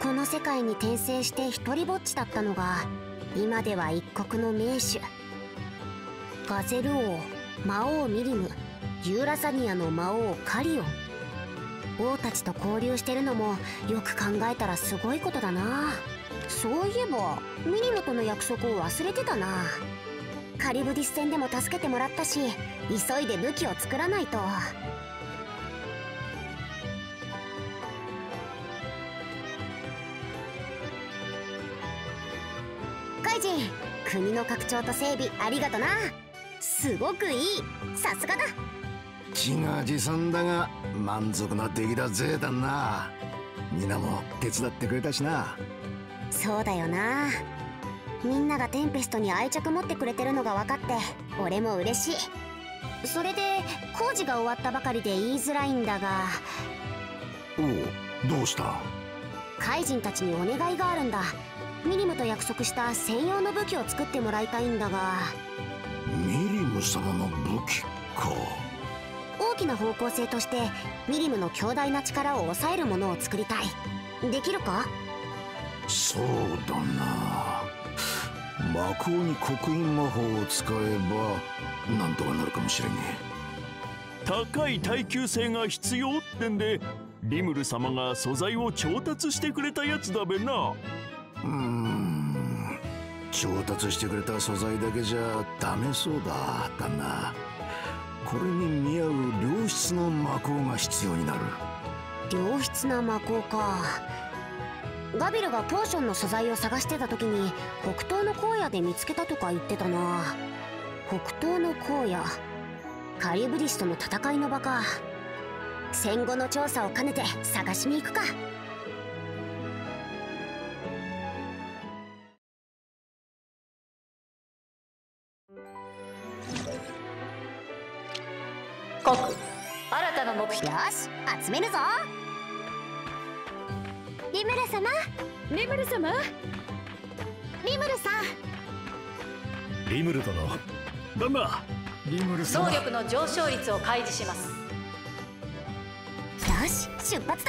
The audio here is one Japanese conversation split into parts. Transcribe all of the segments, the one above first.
この世界に転生して一人ぼっちだったのが今では一国の名手。ガゼル王、魔王ミリム、ユーラザニアの魔王カリオン。王たちと交流してるのもよく考えたらすごいことだな。そういえばミリムとの約束を忘れてたな。カリブディス戦でも助けてもらったし、急いで武器を作らないと。カイジン、国の拡張と整備ありがとな。すごくいい、さすがだ。 自画自賛だが満足な出来だぜだな。皆も手伝ってくれたしな。 そうだよな。みんながテンペストに愛着持ってくれてるのが分かって俺も嬉しい。それで工事が終わったばかりで言いづらいんだが。 おう、どうした？ カイジンたちにお願いがあるんだ。ミリムと約束した専用の武器を作ってもらいたいんだが。 ミリム様の武器か。 大きな方向性としてミリムの強大な力を抑えるものを作りたい。できるか？ そうだな。魔法に刻印魔法を使えばなんとかなるかもしれねえ。高い耐久性が必要ってんでリムル様が素材を調達してくれたやつだべな。 調達してくれた素材だけじゃダメそうだ旦那。これに見合う良質な魔法が必要になる。 良質な魔法か。ガビルがポーションの素材を探してた時に北東の荒野で見つけたとか言ってたな。北東の荒野、カリブディスとの戦いの場か。戦後の調査を兼ねて探しに行くか。 国、新たな目標。 よし、集めるぞ。リムル様、 リムル様、 リムルさん。リムル殿、旦那。リムル様。 能力の上昇率を開示します。 よし、出発だ。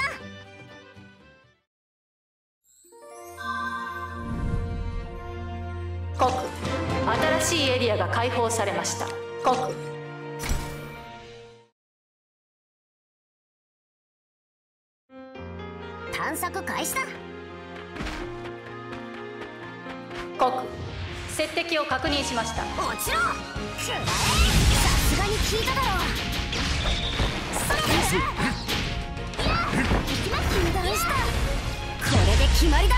国、新しいエリアが開放されました。国、 探索開始だ。 国、接敵を確認しました。 もちろん。さすがに聞いただろう。それで油断した。これで決まりだ。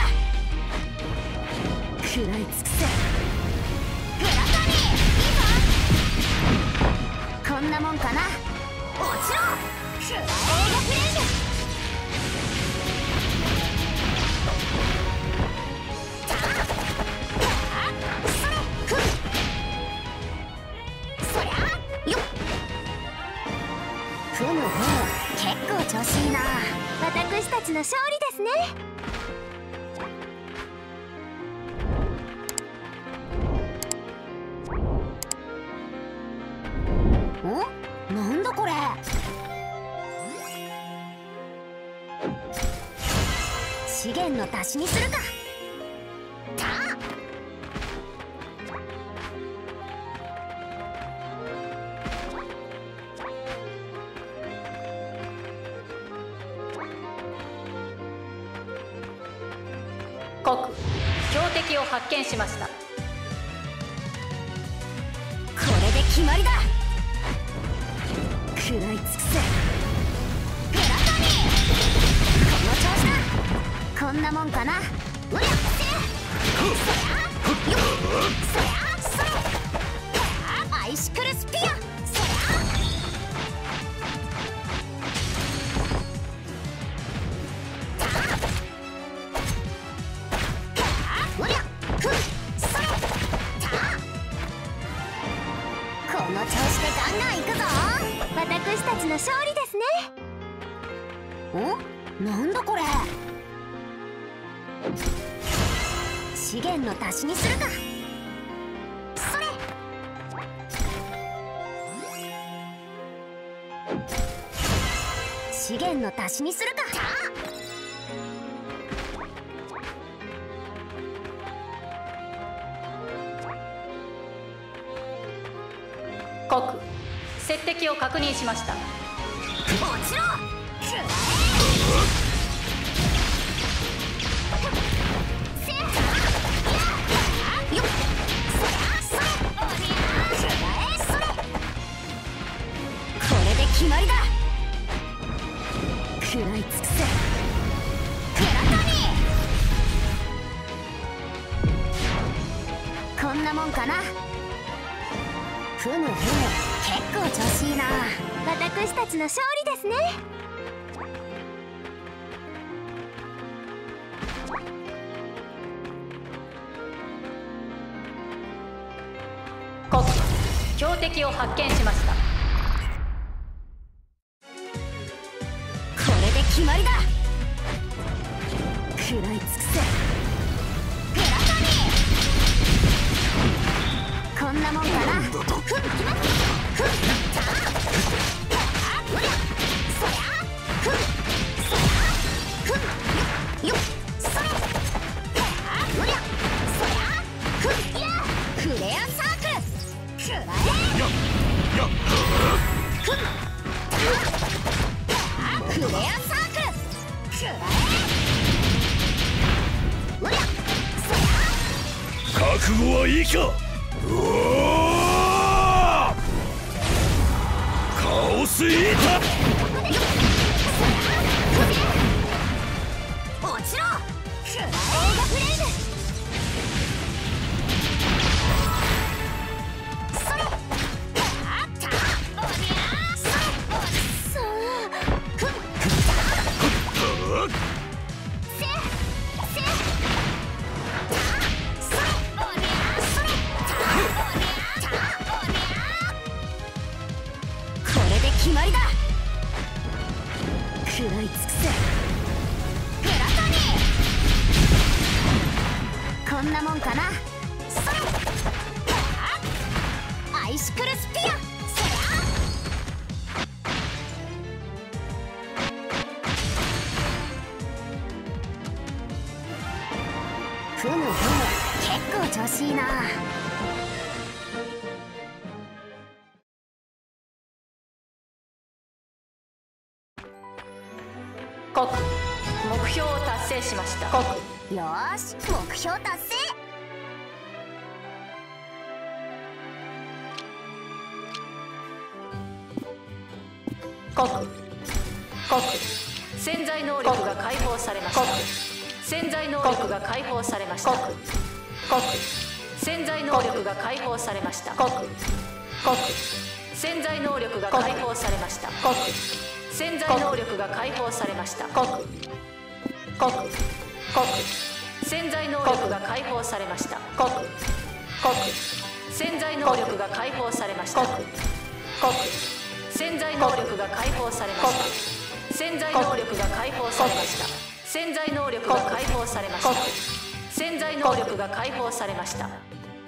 食らい尽くせ。グラタニー、いいぞ。こんなもんかな。もちろん。映画プレイヤー。ふむふむ、結構調子いいな。私たちの勝利ですね。ん？なんだこれ。資源の足しにするか。 国、標的を発見しました。これで決まりだ。食らい尽くせ。グラタニー、この調子だ。こんなもんかな。うりゃせ。そりゃよっ、そりゃそれ。アイシクルスピア。そりゃこの調子でガンガンいくぞ。私たちの勝利ですね。ん？なんだこれ。資源の足しにするか。それ。資源の足しにするか。 国接敵を確認しました。 落ちろ。決まりだ。食らい尽くせ。クラトニー。こんなもんかな。ふむふむ、結構調子いいな。私たちの勝利ですね。 国標的を発見しました。 決まりだ。食らい尽くせ。グラトニー。こんなもんかな。フレアサークル。食らえ。フレアサークル。 覚悟はいいか。カオスイータ。 落ちろ。オーガブレイブ。それ。あった。おりゃ。そう。決まりだ。食らい尽くせ。グラトニー。こんなもんかな。それ。アイシクルスピア。そりゃ。ふむふむ、結構調子いいな。 国目標を達成しました。国よーし、目標達成。 国潜在能力が解放されました。潜在能力が解放されました。潜在能力が解放されました。潜在能力が解放されました。潜在能力が解放されました。潜在能力が解放されました。潜在能力が解放されました。潜在能力が解放されました。潜在能力が解放されました。潜在能力が解放されました。潜在能力が解放されました。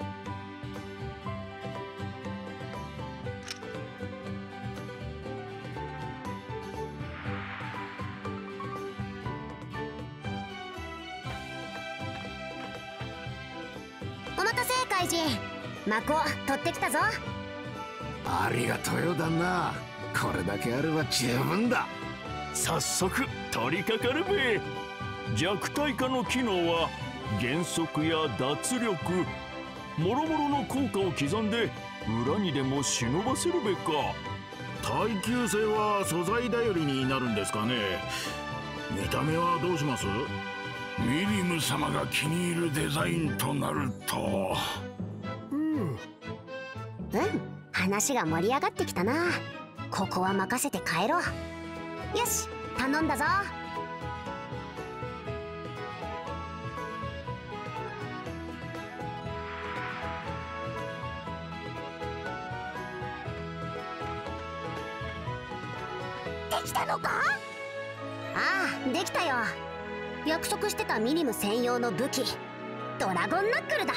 お待たせ、怪人。幕を取ってきたぞ。 ありがとうよ旦那。これだけあれば十分だ。 早速取り掛かるべ。弱体化の機能は減速や脱力もろもろの効果を刻んで裏にでも忍ばせるべか。 耐久性は素材頼りになるんですかね。見た目はどうします？ ミリム様が気に入るデザインとなると。 話が盛り上がってきたな。ここは任せて帰ろう。よし、頼んだぞ。できたのか？ああ、できたよ。約束してたミリム専用の武器、ドラゴンナックルだ。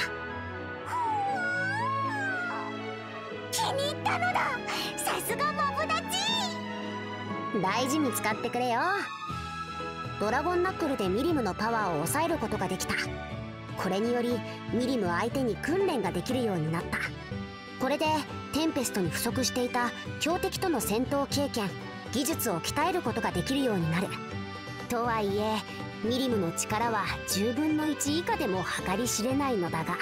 気に入ったのだ。さすがマブダチ。大事に使ってくれよ。ドラゴンナックルでミリムのパワーを抑えることができた。これによりミリム相手に訓練ができるようになった。これでテンペストに不足していた強敵との戦闘経験、技術を鍛えることができるようになる。とはいえミリムの力は10分の1以下でも計り知れないのだが。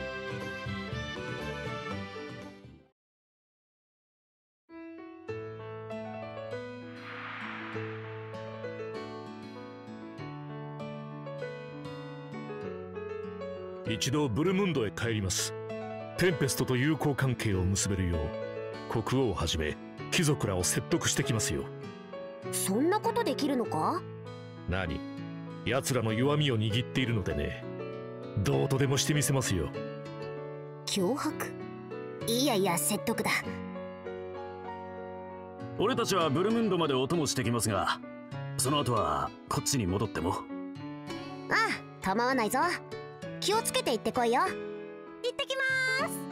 一度ブルムンドへ帰ります。テンペストと友好関係を結べるよう国王をはじめ貴族らを説得してきますよ。 そんなことできるのか？ 何、奴らの弱みを握っているのでね。どうとでもしてみせますよ。 脅迫？いやいや説得だ。 俺たちはブルムンドまでお供してきますが、その後はこっちに戻っても。 ああ、構わないぞ。気をつけて行ってこいよ。行ってきまーす。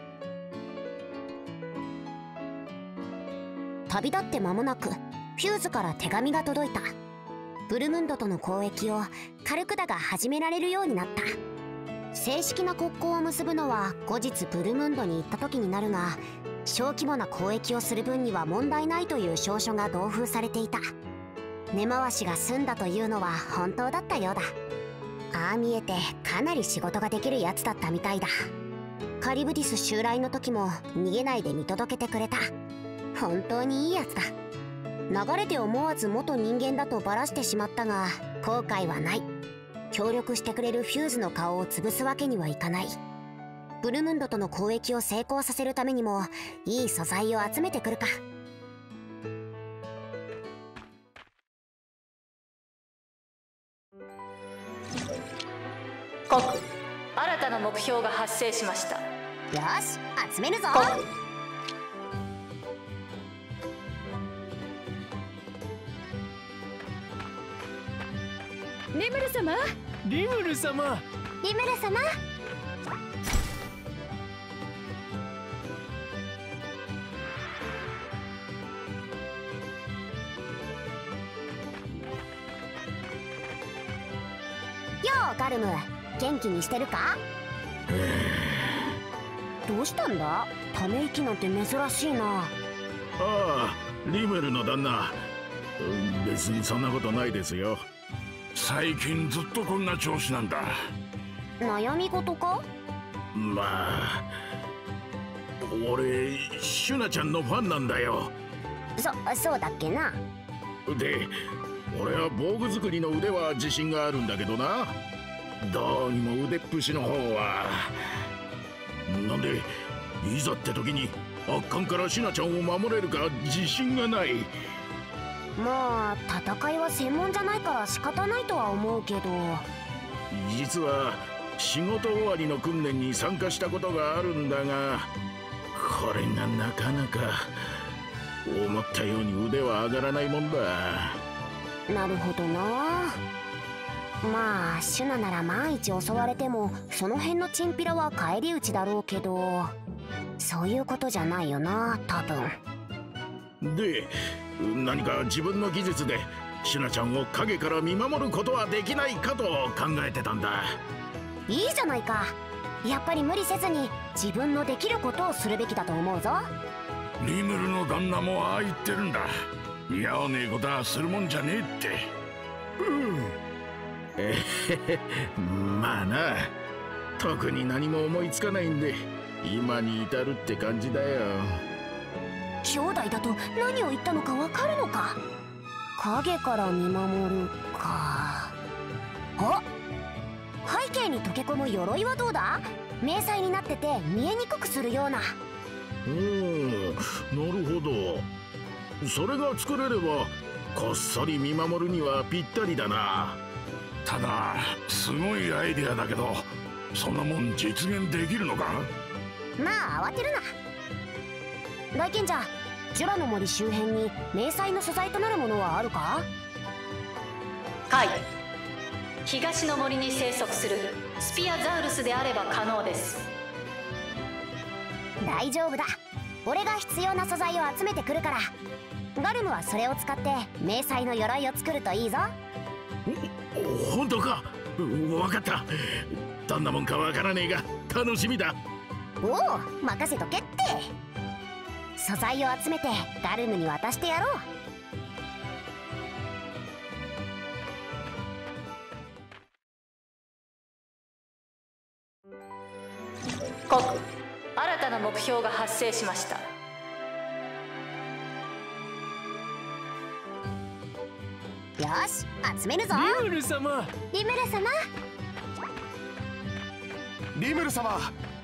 旅立って間もなくフューズから手紙が届いた。ブルムンドとの交易をカルクダが始められるようになった。正式な国交を結ぶのは後日ブルムンドに行った時になるが、小規模な交易をする分には問題ないという証書が同封されていた。根回しが済んだというのは本当だったようだ。ああ見えてかなり仕事ができるやつだったみたいだ。カリブディス襲来の時も逃げないで見届けてくれた。本当にいいやつだ。流れで思わず元人間だとバラしてしまったが後悔はない。協力してくれるフューズの顔を潰すわけにはいかない。ブルムンドとの交易を成功させるためにもいい素材を集めてくるか。 国、新たな目標が発生しました。 よし、集めるぞ。 リムル様、 リムル様、 リムル様。ようガルム、元気にしてるか？どうしたんだ？ため息なんて珍しいな。 ああ、リムルの旦那。別にそんなことないですよ。 最近ずっとこんな調子なんだ。 悩み事か？ まあ俺シュナちゃんのファンなんだよ。 そうだっけな。 で俺は防具作りの腕は自信があるんだけどな。どうにも腕っぷしの方は。なんでいざって時に悪漢からシュナちゃんを守れるか自信がない。 まあ戦いは専門じゃないから仕方ないとは思うけど。 実は仕事終わりの訓練に参加したことがあるんだが、これがなかなか思ったように腕は上がらないもんだ。 なるほどな。まあシュナなら万一襲われてもその辺のチンピラは返り討ちだろうけど、そういうことじゃないよな多分。 で何か自分の技術でシュナちゃんを影から見守ることはできないかと考えてたんだ。 いいじゃないか。やっぱり無理せずに自分のできることをするべきだと思うぞ。 リムルの旦那もああ言ってるんだ。似合わねえことはするもんじゃねえって。 まあな、特に何も思いつかないんで今に至るって感じだよ。 兄弟だと何を言ったのかわかるのか。影から見守るか。あ、背景に溶け込む鎧はどうだ？迷彩になってて見えにくくするような。 なるほど。それが作れればこっそり見守るにはぴったりだな。 ただすごいアイデアだけど、そんなもん実現できるのか？ まあ慌てるな。大賢者、ジュラの森周辺に迷彩の素材となるものはあるか？ はい、東の森に生息するスピアザウルスであれば可能です。 大丈夫だ。俺が必要な素材を集めてくるから、ガルムはそれを使って迷彩の鎧を作るといいぞ。 本当か？分かった。どんなもんかわからねえが楽しみだ。 おお、任せとけって。 素材を集めてガルムに渡してやろう。 国、新たな目標が発生しました。 よし、集めるぞ。 リムル様、 リムル様、 リムル様、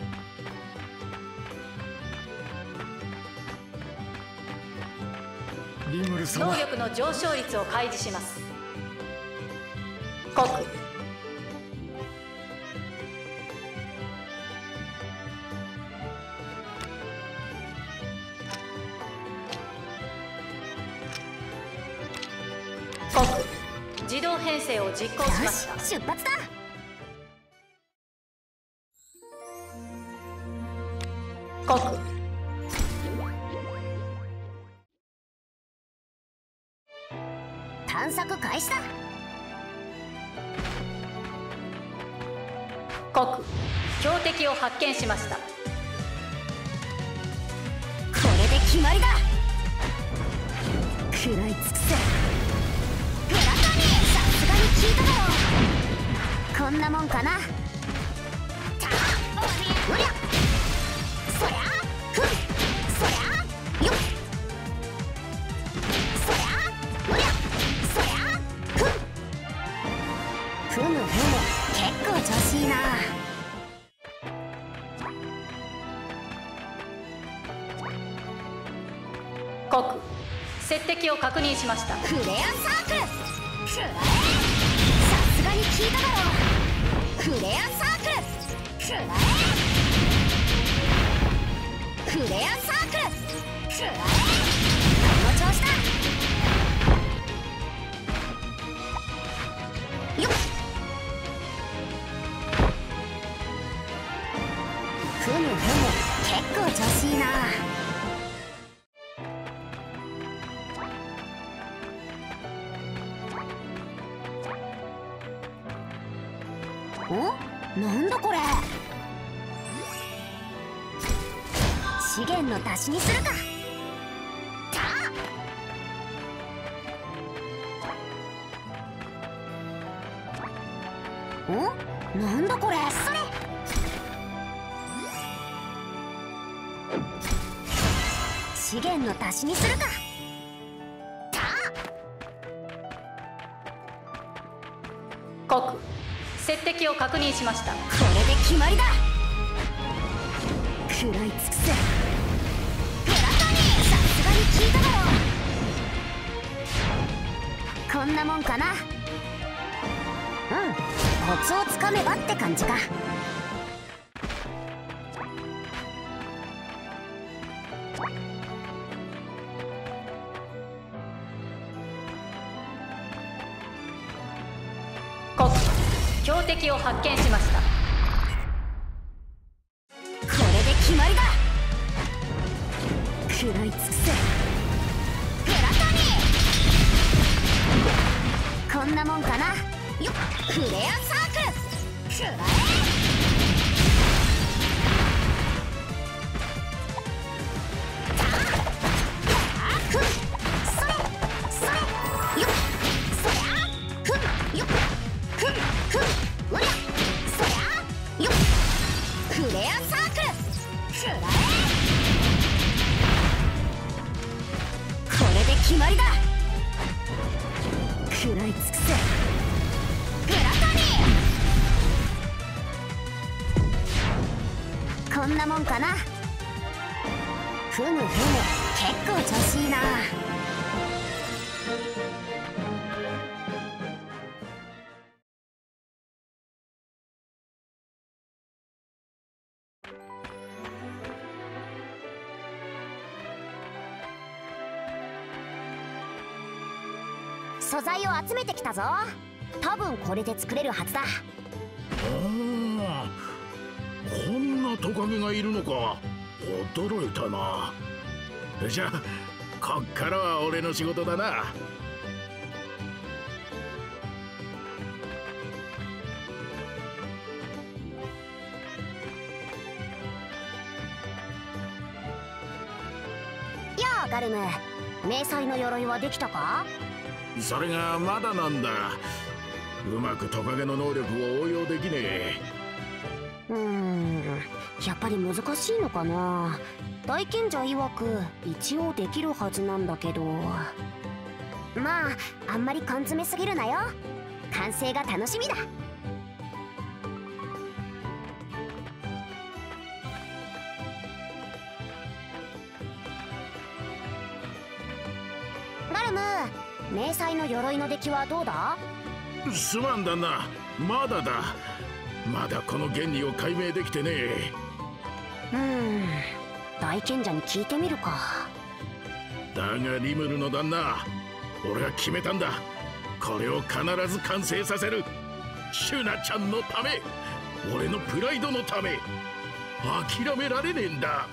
リムル様。 能力の上昇率を開示します。国、国、自動編成を実行しました。 よし、出発だ。 国、 探索開始だ。 国、標的を発見しました。 これで決まりだ。食らい尽くせ。フラカニ、さすがに効いただろう。こんなもんかな。たあ、おりゃ、そりゃふん、そりゃよっ、そりゃおりゃ、そりゃふん、ふむふむ、結構調子いいな。 国、接敵を確認しました。 フレアサークル、フラエ、さすがに効いただろう。フレアサークル、フラエ、フレアサークル、フラエ、この調子だ。よっ、ふむふむ、結構調子いいな。お、なんだこれ。資源の足しにするか。たあ、お、なんだこれ。それ、資源の足しにするか。たあ、 国、接敵を確認しました。 これで決まりだ。食らい尽くせ。フラカニ、さすがに効いただろう。こんなもんかな。うん、コツをつかめばって感じか。 国、標的を発見しました。 これで決まりだ。食らい尽くせ。フラカニ、こんなもんかな。よっ、フレアサークル、フラエ、たあ、ふん、それ、それ、よっ、そりゃふん、よっ、ふんふん、おりゃ、そりゃよっ、フレアサークル、フラエ、これで決まりだ。食らい尽くせ。フラカニ、こんなもんかな。ふむふむ、結構調子いいな。素材を集めてきたぞ。多分これで作れるはずだ。 ああ、こんなトカゲがいるのか。驚いたな。じゃあこっからは俺の仕事だな。 ガルム、迷彩の鎧はできたか？ それがまだなんだ。うまくトカゲの能力を応用できねえ。 やっぱり難しいのかな。大賢者曰く一応できるはずなんだけど。まああんまり缶詰すぎるなよ。完成が楽しみだ。ガルム、迷彩の鎧の出来はどうだ？ すまんだな、まだだ。まだこの原理を解明できてねえ。 大賢者に聞いてみるか。 だがリムルの旦那、俺は決めたんだ。これを必ず完成させる。シュナちゃんのため、俺のプライドのため、諦められねえんだ。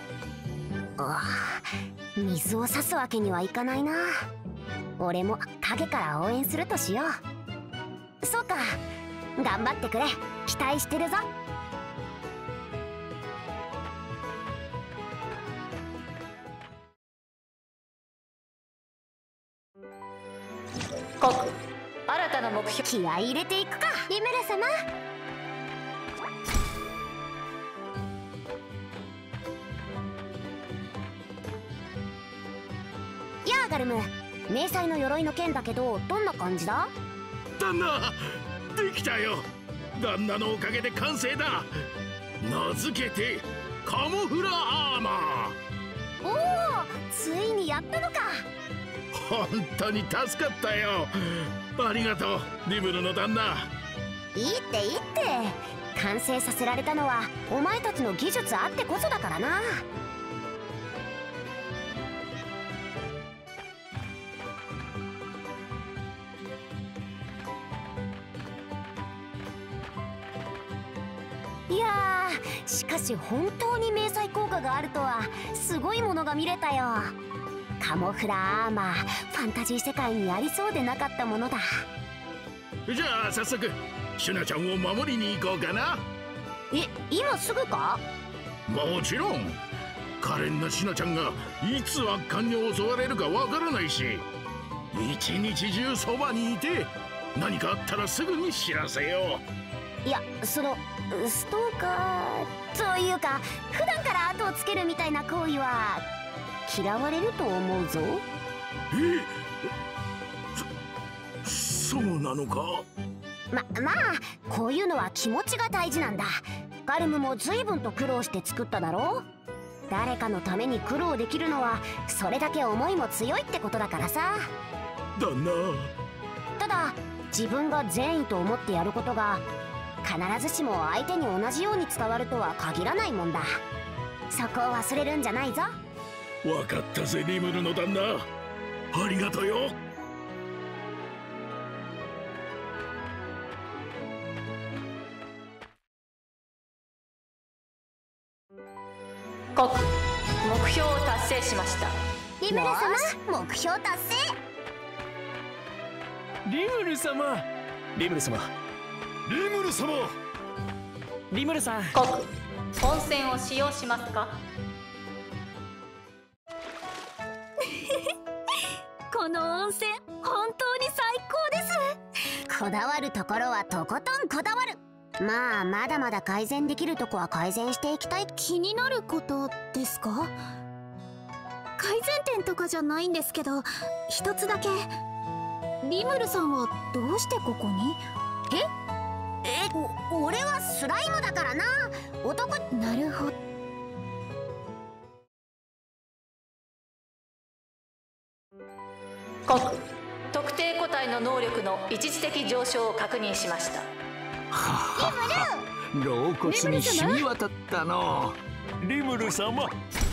水を差すわけにはいかないな。俺も影から応援するとしよう。そうか、頑張ってくれ。期待してるぞ。 コク、新たな目標。 気合い入れていくか。リムル様。やあガルム、迷彩の鎧の剣だけどどんな感じだ？ 旦那、できたよ。旦那のおかげで完成だ。名付けてカモフラアーマー。 おお、ついにやったのか。 本当に助かったよ。ありがとうリムルの旦那。 いいっていいって。完成させられたのはお前たちの技術あってこそだからな。いやー、しかし本当に迷彩効果があるとはすごいものが見れたよ。カモフラアーマー、ファンタジー世界にありそうでなかったものだ。 じゃあ早速シュナちゃんを守りに行こうかな。 今すぐか？ もちろん。可憐なシュナちゃんがいつ悪漢に襲われるかわからないし、一日中そばにいて何かあったらすぐに知らせよう。いや、そのストーカーというか普段から後をつけるみたいな行為は嫌われると思うぞ。 そうなのか？ まあこういうのは気持ちが大事なんだ。ガルムも随分と苦労して作っただろう。誰かのために苦労できるのはそれだけ思いも強いってことだからさ。 旦那。 ただ自分が善意と思ってやることが必ずしも相手に同じように伝わるとは限らないもんだ。そこを忘れるんじゃないぞ。 わかったぜリムルの旦那、ありがとよ。 コク、目標を達成しました。 リムル様、目標達成。 リムル様。リムル様。リムル様。リムルさん。 コク、温泉を使用しますか？ この温泉本当に最高です。こだわるところはとことんこだわる。まあまだまだ改善できるとこは改善していきたい。 気になることですか？改善点とかじゃないんですけど、一つだけ。リムルさんはどうしてここに？ 俺はスライムだからな。男。 なるほど。 コク、特定個体の能力の一時的上昇を確認しました。 老骨に染み渡ったの。 リムル様。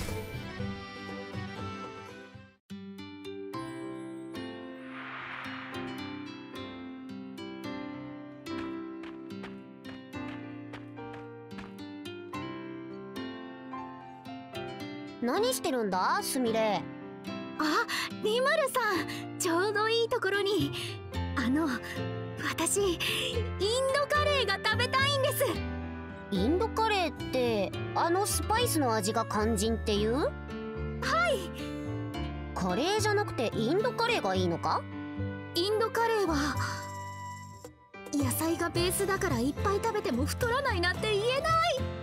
何してるんだスミレ？ あ、リムルさん、ちょうどいいところに。私インドカレーが食べたいんです。 インドカレーってスパイスの味が肝心っていう？ はい。 カレーじゃなくてインドカレーがいいのか？ インドカレーは野菜がベースだからいっぱい食べても太らないなんて言えない。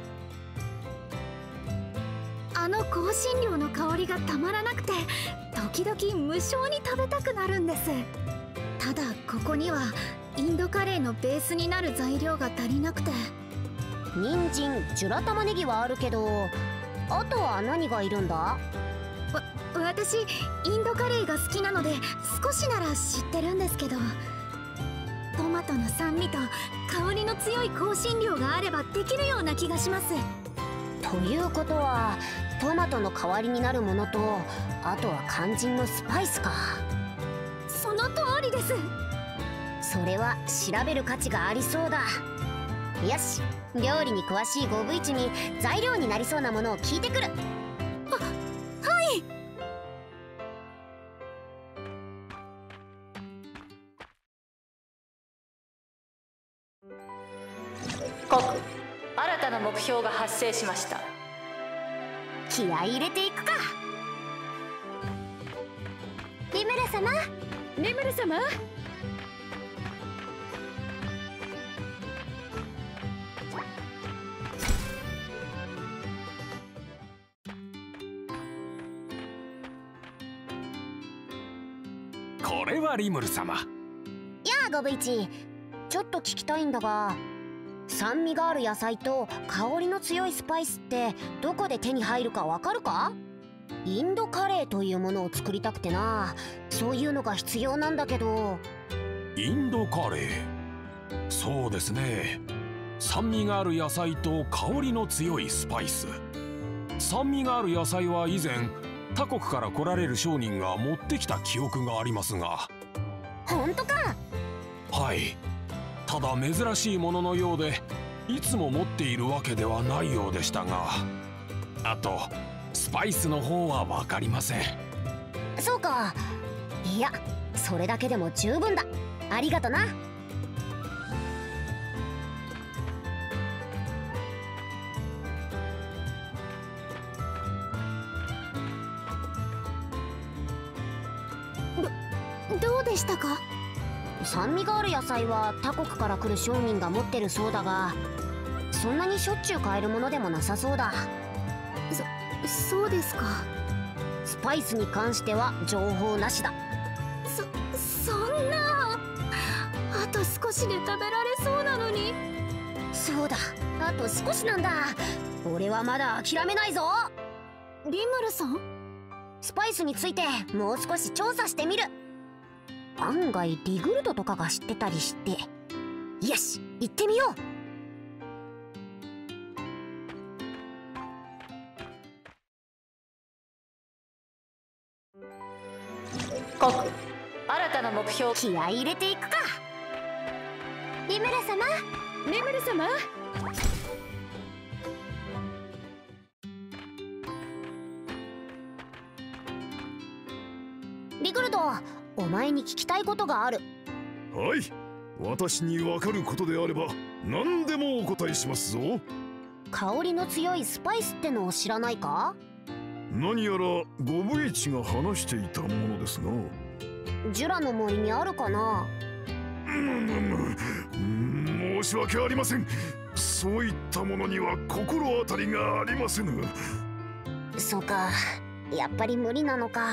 あの香辛料の香りがたまらなくて時々無性に食べたくなるんです。ただここにはインドカレーのベースになる材料が足りなくて。 人参、ジュラ玉ねぎはあるけど、あとは何がいるんだ？ 私インドカレーが好きなので少しなら知ってるんですけど、トマトの酸味と香りの強い香辛料があればできるような気がします。 ということはトマトの代わりになるものと、あとは肝心のスパイスか。 その通りです。 それは調べる価値がありそうだ。よし、料理に詳しいゴブイチに材料になりそうなものを聞いてくる。 はい。 国、新たな目標が発生しました。 気合い入れていくか。リムル様、 リムル様。 これはリムル様。 やあゴブイチ、ちょっと聞きたいんだが、酸味がある野菜と香りの強いスパイスってどこで手に入るかわかるか？インドカレーというものを作りたくてな。そういうのが必要なんだけど。 インドカレー、そうですね。酸味がある野菜と香りの強いスパイス。酸味がある野菜は以前他国から来られる商人が持ってきた記憶がありますが。 本当か？ はい。ただ珍しいもののようで、いつも持っているわけではないようでしたが、あとスパイスの方は分かりません。 そうか。いや、それだけでも十分だ。ありがとな。 どうでしたか？ 酸味がある野菜は他国から来る商人が持ってるそうだが、そんなにしょっちゅう買えるものでもなさそうだ。 そうですか。 スパイスに関しては情報なしだ。 そんな。あと少しで食べられそうなのに。 そうだ、あと少しなんだ。俺はまだ諦めないぞ。 リムルさん、 スパイスについてもう少し調査してみる。案外リグルドとかが知ってたりして。よし、行ってみよう。 国、新たな目標。 気合い入れていくか。 リムル様、リムル様。 リグルド、お前に聞きたいことがある。 はい、私に分かることであれば何でもお答えしますぞ。 香りの強いスパイスってのを知らないか？ 何やらゴブイチが話していたものですが。 ジュラの森にあるかな？ 申し訳ありません。そういったものには心当たりがありませぬ。 そうか、やっぱり無理なのか。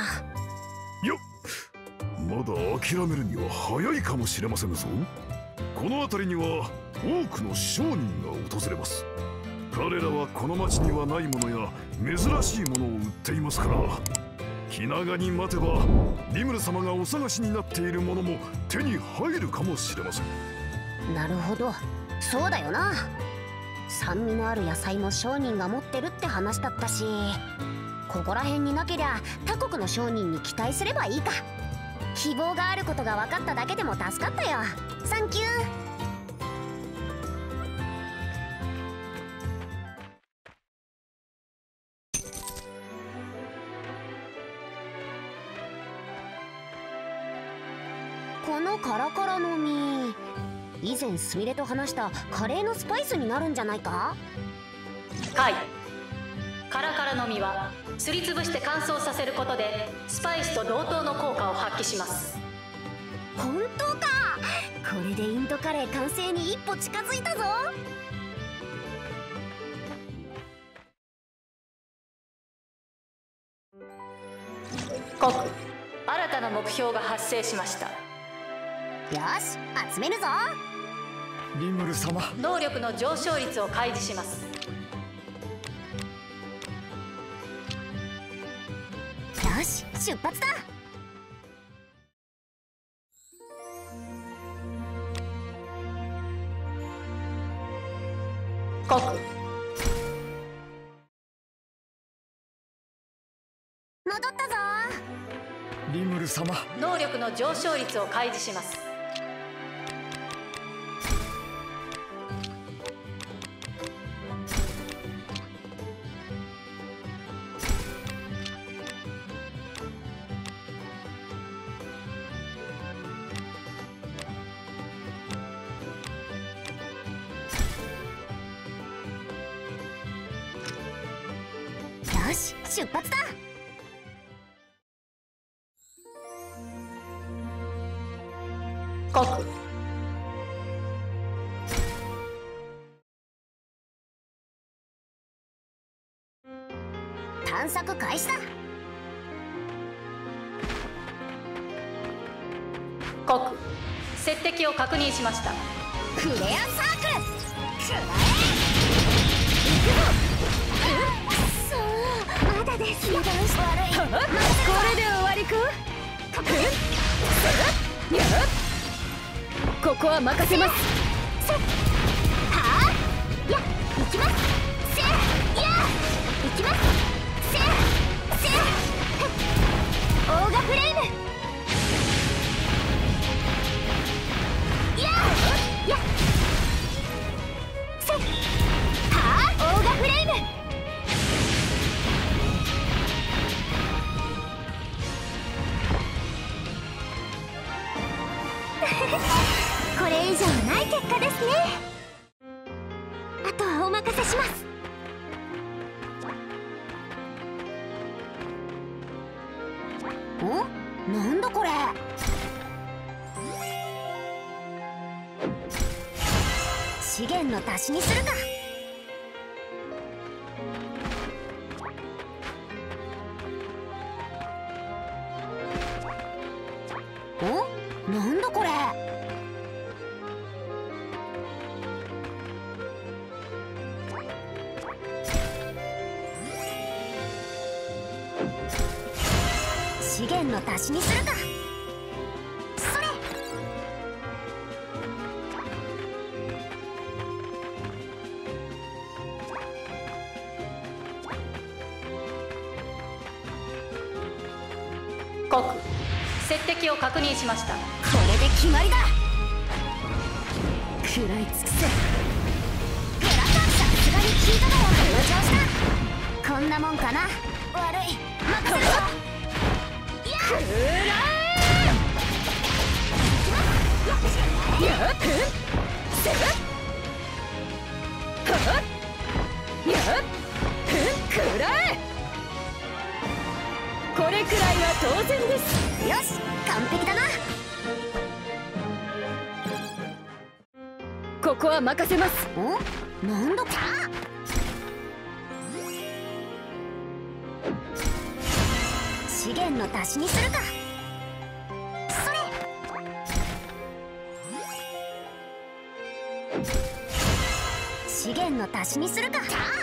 まだ諦めるには早いかもしれませんぞ。この辺りには多くの商人が訪れます。彼らはこの町にはないものや珍しいものを売っていますから、気長に待てばリムル様がお探しになっているものも手に入るかもしれません。 なるほど、そうだよな。酸味のある野菜も商人が持ってるって話だったし、ここら辺になけりゃ他国の商人に期待すればいいか。希望があることが分かっただけでも助かったよ。サンキュー。このカラカラの実、以前スミレと話したカレーのスパイスになるんじゃないか？ カイカラカラの実はすりつぶして乾燥させることでスパイスと同等の効果を発揮します。 本当か。これでインドカレー完成に一歩近づいたぞ。 コク、新たな目標が発生しました。 よし、集めるぞ。 リムル様、 能力の上昇率を開示します。 よし、出発だ。 コク、 戻ったぞ。 リムル様、 能力の上昇率を開示します。 よし、出発だ。 コク、 探索開始だ。 コク、接敵を確認しました。 クレアサークル、くらえ。そう、まだです。油断して悪い。これで終わりか。 ここは任せます。 はあ、や、行きます。せ、や、行きます。せ、オーガフレーム。や、や、せ、はあ、オーガフレーム。これ以上ない結果ですね。あとはお任せします。ん？なんだこれ。資源の足しにするか。ん？なんだこれ。資源の足しにするか。それ。 コク、接敵を確認しました。 これで決まりだ。食らい尽くせ。グラタン、さすがに聞いただろ。この調子だ。こんなもんかな。悪い、任せるぞ。くらえ。やっ、せっ、はっ、やっ、くらえ。これくらいは当然です。よし、完璧だな。 ここは任せます。 ん？なんだか。資源の足しにするか。それ。資源の足しにするか。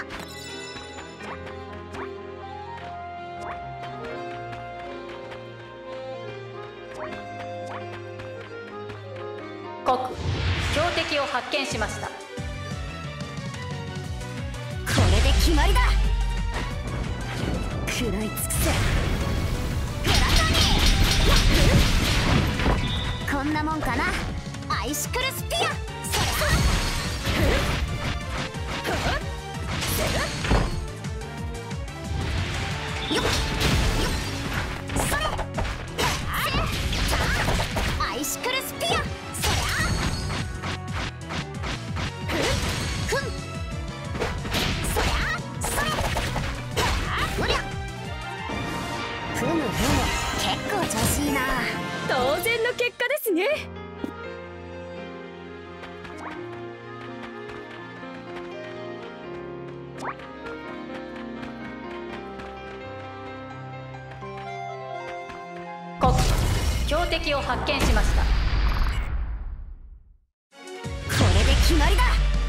コク、標的を発見しました。 これで決まりだ。食らい尽くせ。グラタニー。こんなもんかな。アイシクルスピア。それ。よっ、それ。アイシクルスピア。そりゃ。ふん。そりゃ。それ。 国標的を発見しました。 これで決まりだ。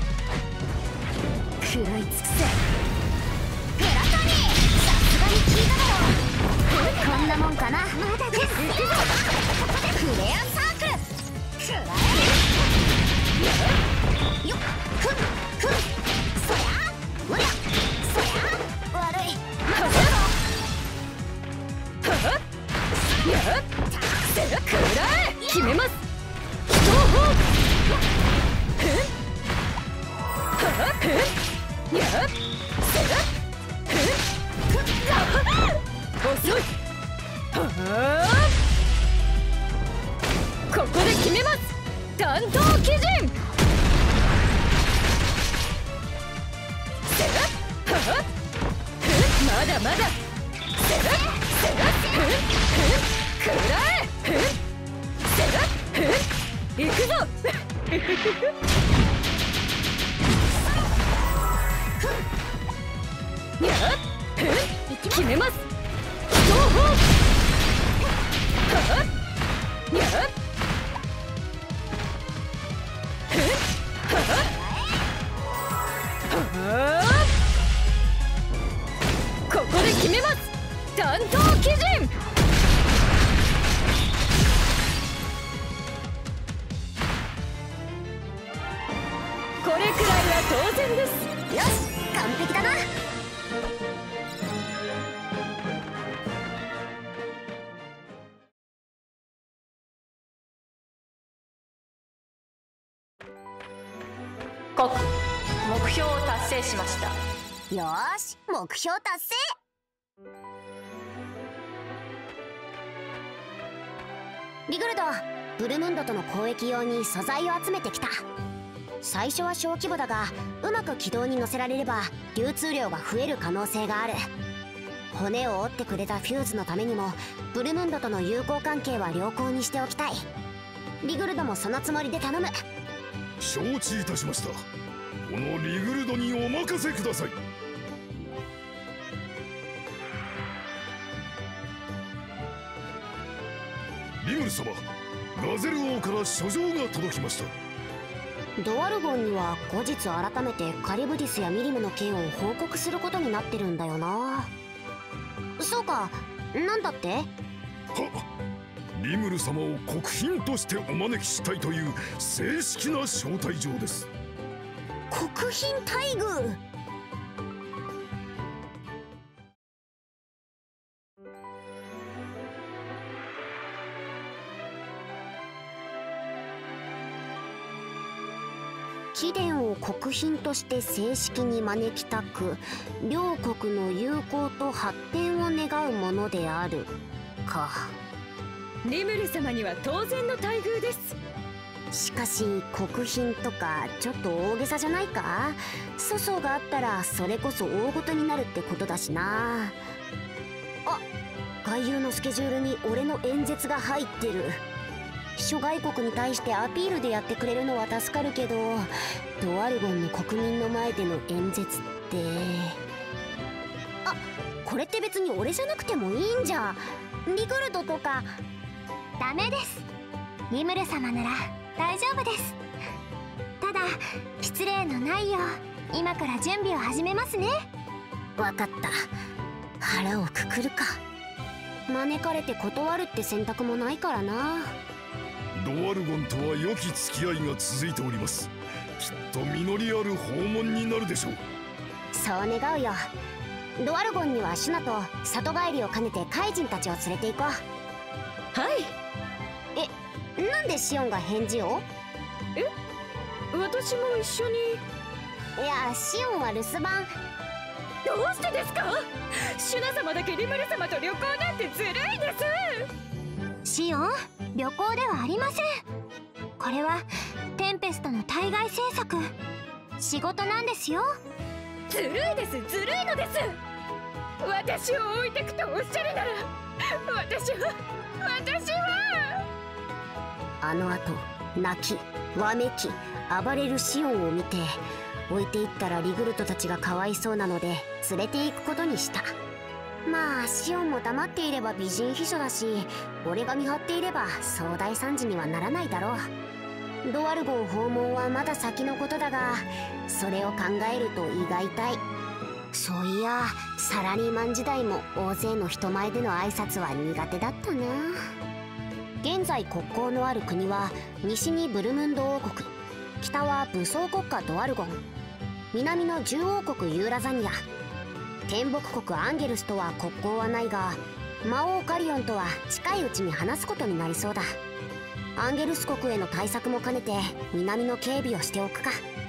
食らい尽くせ。グラタニー、さすがに効いただろ。こんなもんかな。まだです。フレアサークル食らえ。よっ、ふんふん、そりゃうりゃ、そりゃ悪い。決めます。遅い。ここで決めます。弾頭鬼人。まだまだ。くらえ。行くぞ。決めます。ここで決めます。弾頭鬼人。これくらいは当然です。よし、完璧だな。 国目標を達成しました。 よーし、目標達成。リグルド、ブルムンドとの交易用に素材を集めてきた。最初は小規模だが、うまく軌道に乗せられれば流通量が増える可能性がある。骨を折ってくれたフューズのためにもブルムンドとの友好関係は良好にしておきたい。リグルドもそのつもりで頼む。 承知いたしました。このリグルドにお任せください。リムル様、ガゼル王から書状が届きました。 ドワルゴンには後日改めてカリブディスやミリムの件を報告することになってるんだよな。そうか、なんだって？ はっ、リムル様を国賓としてお招きしたいという正式な招待状です。 国賓待遇。貴殿を国賓として正式に招きたく、両国の友好と発展を願うものであるか。 リムル様には当然の待遇です。 しかし国賓とかちょっと大げさじゃないか。粗相があったらそれこそ大事になるってことだしな。あ、外遊のスケジュールに俺の演説が入ってる。諸外国に対してアピールでやってくれるのは助かるけど、ドワルゴンの国民の前での演説って。あ、これって別に俺じゃなくてもいいんじゃ。リグルドとか。 ダメです。リムル様なら大丈夫です。ただ失礼のないよう今から準備を始めますね。 わかった。腹をくくるか。招かれて断るって選択もないからな。 ドワルゴンとは良き付き合いが続いております。きっと実りある訪問になるでしょう。 そう願うよ。ドワルゴンにはシュナと里帰りを兼ねてカイジンたちを連れて行こう。 はい。 なんでシオンが返事を？ 私も一緒に。 いや、シオンは留守番。 どうしてですか？シュナ様だけリムル様と旅行なんてずるいです。 シオン、旅行ではありません。これはテンペストの対外政策、仕事なんですよ。 ずるいです、ずるいのです。私を置いてくとおっしゃるなら、私はあの後泣きわめき暴れるシオンを見て、置いていったらリグルトたちがかわいそうなので連れて行くことにした。まあシオンも黙っていれば美人秘書だし、俺が見張っていれば壮大惨事にはならないだろう。ドワルゴン訪問はまだ先のことだが、それを考えると胃が痛い。そういやサラリーマン時代も大勢の人前での挨拶は苦手だったな。現在国交のある国は西にブルムンド王国、北は武装国家ドワルゴン、南の獣王国ユーラザニア、天木国アンゲルスとは国交はないが、魔王カリオンとは近いうちに話すことになりそうだ。アンゲルス国への対策も兼ねて南の警備をしておくか。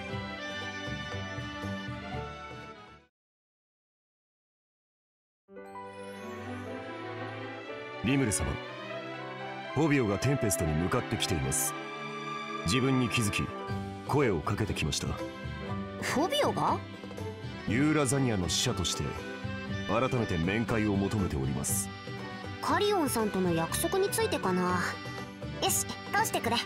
リムル様、フォビオがテンペストに向かってきています。自分に気づき声をかけてきました。 フォビオが？ ユーラザニアの使者として改めて面会を求めております。 カリオンさんとの約束についてかな。よし、通してくれ。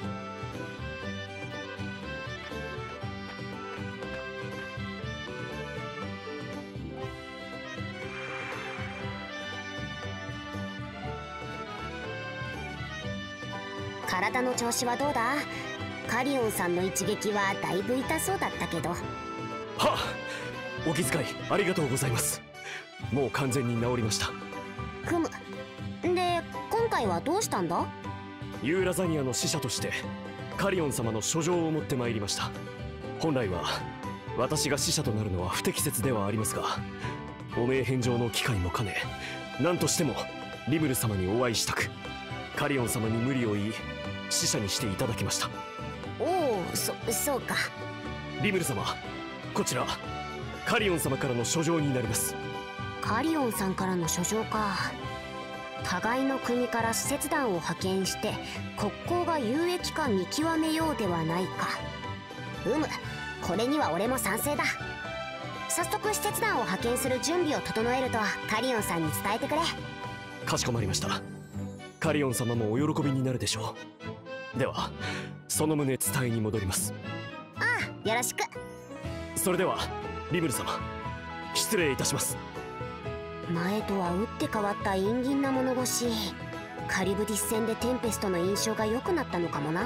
体の調子はどうだ？カリオンさんの一撃はだいぶ痛そうだったけど。 はっ、お気遣いありがとうございます。もう完全に治りました。 ふむ。で、今回はどうしたんだ？ ユーラザニアの使者としてカリオン様の書状を持ってまいりました。本来は私が使者となるのは不適切ではありますが、汚名返上の機会も兼ね、何としてもリムル様にお会いしたく、カリオン様に無理を言い使者にしていただきました。 おお、そうか。 リムル様、こちらカリオン様からの書状になります。 カリオンさんからの書状か。互いの国から使節団を派遣して国交が有益か見極めようではないか。これには俺も賛成だ。早速使節団を派遣する準備を整えるとカリオンさんに伝えてくれ。 かしこまりました。カリオン様もお喜びになるでしょう。ではその旨伝えに戻ります。 ああ、よろしく。 それではリムル様、失礼いたします。 前とは打って変わった陰銀な物腰。カリブディス戦でテンペストの印象が良くなったのかもな。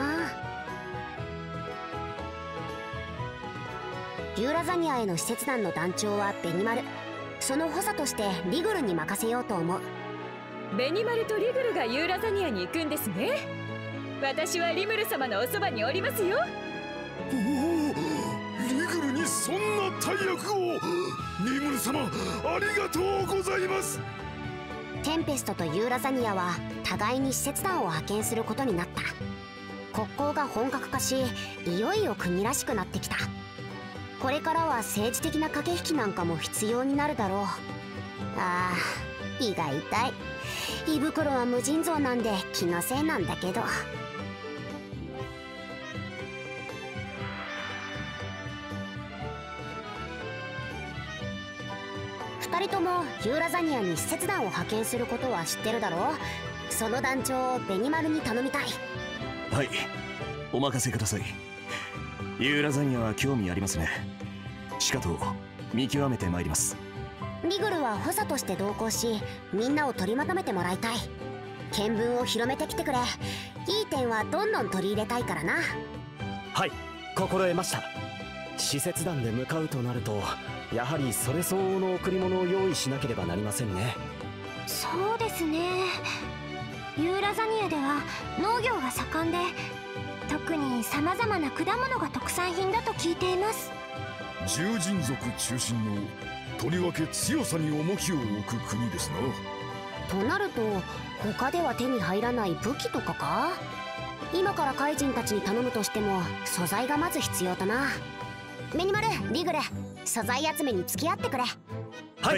ユーラザニアへの使節団の団長はベニマル。その補佐としてリグルに任せようと思う。 ベニマルとリグルがユーラザニアに行くんですね。私はリムル様のおそばにおりますよ。 おお、リグルにそんな大役を。リムル様、ありがとうございます。 テンペストとユーラザニアは互いに使節団を派遣することになった。国交が本格化し、いよいよ国らしくなってきた。これからは政治的な駆け引きなんかも必要になるだろう。ああ、胃が痛い。胃袋は無尽蔵なんで気のせいなんだけど。2人ともユーラザニアに使節団を派遣することは知ってるだろう。その団長をベニマルに頼みたい。 はい、お任せください。ユーラザニアは興味ありますね。しかと見極めてまいります。 リグルは補佐として同行し、みんなを取りまとめてもらいたい。見聞を広めてきてくれ。いい点はどんどん取り入れたいからな。 はい、心得ました。使節団で向かうとなると、やはりそれ相応の贈り物を用意しなければなりませんね。 そうですね。ユーラザニアでは農業が盛んで、特にさまざまな果物が特産品だと聞いています。 獣人族中心の、とりわけ強さに重きを置く国ですな。 となると他では手に入らない武器とかか。今から怪人たちに頼むとしても素材がまず必要だな。ベニマル、リグル、素材集めに付き合ってくれ。 はい。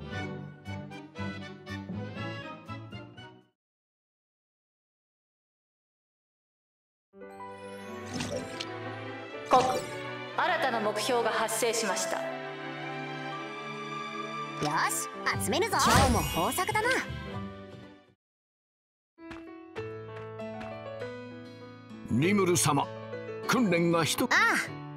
国、新たな目標が発生しました。 よし、集めるぞ。今日も豊作だな。 リムル様、訓練が一つ。 ああ、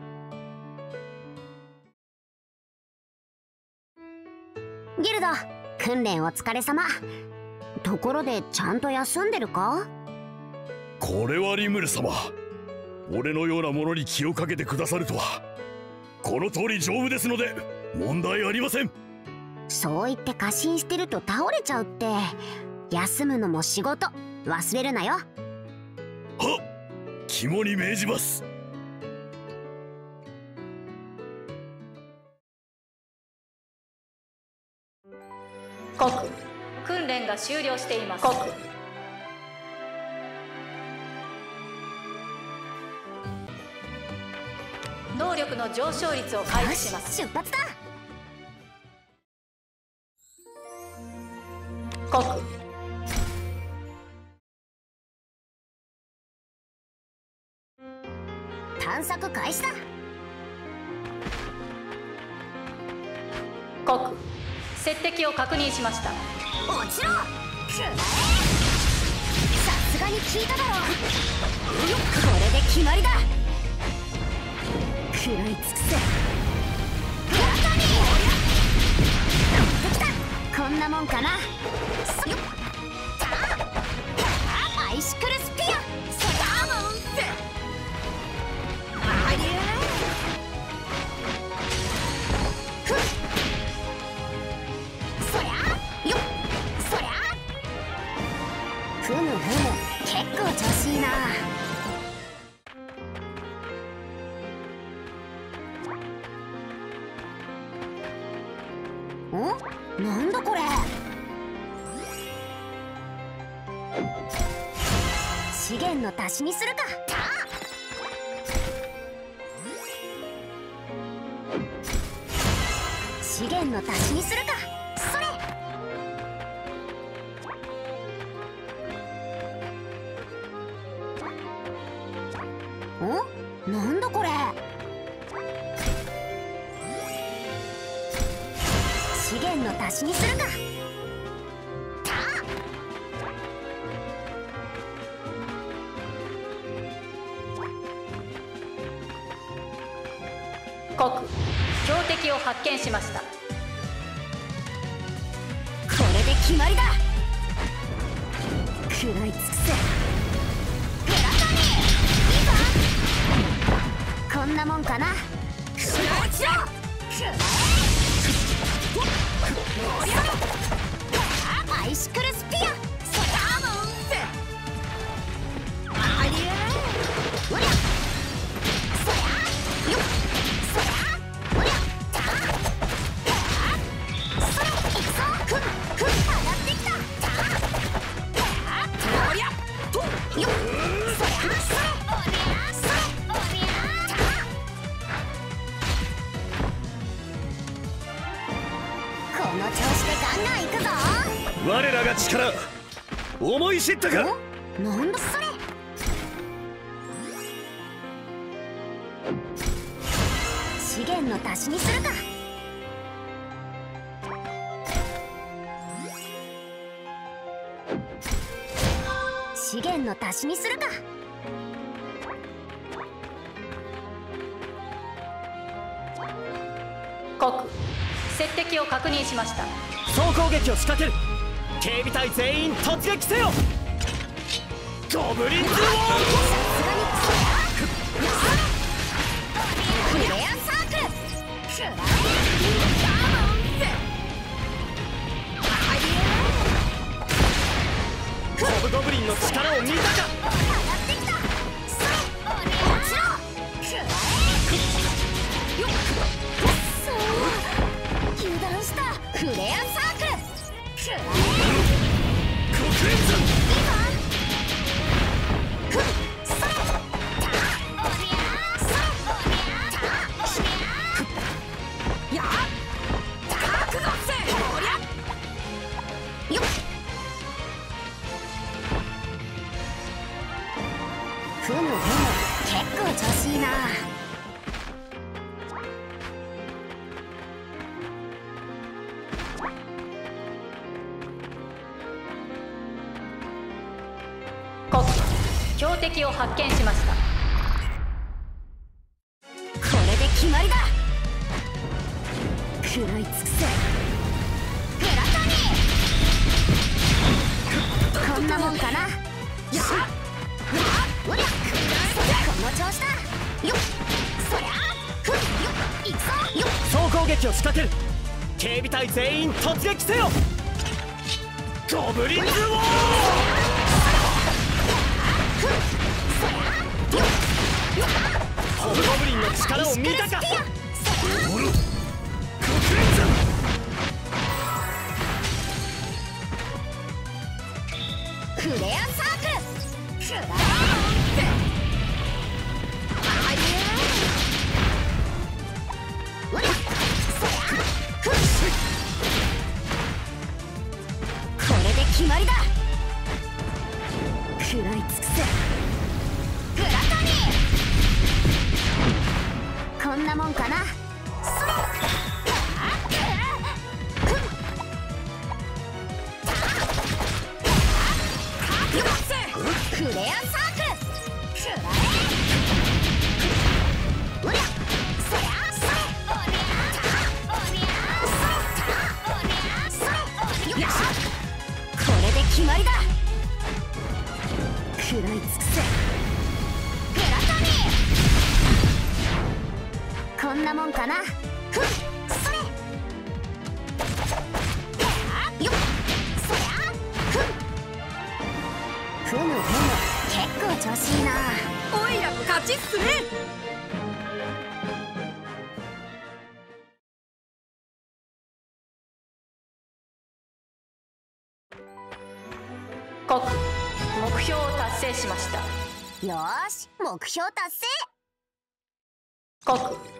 ギルド、訓練お疲れ様。ところでちゃんと休んでるか？ これはリムル様、俺のようなものに気をかけてくださるとは。この通り丈夫ですので問題ありません。 そう言って過信してると倒れちゃうって。休むのも仕事、忘れるなよ。 はっ、肝に銘じます。 国、訓練が終了しています。国、能力の上昇率を回復します。 出発だ。 国、 探索開始だ。 国、接敵を確認しました。 落ちろ。さすがに聞いただろ。これで決まりだ。食らい尽くせ。こんなもんかな。アイシクルスピア。ふむふむ、結構調子いいな。なんだこれ。資源の足しにするか。資源の足しにするか。それ。なんだこれ。資源の足しにするか。 国、標的を発見しました。 これで決まりだ。食らい尽くせ。こんなもんかな。アイシクルスピア。 我らが力思い知ったか。 なんだそれ。資源の足しにするか。資源の足しにするか。 国、接敵を確認しました。 総攻撃を仕掛ける。警備隊全員突撃せよ。ゴブリンズウォークレアサークル。 ゴブゴブリンの力を見たか。 油断した。フレアサークル。ふむふむ、結構調子いいな。 標的を発見しました。 これで決まりだ。食らい尽くせグラタニー。こんなもんかな。やっおりゃこの調子だ。よっそりゃふんよっいくぞよっ。 総攻撃を仕掛ける。警備隊全員突撃せよ。ゴブリンズウォー。ホブゴブリンの力を見たか。 フレアサークルクラーこれで決まりだ。食らい尽くせグラタニー。こんなもんかな。それフレアサークル食らえおりゃそりゃそれおりゃおりゃそれおりゃそれおりゃこれで決まりだ。食らい尽くせグラタニー。こんなもんかな。ふんそれよっそりゃふんふむふむ結構調子いいな。 オイラの勝ちっすね。 国目標を達成しました。 よーし目標達成。 国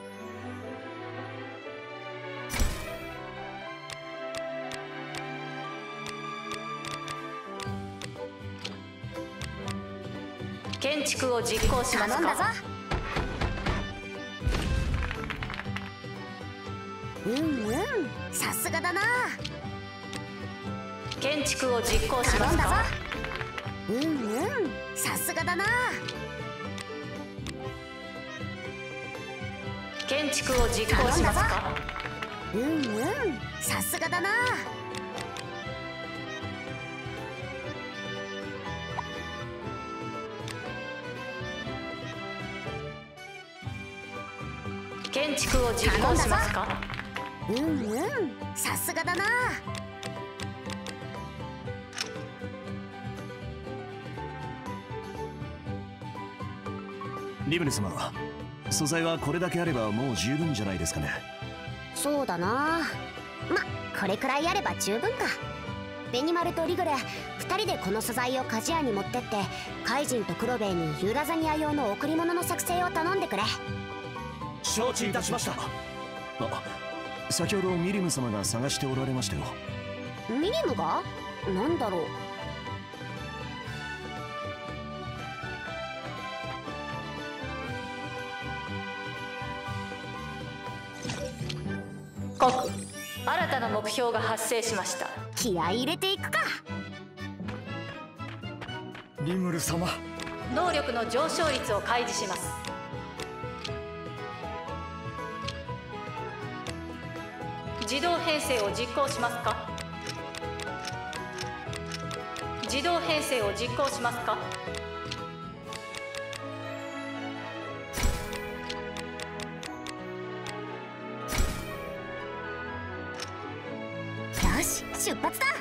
建築を実行しますか。 頼んだぞ。さすがだな。 建築を実行しますか。 頼んだぞ。さすがだな。 建築を実行しますか。 さすがだな。 建築を実行しますか。 さすがだな。 リムル様、素材はこれだけあればもう十分じゃないですかね。 そうだな。まこれくらいあれば十分か。ベニマルとリグレ2人でこの素材を鍛冶屋に持ってってカイジンとクロベエにユーラザニア用の贈り物の作成を頼んでくれ。 承知いたしました。 先ほどミリム様が探しておられましたよ。 ミリムが？なんだろう。 国新たな目標が発生しました。 気合い入れていくか。 リムル様、 能力の上昇率を開示します。自動編成を実行しますか。自動編成を実行しますか。 よし出発だ。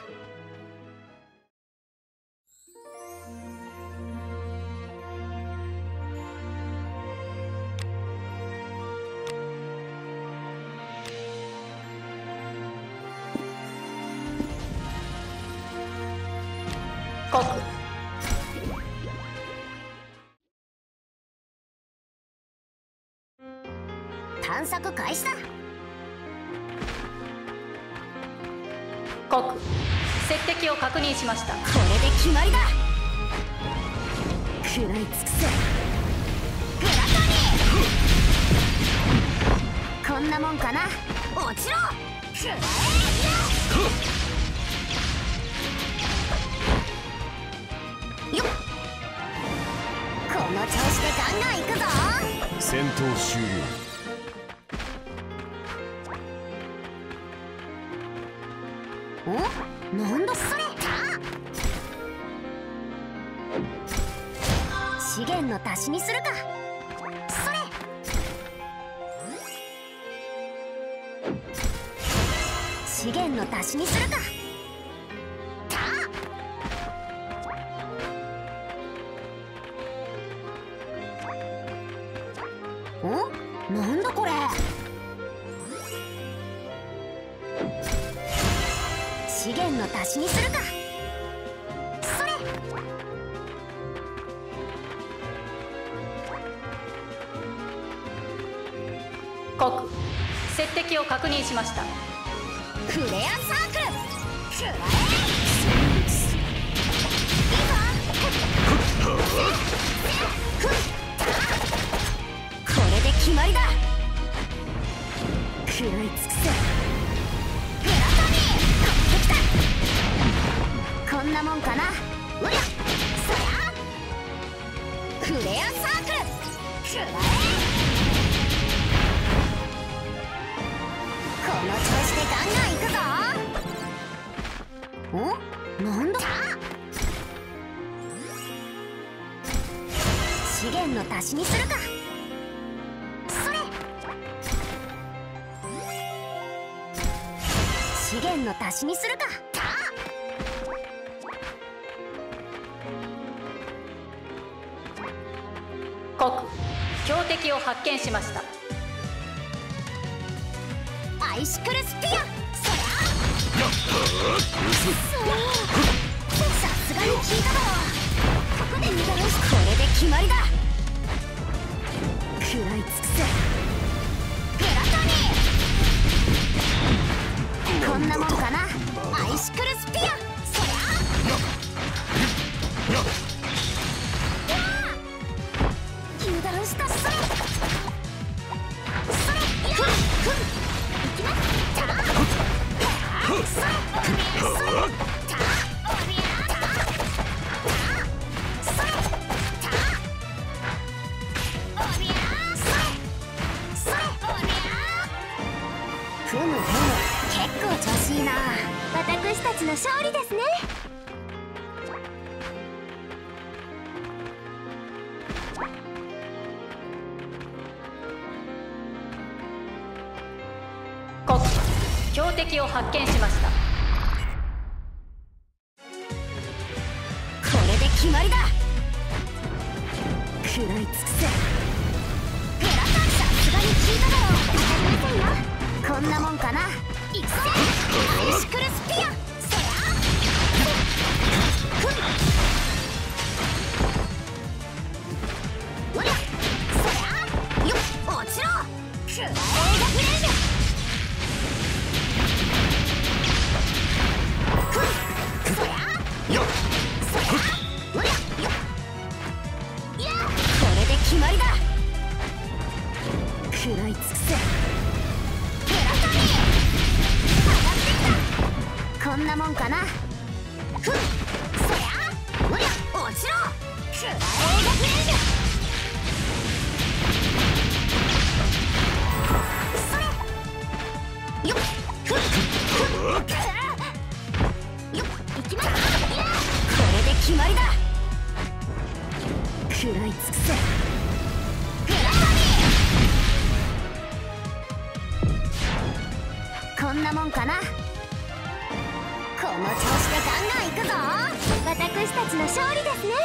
国探索開始だ。 国接敵を確認しました。 これで決まりだ。食らい尽くせグラタニー。こんなもんかな。落ちろ食らえ。よっの調子でガンガンいくぞ。 戦闘終了。 お、なんだそれ。資源の足しにするか。それ。資源の足しにするか。お、なんだこれ。資源の足しにするか。それ。 国接敵を確認しました。 フレアサークルくらえ。これで決まりだ。食らい尽くせ。グラトニー乗ってきた。こんなもんかな。うりゃそりゃフレアサークルくらえ。この調子でガンガンいくぞ。お、なんだ。資源の足しにするか。それ。資源の足しにするか。 国標的を発見しました。 アイシクルスピア。そりゃさすがに効いただろ。ここで見たよ。これで決まりだ。食らい尽くせ。グラトニーこんなもんかな。アイシクルスピア。そりゃ油断した。それそれ。いきます。ふむふむ、結構調子いいな。 私たちの勝利ですね。 国標的を発見しました。 これで決まりだ。食らい尽くせ。グラタンさすがに効いただろ。当たりませんよ。こんなもんかな。いくぜ。アイシクルスピア。そりゃうりゃそりゃよっ落ちろ。くらえがフレーズ。そりゃよっそりゃうりゃよっ。いやこれで決まりだ。食らい尽くせ。こんなもんかな。ふんそりゃうりゃ落ちろ。くらえがフレーズ。それよっふんよっいきます。これで決まりだ。食らい尽くせ。グラタニーこんなもんかな。この調子でガンガンいくぞ。 私たちの勝利ですね。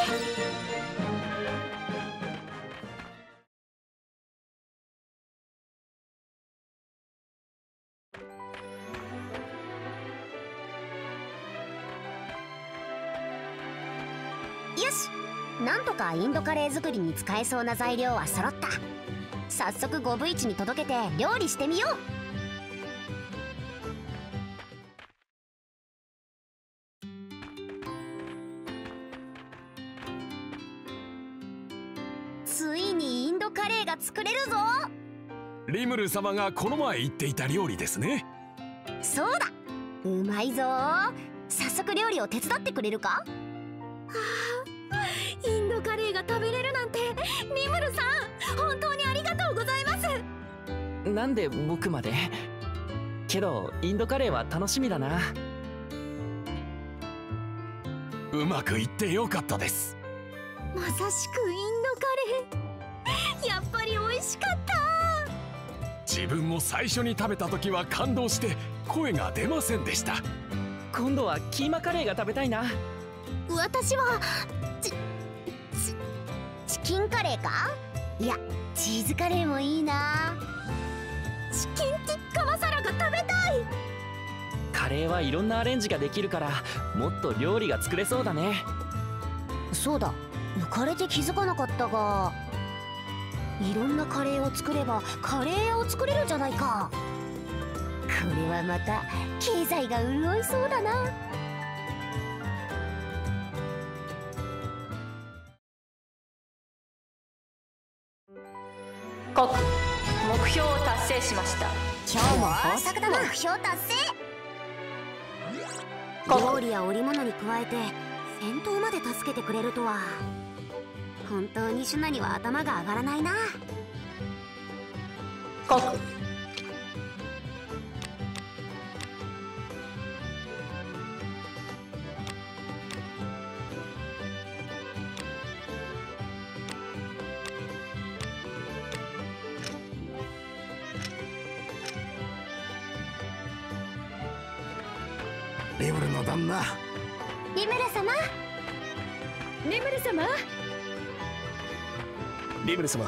よし、なんとかインドカレー作りに使えそうな材料は揃った。早速 5V1 に届けて料理してみよう。ついにインドカレーが作れるぞ。 リムル様がこの前言っていた料理ですね。 そうだ、うまいぞ。早速料理を手伝ってくれるか。 インドカレーが食べれるなんてリムルさん、本当にありがとうございます。 なんで僕まで？けどインドカレーは楽しみだな。 うまくいってよかったです。 まさしくインドカレー、やっぱり美味しかった。 自分も最初に食べた時は感動して声が出ませんでした。 今度はキーマカレーが食べたいな。 私はチキンカレーか？いや、チーズカレーもいいな。 チキンティッカマサラが食べたい。 カレーはいろんなアレンジができるからもっと料理が作れそうだね。 そうだ、浮かれて気づかなかったが、いろんなカレーを作ればカレー屋を作れるじゃないか。これはまた経済が潤いそうだな。 国目標を達成しました。 今日も豊作だな。目標達成。料理や織物に加えて戦闘まで助けてくれるとは、本当にシュナには頭が上がらないな。 国リムルの旦那。 リムル様。 リムル様。 リムル様。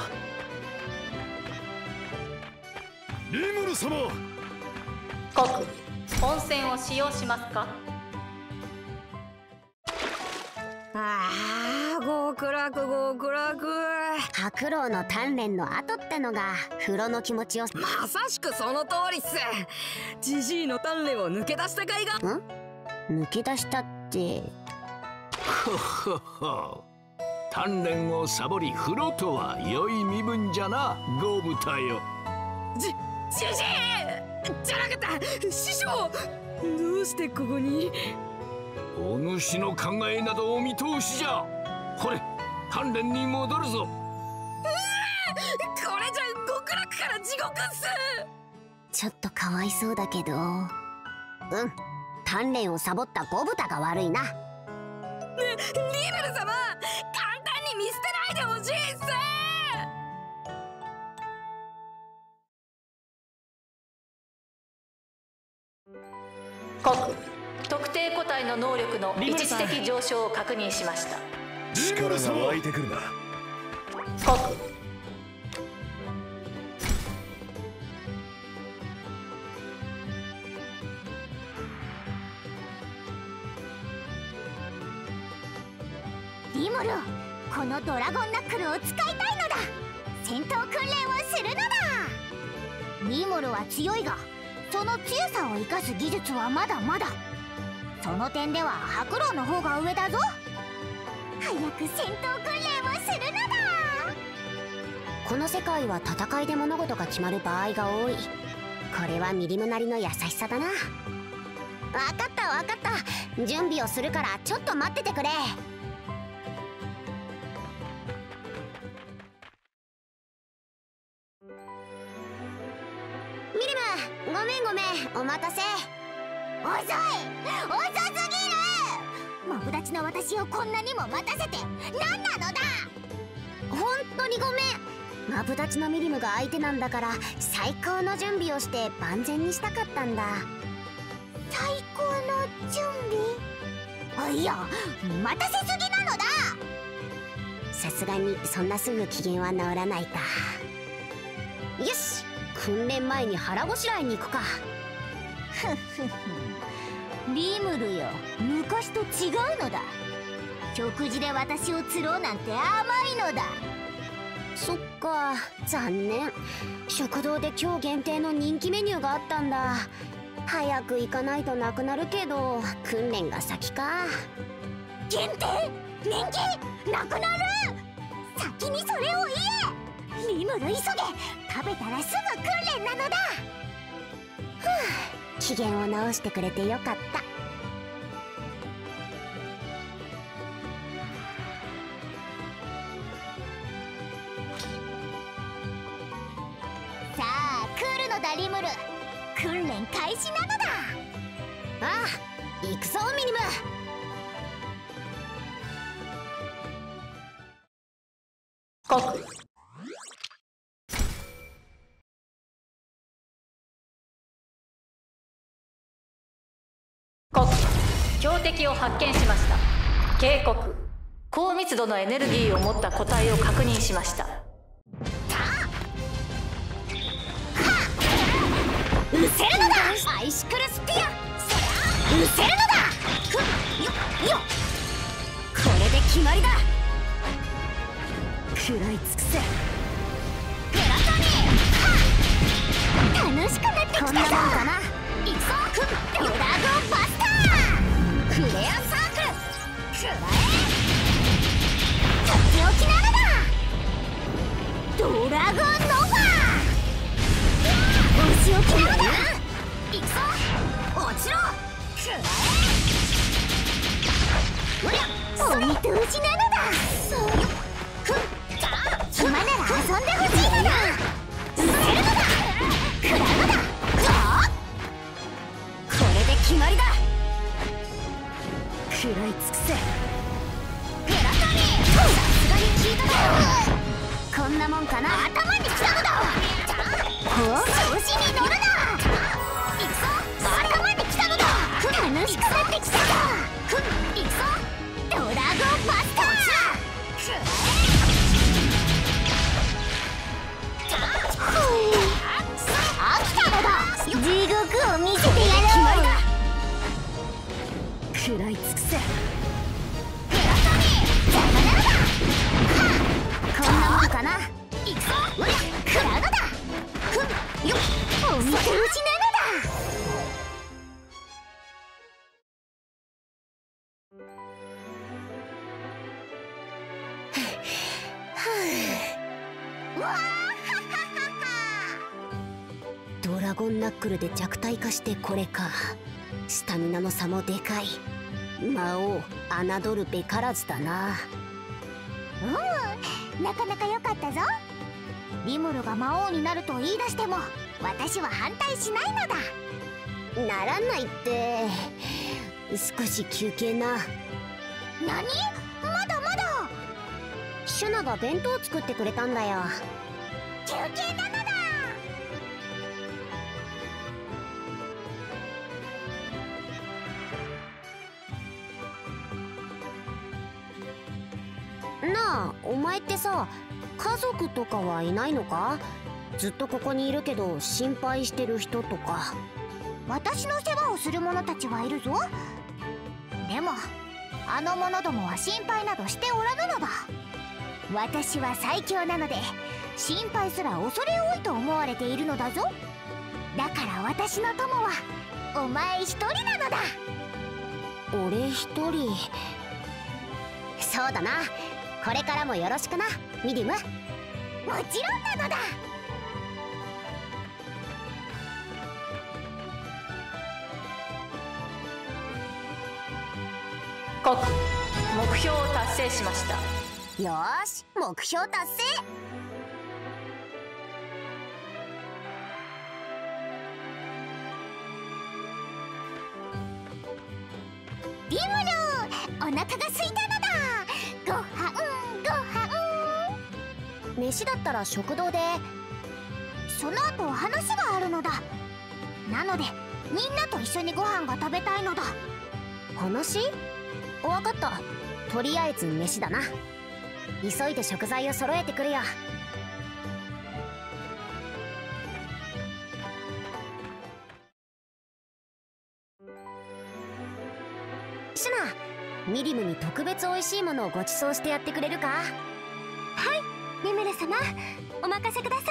リムル様。 国温泉を使用しますか？ ああ、極楽極楽。 白老の鍛錬の後ってのが風呂の気持ちを。 まさしくその通りっす。ジジイの鍛錬を抜け出した甲斐が。 抜け出したって。 ほほほ。鍛錬をサボり風呂とは良い身分じゃな、ゴブタよ。 ジジイじゃなかった、師匠。どうしてここに？ お主の考えなどお見通しじゃ。ほれ、鍛錬に戻るぞ。 これじゃ極楽から地獄っす。 ちょっとかわいそうだけど、鍛錬をサボったゴブタが悪いな。 リムル様、簡単に見捨てないでほしいっす。 国特定個体の能力の一時的上昇を確認しました。 力が湧いてくるな。 国リムル、このドラゴンナックルを使いたいのだ。戦闘訓練をするのだ。リムルは強いが、その強さを生かす技術はまだまだ。その点では白老の方が上だぞ。早く戦闘訓練をするのだ。 この世界は戦いで物事が決まる場合が多い。これはミリムなりの優しさだな。分かった分かった。準備をするからちょっと待っててくれ。ミリム、ごめんごめん、お待たせ。 遅すぎる。マブダチの私をこんなにも待たせて何なのだ。 本当にごめん。マブダチのミリムが相手なんだから最高の準備をして万全にしたかったんだ。 最高の準備？いや、待たせすぎなのだ。 さすがにそんなすぐ機嫌は治らないか。よし、訓練前に腹ごしらえに行くか。 ふふふ、リムルよ、昔と違うのだ。食事で私を釣ろうなんて甘いのだ。 そっか、残念。食堂で今日限定の人気メニューがあったんだ。早く行かないとなくなるけど訓練が先か。 限定？人気？なくなる？先にそれを言え。リムル急げ、食べたらすぐ訓練なのだ。 ふぅ、機嫌を直してくれてよかった。 だリムル、訓練開始なのだ。 ああ、行くぞミリム。 標的を発見しました。警告、高密度のエネルギーを持った個体を確認しました。 うせるのだ。アイシクルスピア。うせるのだ。よっ、これで決まりだ。食らい尽くせ。グラトニー。楽しくなってきたぞ。こんなもんかな。行くぞ。ドラゴンバスター。フレアサークル。食らえ。とっておきなのだ。ドラゴンノヴァ。お仕置きなのだ。行くぞ。落ちろ。食らえ。おりゃ、お見通しなのだ。そうよ。暇なら遊んでほしいのだ。うせるのだ。食らうのだ。これで決まりだ。食らい尽くせ。グラタニー。さすがに効いただろ。こんなもんかな。頭にきたのだ。調子に乗るな。行くぞ。頭にきたのだ。楽しくなってきたぞ。行くぞ。ドラゴンバスター。飽きたのだ。地獄を見せてやろう。食らい尽くせ。グラトニー。邪魔なのだ。こんなもんかな。行くぞ。食らうのだ。よっ、お見通しなのだ。 ドラゴンナックルで弱体化してこれか。スタミナの差もでかい。魔王侮るべからずだな。 なかなか良かったぞ。リムルが魔王になると言い出しても私は反対しないのだ。 ならないって。少し休憩な。 何？まだまだ。 シュナが弁当作ってくれたんだよ。 休憩なのだ。 なあ、お前ってさ、家族とかはいないのか？ずっとここにいるけど心配してる人とか。 私の世話をする者たちはいるぞ。でもあの者どもは心配などしておらぬのだ。私は最強なので心配すら恐れ多いと思われているのだぞ。だから私の友はお前一人なのだ。 俺一人。そうだな。これからもよろしくな、ミリム。もちろんなのだ。 国、目標を達成しました。 よーし、目標達成。 リムル、お腹が空いたのだ。ごはんごはん。 飯だったら食堂で。 その後話があるのだ。なのでみんなと一緒にご飯が食べたいのだ。 話？わかった。とりあえず飯だな。急いで食材を揃えてくるよ。シュナ、ミリムに特別おいしいものをご馳走してやってくれるか？ はい、リムル様、お任せください。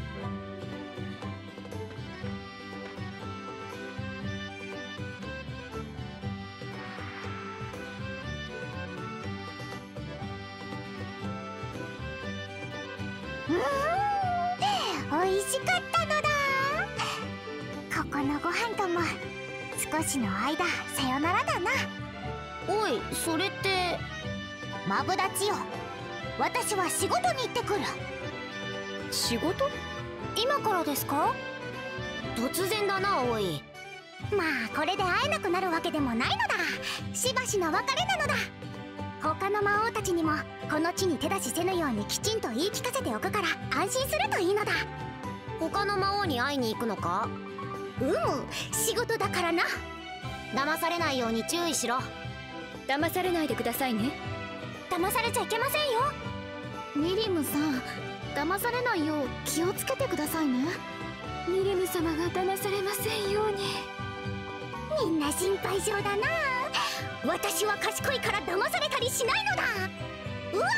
おいしかったのだ。ここのご飯とも少しの間さよならだな。 おい、それって。 マブダチよ、私は仕事に行ってくる。 仕事？今からですか？ 突然だな葵。 まあこれで会えなくなるわけでもないのだ。しばしの別れなのだ。他の魔王たちにもこの地に手出しせぬようにきちんと言い聞かせておくから安心するといいのだ。 他の魔王に会いに行くのか？ 仕事だからな。 騙されないように注意しろ。 騙されないでくださいね。 騙されちゃいけませんよ。 ミリムさん、騙されないよう気をつけてくださいね。 ミリム様が騙されませんように。 みんな心配性だな。私は賢いから騙されたりしないのだ。うわ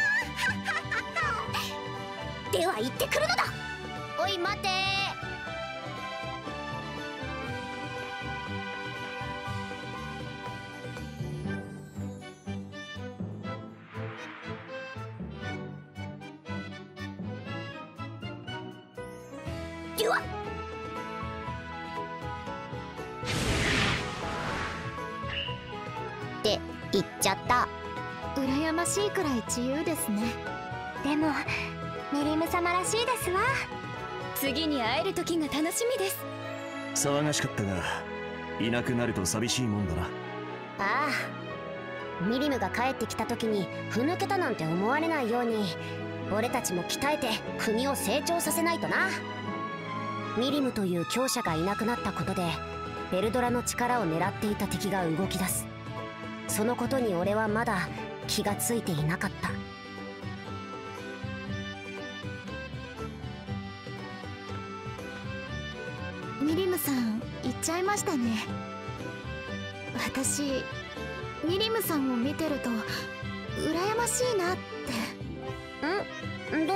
ーでは行ってくるのだ。 おい待て。 ではって言っちゃった。 羨ましいくらい自由ですね。 でもミリム様らしいですわ。 次に会える時が楽しみです。 騒がしかったがいなくなると寂しいもんだな。 ああ、ミリムが帰ってきた時にふぬけたなんて思われないように俺たちも鍛えて国を成長させないとな。ミリムという強者がいなくなったことでベルドラの力を狙っていた敵が動き出す。そのことに俺はまだ気がついていなかった。 ミリムさん言っちゃいましたね。私ミリムさんを見てると羨ましいなって。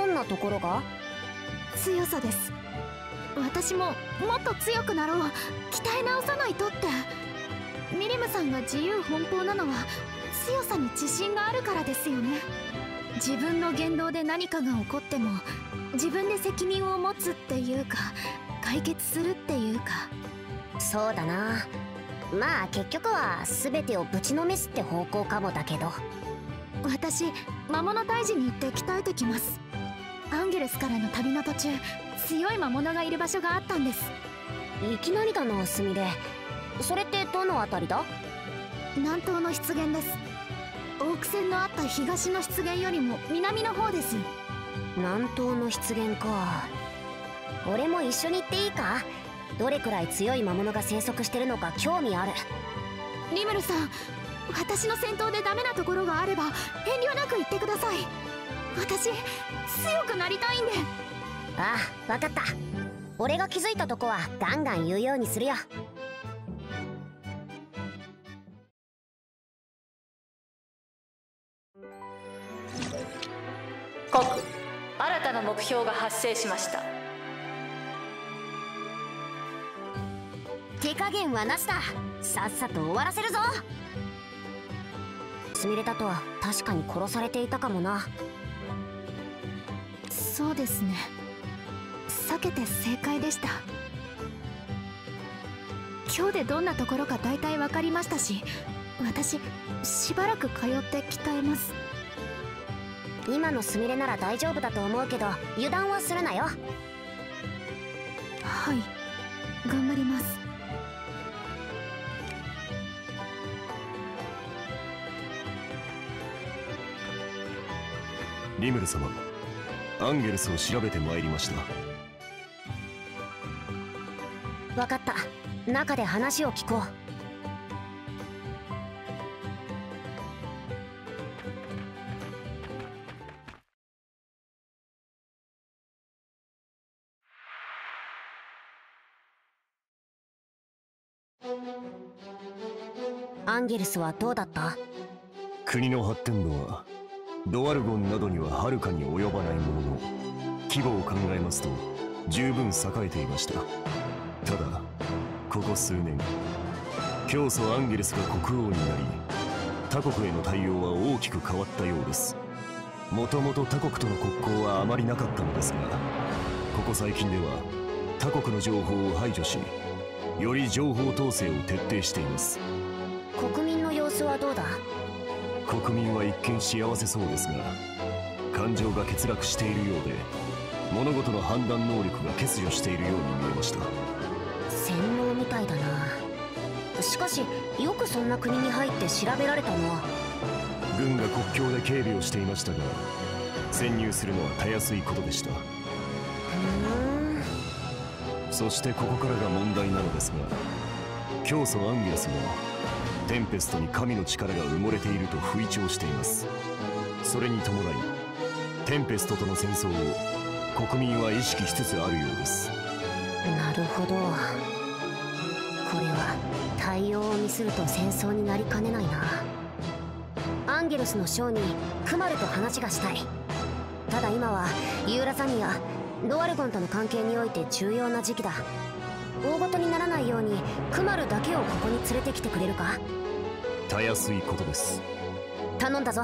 どんなところが？ 強さです。私ももっと強くなろう、鍛え直さないとって。ミリムさんが自由奔放なのは強さに自信があるからですよね。自分の言動で何かが起こっても自分で責任を持つっていうか解決するっていうか。 そうだな。まあ結局は全てをぶちのめすって方向かもだけど。 私魔物退治に行って鍛えてきます。アンゲルスからの旅の途中強い魔物がいる場所があったんです。 いきなりだなすみれ。それってどのあたりだ？ 南東の湿原です。オーク戦のあった東の湿原よりも南の方です。 南東の湿原か。俺も一緒に行っていいか？どれくらい強い魔物が生息してるのか興味ある。 リムルさん、私の戦闘でダメなところがあれば遠慮なく言ってください。私強くなりたいんで。 ああ、分かった。俺が気づいたとこはガンガン言うようにするよ。 国、新たな目標が発生しました。 手加減はなしだ。さっさと終わらせるぞ。すみれたとは確かに殺されていたかもな。 そうですね。避けて正解でした。今日でどんなところか大体分かりましたし、私しばらく通って鍛えます。 今のすみれなら大丈夫だと思うけど油断はするなよ。 はい、頑張ります。 リムル様、アンゲルスを調べてまいりました。 分かった。中で話を聞こう。アンゲルスはどうだった？ 国の発展度はドワルゴンなどにははるかに及ばないものの、規模を考えますと十分栄えていました。ただここ数年、教祖アンゲルスが国王になり他国への対応は大きく変わったようです。もともと他国との国交はあまりなかったのですが、ここ最近では他国の情報を排除し、より情報統制を徹底しています。 国民の様子はどうだ？ 国民は一見幸せそうですが、感情が欠落しているようで、物事の判断能力が欠如しているように見えました。 しかしよくそんな国に入って調べられたな。 軍が国境で警備をしていましたが、潜入するのはたやすいことでした。そしてここからが問題なのですが、教祖アンゲルスはテンペストに神の力が埋もれていると吹聴しています。それに伴いテンペストとの戦争を国民は意識しつつあるようです。 なるほど。これは対応をミスると戦争になりかねないな。アンゲルスの将にクマルと話がしたい。ただ今はユーラザニア、ドワルゴンとの関係において重要な時期だ。大ごとにならないようにクマルだけをここに連れてきてくれるか。 たやすいことです。 頼んだぞ。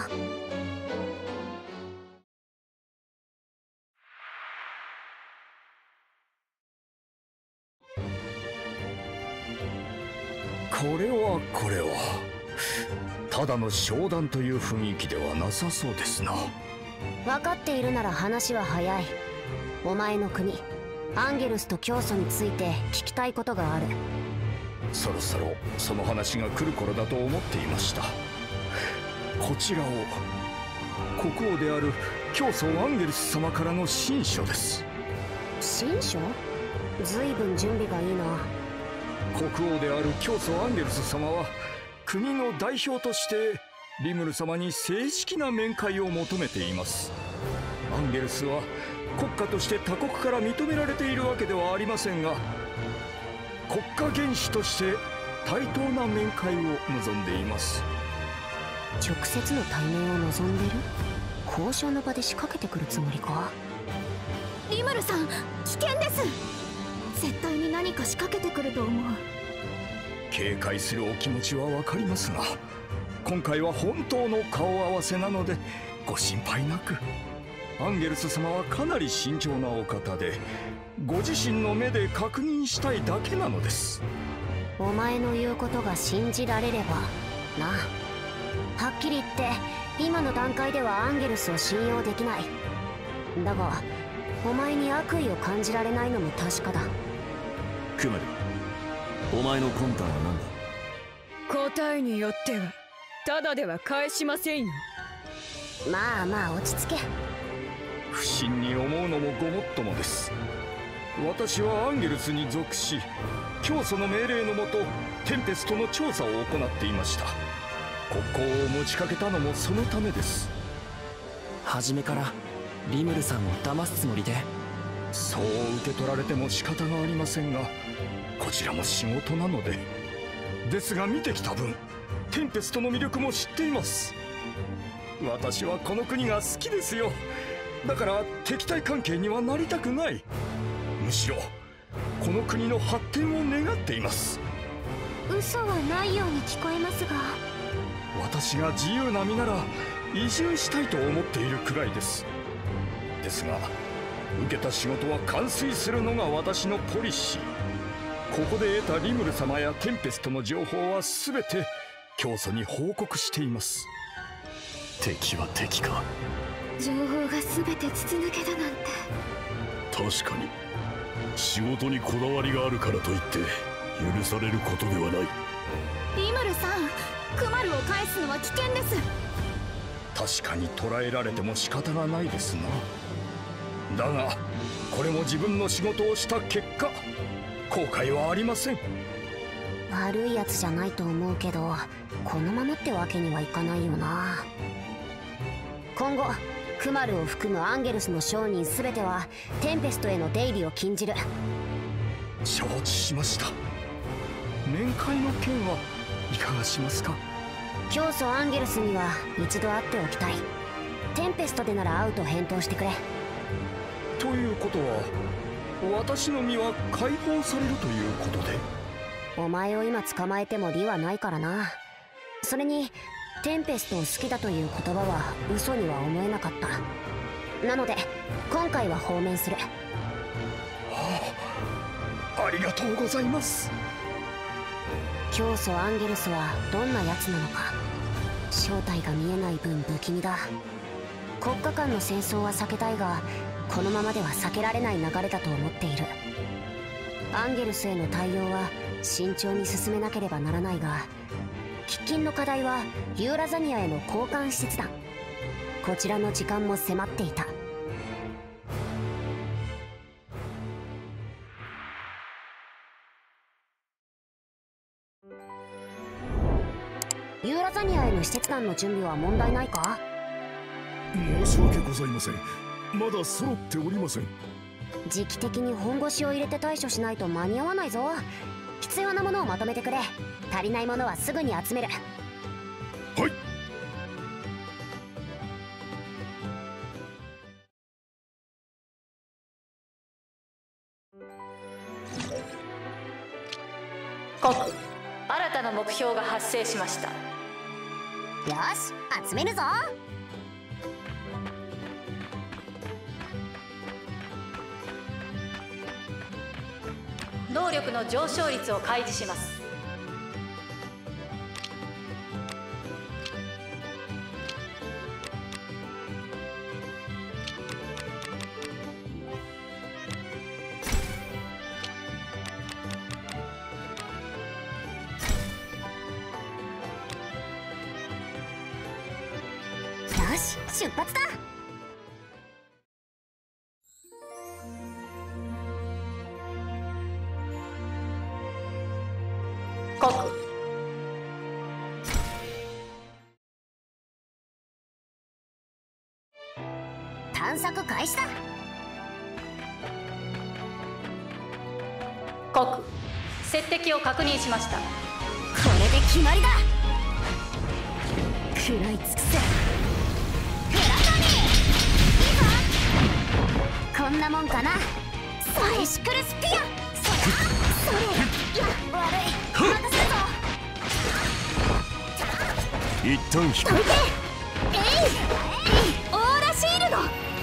これはただの商談という雰囲気ではなさそうですな。 分かっているなら話は早い。お前の国アンゲルスと教祖について聞きたいことがある。 そろそろその話が来る頃だと思っていました。こちらを国王である教祖アンゲルス様からの親書です。 親書？随分準備がいいな。 国王である教祖アンゲルス様は国の代表としてリムル様に正式な面会を求めています。アンゲルスは国家として他国から認められているわけではありませんが、国家元首として対等な面会を望んでいます。 直接の対面を望んでる？交渉の場で仕掛けてくるつもりか？ リムルさん、危険です。絶対に何か仕掛けてくると思う。 警戒するお気持ちは分かりますが、今回は本当の顔合わせなのでご心配なく。アンゲルス様はかなり慎重なお方で、ご自身の目で確認したいだけなのです。 お前の言うことが信じられればな。はっきり言って今の段階ではアンゲルスを信用できない。だがお前に悪意を感じられないのも確かだ。 クマル、お前の魂胆は何だ？ 答えによってはただでは返しませんよ。 まあまあ落ち着け。 不審に思うのもごもっともです。私はアンゲルスに属し、教祖の命令のもとテンペストの調査を行っていました。国交を持ちかけたのもそのためです。 初めからリムルさんを騙すつもりで？ そう受け取られても仕方がありませんが、こちらも仕事なので。ですが見てきた分、テンペストの魅力も知っています。私はこの国が好きですよ。だから敵対関係にはなりたくない。むしろこの国の発展を願っています。 嘘はないように聞こえますが、 私が自由な身なら移住したいと思っているくらいです。ですが受けた仕事は完遂するのが私のポリシー。ここで得たリムル様やテンペストの情報は全て教祖に報告しています。 敵は敵か。 情報が全て筒抜けだなんて。 確かに仕事にこだわりがあるからといって許されることではない。 リムルさん、クマルを返すのは危険です。 確かに捕らえられても仕方がないですな。だがこれも自分の仕事をした結果、後悔はありません。 悪いやつじゃないと思うけど、このままってわけにはいかないよな。今後クマルを含むアンゲルスの商人全てはテンペストへの出入りを禁じる。 承知しました。面会の件はいかがしますか？ 教祖アンゲルスには一度会っておきたい。テンペストでなら会うと返答してくれ。 ということは私の身は解放されるということで？ お前を今捕まえても利はないからな。それにテンペストを好きだという言葉は嘘には思えなかった。なので今回は放免する。 ありがとうございます。 教祖アンゲルスはどんなやつなのか正体が見えない分不気味だ。国家間の戦争は避けたいが、このままでは避けられない流れだと思っている。 アンゲルスへの対応は慎重に進めなければならないが、喫緊の課題はユーラザニアへの交換使節団。こちらの時間も迫っていた。ユーラザニアへの使節団の準備は問題ないか？ 申し訳ございません。まだ揃っておりません。 時期的に本腰を入れて対処しないと間に合わないぞ。必要なものをまとめてくれ。足りないものはすぐに集める。 はい。 国、新たな目標が発生しました。 よし、集めるぞ。 能力の上昇率を開示します。 よし、出発だ。 国、 探索開始だ。 国、接敵を確認しました。 これで決まりだ。食らい尽くせ。フラトニー、いいぞ。こんなもんかな。バイシクルスピア。それいや悪い。待たせるぞ。 一旦引く。 どいて。オーラシールド。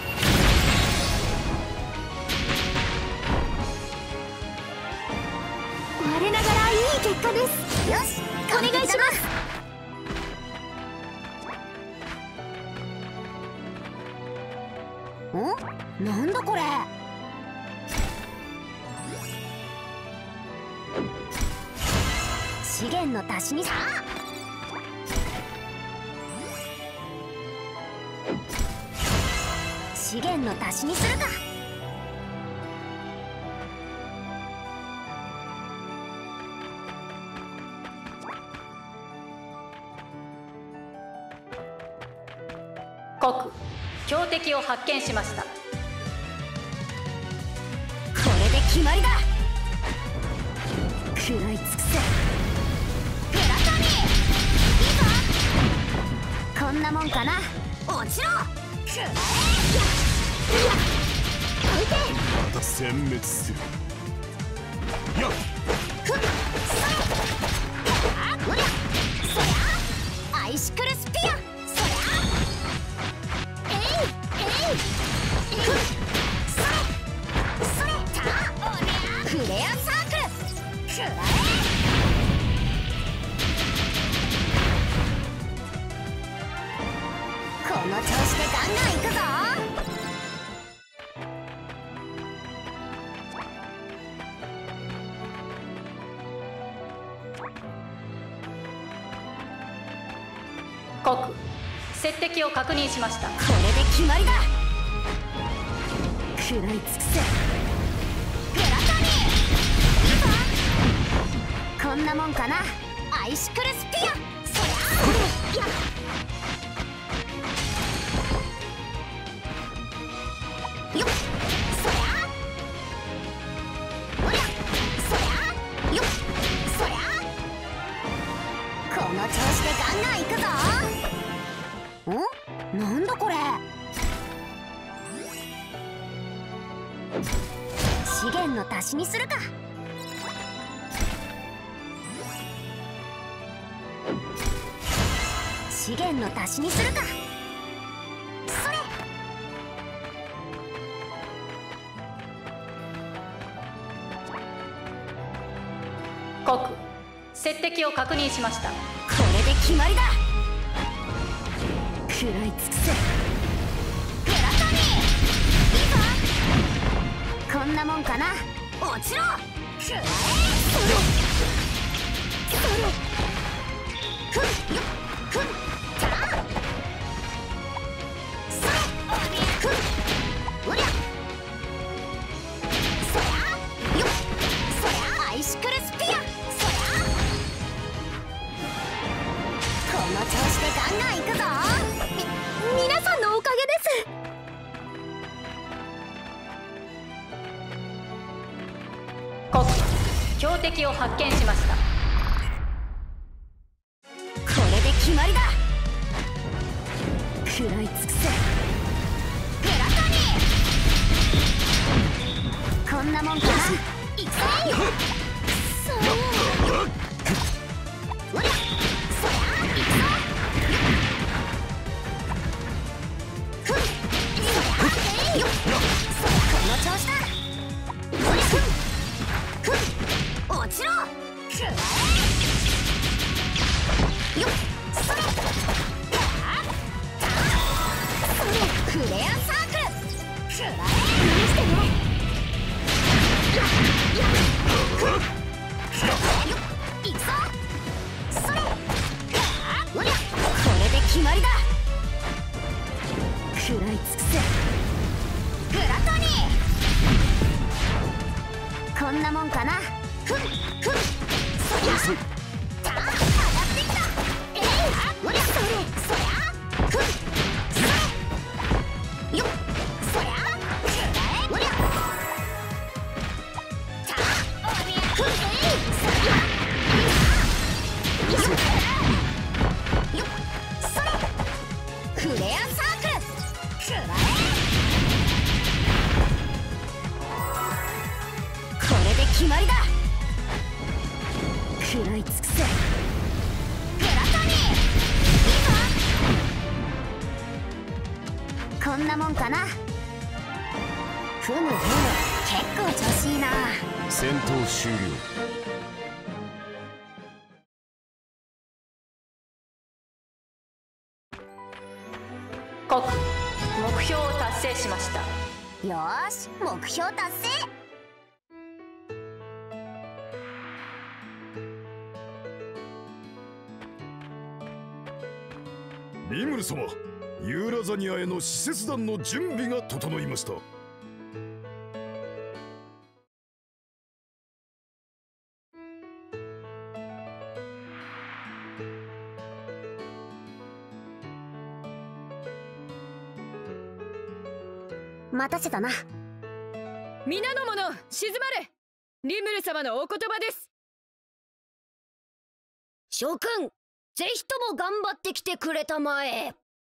我ながらいい結果です。 よし、 お願いします。 なんだこれ。資源の足しにさ。資源の足しにするか。 国、標的を発見しました。 これで決まりだ。食らい尽くせ。フラトニー、いいぞ。こんなもんかな。落ちろ。食らえ。どいて。 また殲滅する。やっふっ、それ。うりゃ、そりゃ。アイシクルスピア。そりゃ。ふっ、それ。それ。たあ、おりゃ。フレアサークル。食らえ。この調子でガンガンいくぞ。 国、接敵を確認しました。 これで決まりだ。食らい尽くせ。グラトニー、いいぞ。こんなもんかな。アイシクルスピア。そりゃ。よっ、そりゃ。おりゃ、そりゃ。よっ、そりゃ。この調子でガンガンいくぞ。なんだこれ。資源の足しにするか。資源の足しにするか。それ。 国、接敵を確認しました。 これで決まりだ。食らい尽くせ。グラトニー、いいぞ。こんなもんかな。落ちろ。 アイシクルスピア。この調子でガンガンいくぞ。 皆さんのおかげです。 国標的を発見しました。 これで決まりだ。食らい尽くせグラトニー。こんなもんかな。いくぞ。そうおりゃそりゃいくぞ。ふんそりゃよっそりゃこの調子だ。おりゃふん落ちろ。くらえよっそれフレアサークル。くらえ許してね。いくぞそれ。おりゃこれで決まりだ。食らい尽くせグラトニー。こんなもんかな。ふんふんそりゃた上がってきた。おりゃそれそりゃふんそれよっそりゃくらえおりゃたおりゃふんそりゃよっそれフレアサークルくらえ。これで決まりだ。食らい尽くせグラトニー。いいぞこんなもんかな。ふむふむ結構調子いいな。 戦闘終了。 国目標を達成しました。 よーし目標達成。 リムル様、ユーラザニアへの使節団の準備が整いました。 待たせたな。 皆の者静まれ。リムル様のお言葉です。 諸君ぜひとも頑張ってきてくれたまえ。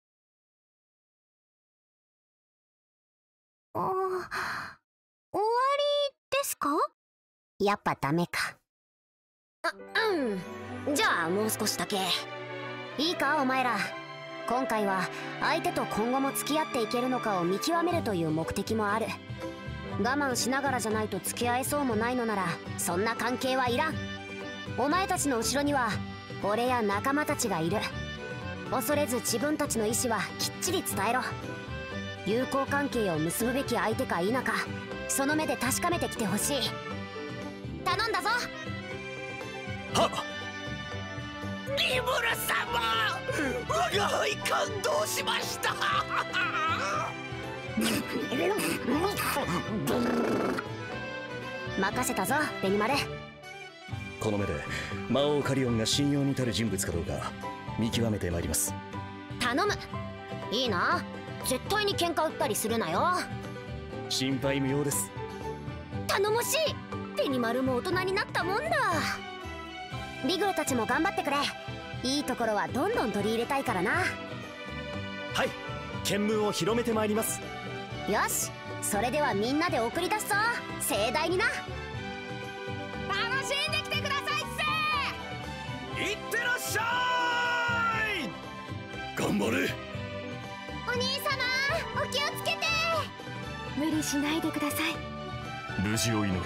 終わりですか。やっぱダメか。じゃあもう少しだけいいかお前ら。今回は相手と今後も付き合っていけるのかを見極めるという目的もある。我慢しながらじゃないと付き合えそうもないのならそんな関係はいらん。お前たちの後ろには俺や仲間たちがいる。恐れず自分たちの意思はきっちり伝えろ。友好関係を結ぶべき相手か否かその目で確かめてきてほしい。頼んだぞ。 はっ。リムル様、我が輩感動しました。 任せたぞベニマル。 この目で魔王カリオンが信用に足る人物かどうか見極めてまいります。 頼む。いいな、絶対に喧嘩売ったりするなよ。 心配無用です。 頼もしい。ベニマルも大人になったもんだ。リグルたちも頑張ってくれ。いいところはどんどん取り入れたいからな。 はい、見聞を広めてまいります。 よし、それではみんなで送り出すぞ。盛大にな。 楽しんできてくださいっせ。いってらっしゃい。 頑張れ。 お兄様お気をつけて。無理しないでください。 無事を祈る。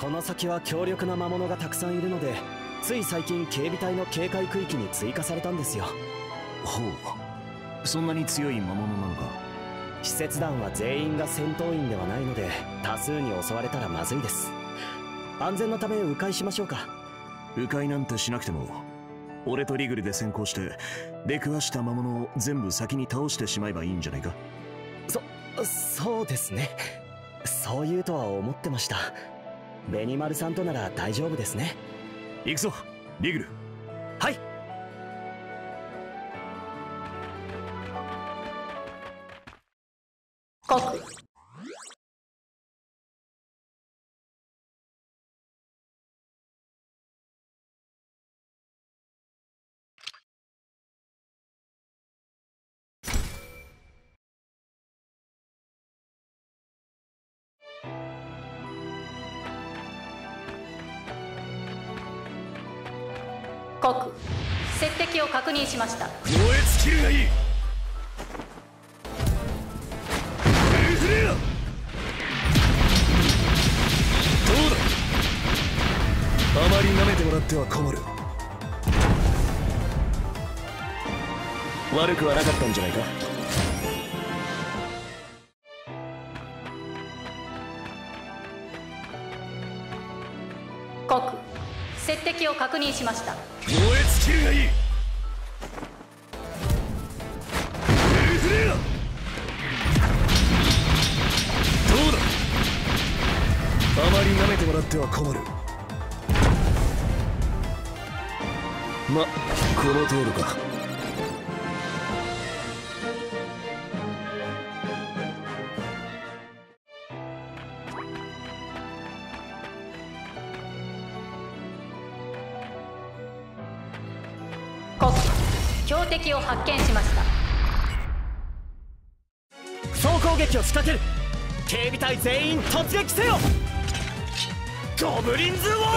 この先は強力な魔物がたくさんいるので、つい最近警備隊の警戒区域に追加されたんですよ。 ほう、そんなに強い魔物なのか。 使節団は全員が戦闘員ではないので、多数に襲われたらまずいです。安全のため迂回しましょうか。 迂回なんてしなくても、俺とリグルで先行して出くわした魔物を全部先に倒してしまえばいいんじゃないか。 そうですね。そう言うとは思ってました。ベニマルさんとなら大丈夫ですね。 行くぞリグル。 はい。 告。告。接敵を確認しました。 燃え尽きるがいい。 どうだ。あまり舐めてもらっては困る。悪くはなかったんじゃないか。 告。接敵を確認しました。 燃え尽きるがいい。 どうだ。あまり舐めてもらっては困る。ま、この程度か。 告。標的を発見しました。 総攻撃を仕掛ける。警備隊全員突撃せよ。ゴブリンズウォー。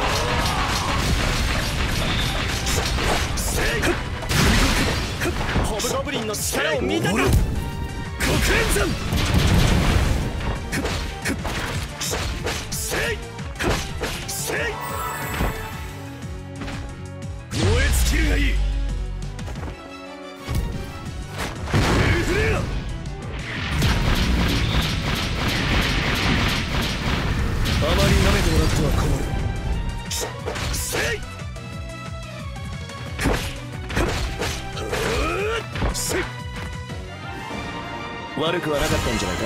ホブゴブリンの力を見たか。黒煙山。 燃え尽きるがいい。 あまり舐めてもらっては困る。悪くはなかったんじゃないか。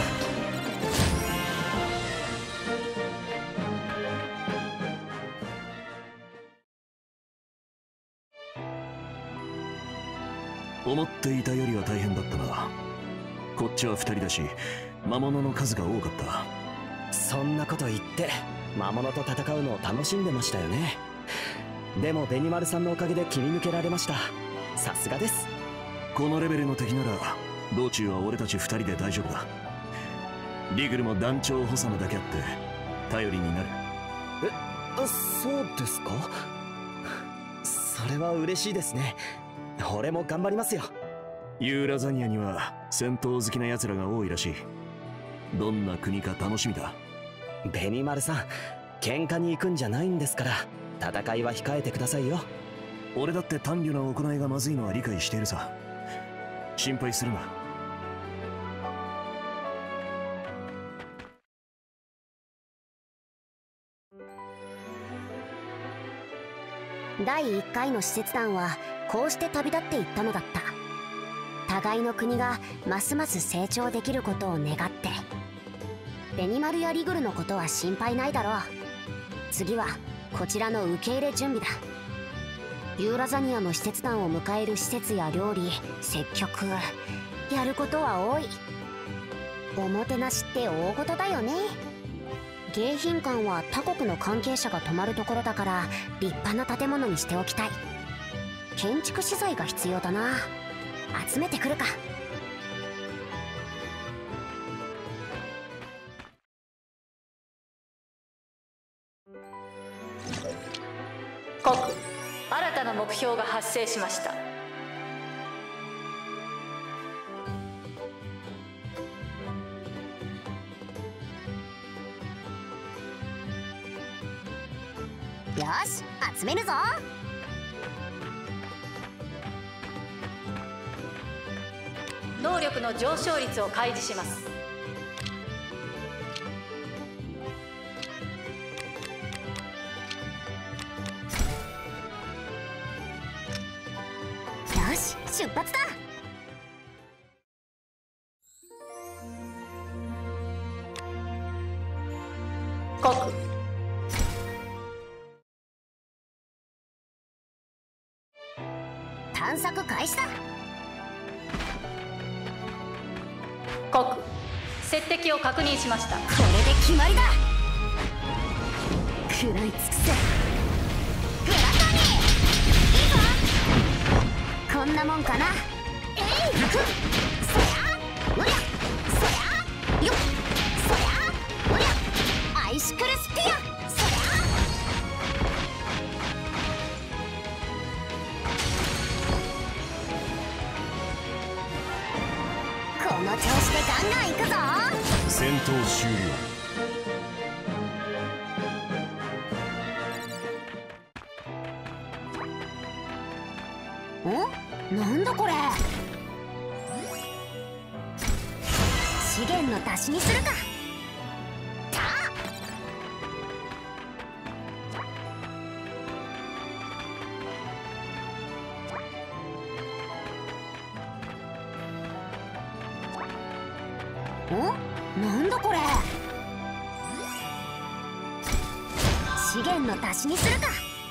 思っていたよりは大変だったな。こっちは2人だし魔物の数が多かった。 そんなこと言って魔物と戦うのを楽しんでましたよね。でもベニマルさんのおかげで切り抜けられました。さすがです。 このレベルの敵なら道中は俺たち2人で大丈夫だ。リグルも団長補佐なだけあって頼りになる。 そうですか。それは嬉しいですね。俺も頑張りますよ。 ユーラザニアには戦闘好きな奴らが多いらしい。どんな国か楽しみだ。 ベニマルさん、喧嘩に行くんじゃないんですから、戦いは控えてくださいよ。 俺だって短慮な行いがまずいのは理解しているさ。心配するな。 第1回の使節団はこうして旅立っていったのだった。互いの国がますます成長できることを願って。ベニマルやリグルのことは心配ないだろう。次はこちらの受け入れ準備だ。ユーラザニアの使節団を迎える施設や料理、接客、やることは多い。おもてなしって大事だよね。迎賓館は他国の関係者が泊まるところだから立派な建物にしておきたい。建築資材が必要だな。集めてくるか。 国、新たな目標が発生しました。 よし集めるぞ。 能力の上昇率を開示します。 よし出発だ。 国探索開始だ。 国接敵を確認しました。 これで決まりだ。食らい尽くせフラタニー。いいぞ。こんなもんかな。えいそやうりゃそやよっそやうりゃアイシクルスピアそや。この調子でガンガンいくぞ。 戦闘終了。 なんだこれ。資源の足しにするか。なんだこれ。資源の足しにするか。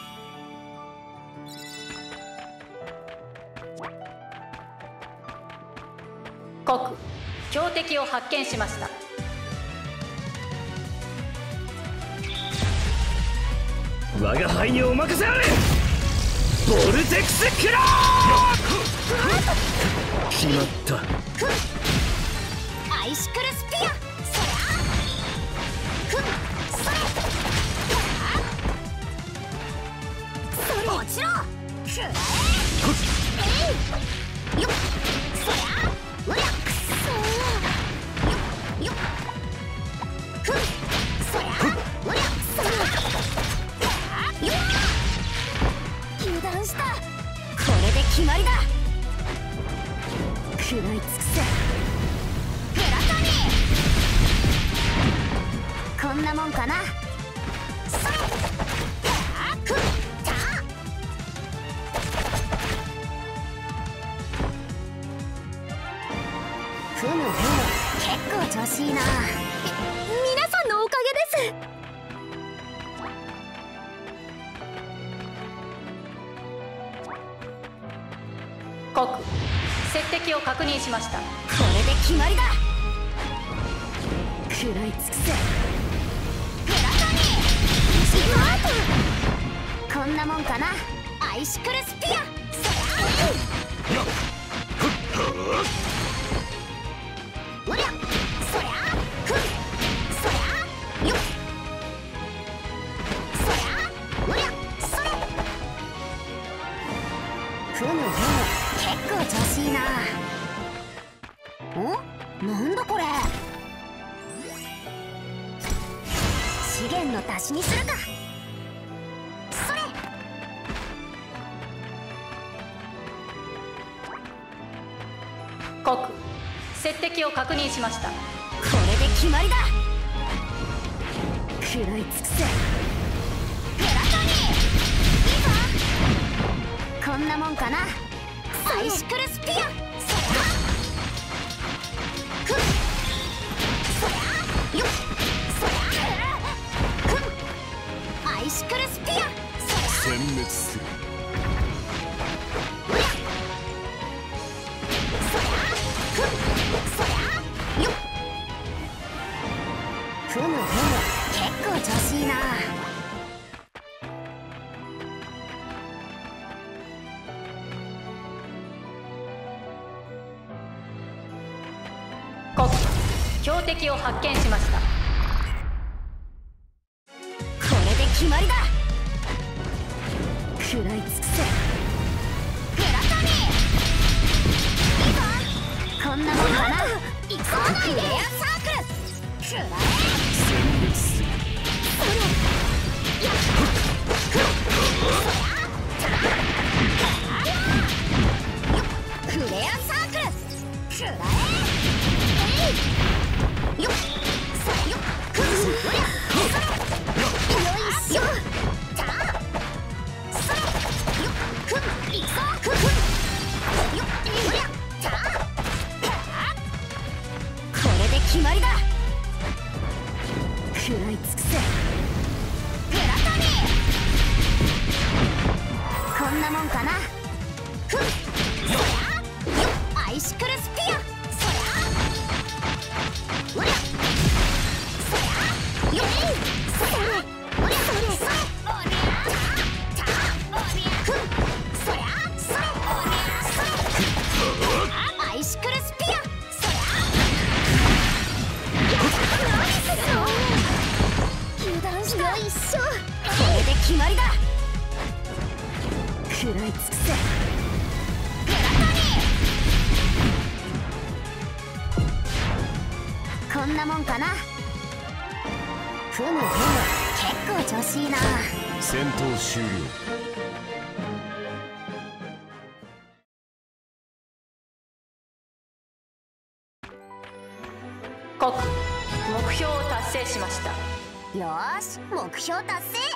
国標的を発見しました。 我が輩にお任せあれ。ボルテクスクロー。決まった。 アイシクルスピアそやそれ落ちろくらえよっそやうりゃくそよっそやうりゃそよっ油断した。これで決まりだ。食らい尽くせこんなもんかな。それふったふむふむ結構調子いいな。皆さんのおかげです。 国接敵を確認しました。 これで決まりだ。食らい尽くせこんなもんかな。アイシクルスピアそやうりゃそやふそやよっそやうりゃそれふむふむ結構調子いいな。なんだこれ。資源の足しにするか。それ国接敵を確認しました。 これで決まりだ。食らい尽くせフラタニー。いいぞ。こんなもんかな。アイシクルスピアそやふっそやよっそやふっアイシクルスピアそや殲滅する。 うりゃそやふっそやよっふむふむ結構調子いいな。 国標的を発見しました。 これで決まりだ。食らい尽くせフラタニー。いいぞ。こんなもんかな。行こないでレアサークル食らえ殲滅する。 それやっふっ食らい尽くせ。 グラトニー、こんなもんかな。ふっ、そりゃアイシクルスピア、そりゃうりゃ、そりゃよい、それうりゃ、それおりゃたおりゃ、ふっ、そりゃそれおりゃ、それアイシクルスピア、そりゃ何するの。油断した。よいしょ、これで決まりだ。 食らい尽くせ。 こんなもんかな。 ふむふむ、 結構調子いいな。 戦闘終了。 国目標を達成しました。 よーし、目標達成。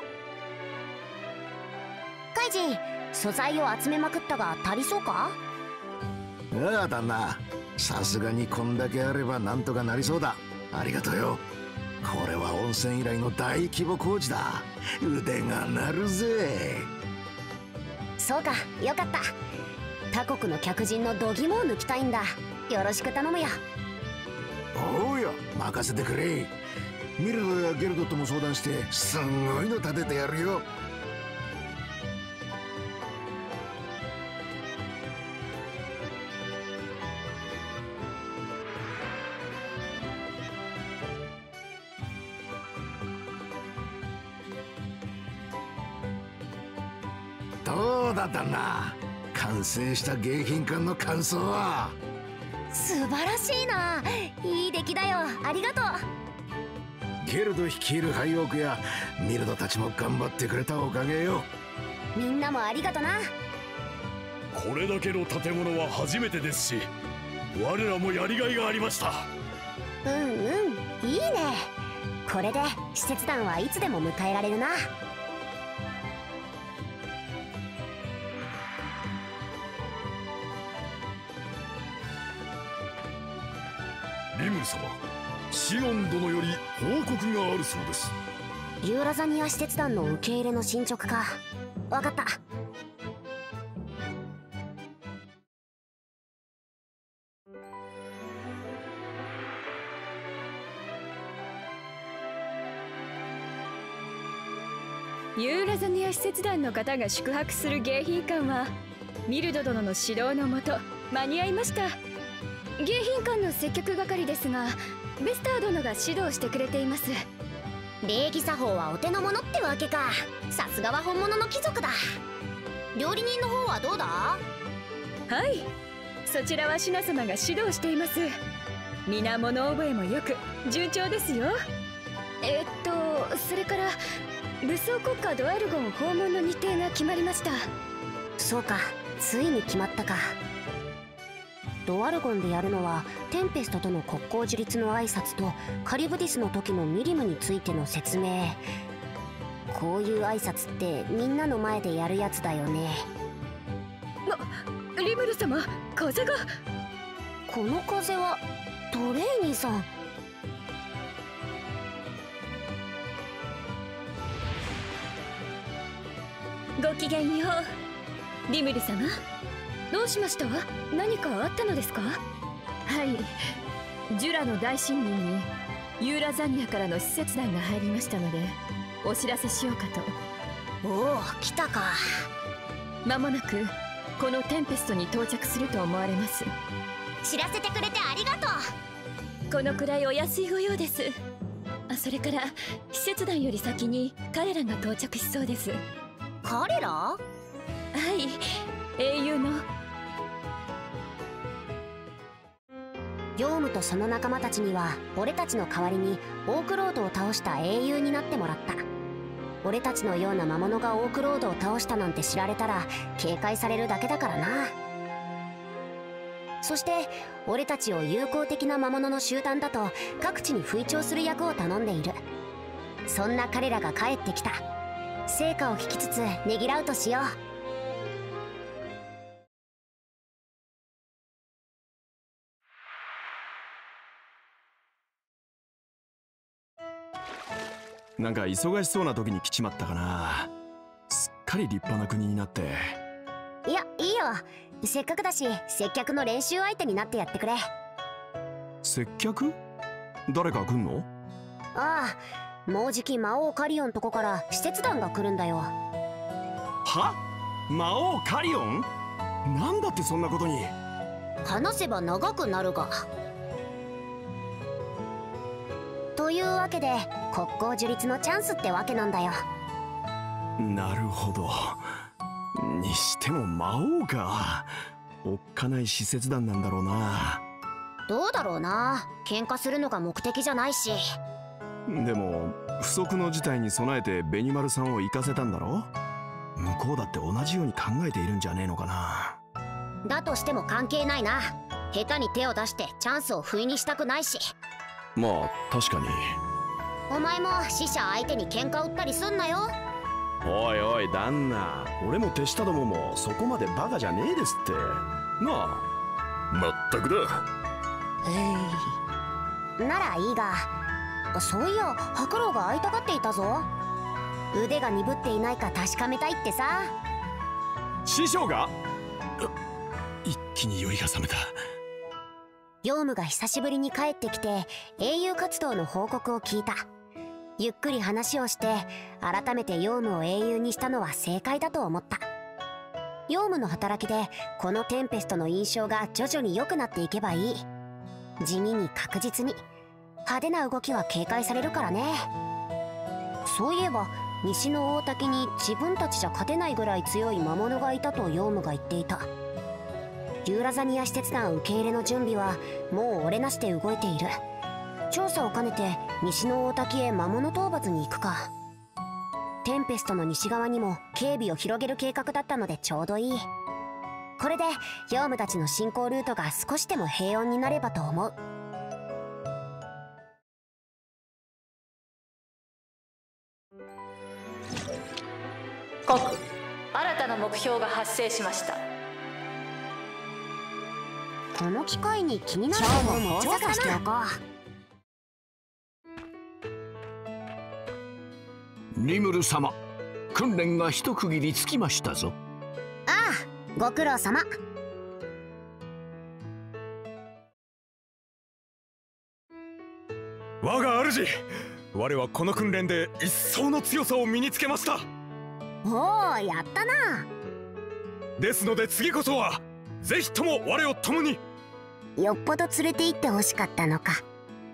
カイジ、素材を集めまくったが足りそうか。 ああ旦那、さすがにこんだけあればなんとかなりそうだ。ありがとうよ。これは温泉以来の大規模工事だ。腕が鳴るぜ。 そうか、よかった。他国の客人の度肝を抜きたいんだ。よろしく頼むよ。 おうよ、任せてくれ。ミルドやゲルドとも相談してすんごいの立ててやるよ。どうだ旦那、完成した迎賓館の感想は。 素晴らしいな。いい出来だよ。ありがとう。 ゲルド率いるハイオークやミルドたちも頑張ってくれたおかげよ。 みんなもありがとな。 これだけの建物は初めてですし、我らもやりがいがありました。 うんうん、いいね。これで使節団はいつでも迎えられるな。 リムル様、シオン殿より報告があるそうです。 ユーラザニア使節団の受け入れの進捗か。わかった。 ユーラザニア使節団の方が宿泊する迎賓館はミルド殿の指導のもと間に合いました。迎賓館の接客係ですが、ベスター殿が指導してくれています。 礼儀作法はお手の物ってわけか。さすがは本物の貴族だ。料理人の方はどうだ。 はい、そちらはシュナ様が指導しています。皆物覚えもよく順調ですよ。それから武装国家ドワルゴン訪問の日程が決まりました。 そうか、ついに決まったか。ドワルゴンでやるのはテンペストとの国交樹立の挨拶とカリブディスの時のミリムについての説明。こういう挨拶ってみんなの前でやるやつだよね。 リムル様、風が。 この風はトレイニーさん。 ごきげんよう、リムル様。どうしました？何かあったのですか？はい、ジュラの大森林にユーラザニアからの使節団が入りましたのでお知らせしようかと。 おお、来たか。 間もなくこのテンペストに到着すると思われます。 知らせてくれてありがとう。このくらいお安いご用です。それから使節団より先に彼らが到着しそうです。 彼ら？ はい、英雄のヨウムとその仲間たちには俺たちの代わりにオークロードを倒した英雄になってもらった。俺たちのような魔物がオークロードを倒したなんて知られたら警戒されるだけだからな。そして俺たちを友好的な魔物の集団だと各地に吹聴する役を頼んでいる。そんな彼らが帰ってきた。成果を引きつつねぎらうとしよう。 なんか忙しそうな時に来ちまったかな。すっかり立派な国になって。 いや、いいよ。せっかくだし接客の練習相手になってやってくれ。 接客？誰か来んの？ ああ、もうじき魔王カリオンとこから使節団が来るんだよ。 は？魔王カリオン？なんだってそんなことに。 話せば長くなるが。というわけで国交樹立のチャンスってわけなんだよ。 なるほど。にしても魔王か。おっかない使節団なんだろうな。 どうだろうな。喧嘩するのが目的じゃないし。 でも不測の事態に備えてベニマルさんを行かせたんだろ。向こうだって同じように考えているんじゃねえのかな。 だとしても関係ないな。下手に手を出してチャンスを不意にしたくないし。 まあ確かに。 お前も死者相手に喧嘩売ったりすんなよ。 おいおい旦那、俺も手下どももそこまでバカじゃねえですってなあ。 まったくだ。 ならいいが、そういや白老が会いたがっていたぞ。腕が鈍っていないか確かめたいってさ。 師匠が？一気に酔いが覚めた。 ヨウムが久しぶりに帰ってきて英雄活動の報告を聞いた。ゆっくり話をして改めてヨウムを英雄にしたのは正解だと思った。ヨウムの働きでこのテンペストの印象が徐々に良くなっていけばいい。地味に確実に派手な動きは警戒されるからね。そういえば西の大滝に自分たちじゃ勝てないぐらい強い魔物がいたとヨウムが言っていた。ユーラザニア使節団受け入れの準備はもう俺なしで動いている。調査を兼ねて西の大滝へ魔物討伐に行くか。テンペストの西側にも警備を広げる計画だったのでちょうどいい。これでヨウムたちの進行ルートが少しでも平穏になればと思う。 国、新たな目標が発生しました。 この機会に気になるものも調査しておこう。リムル様、訓練が一区切りつきましたぞ。 ああ、ご苦労様。 我が主、我はこの訓練で一層の強さを身につけました。 おお、やったな。 ですので次こそはぜひとも我を共に。 よっぽど連れて行ってほしかったのか。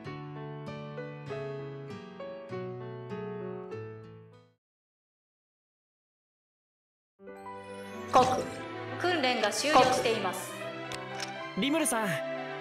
国、訓練が終了しています。 リムルさん、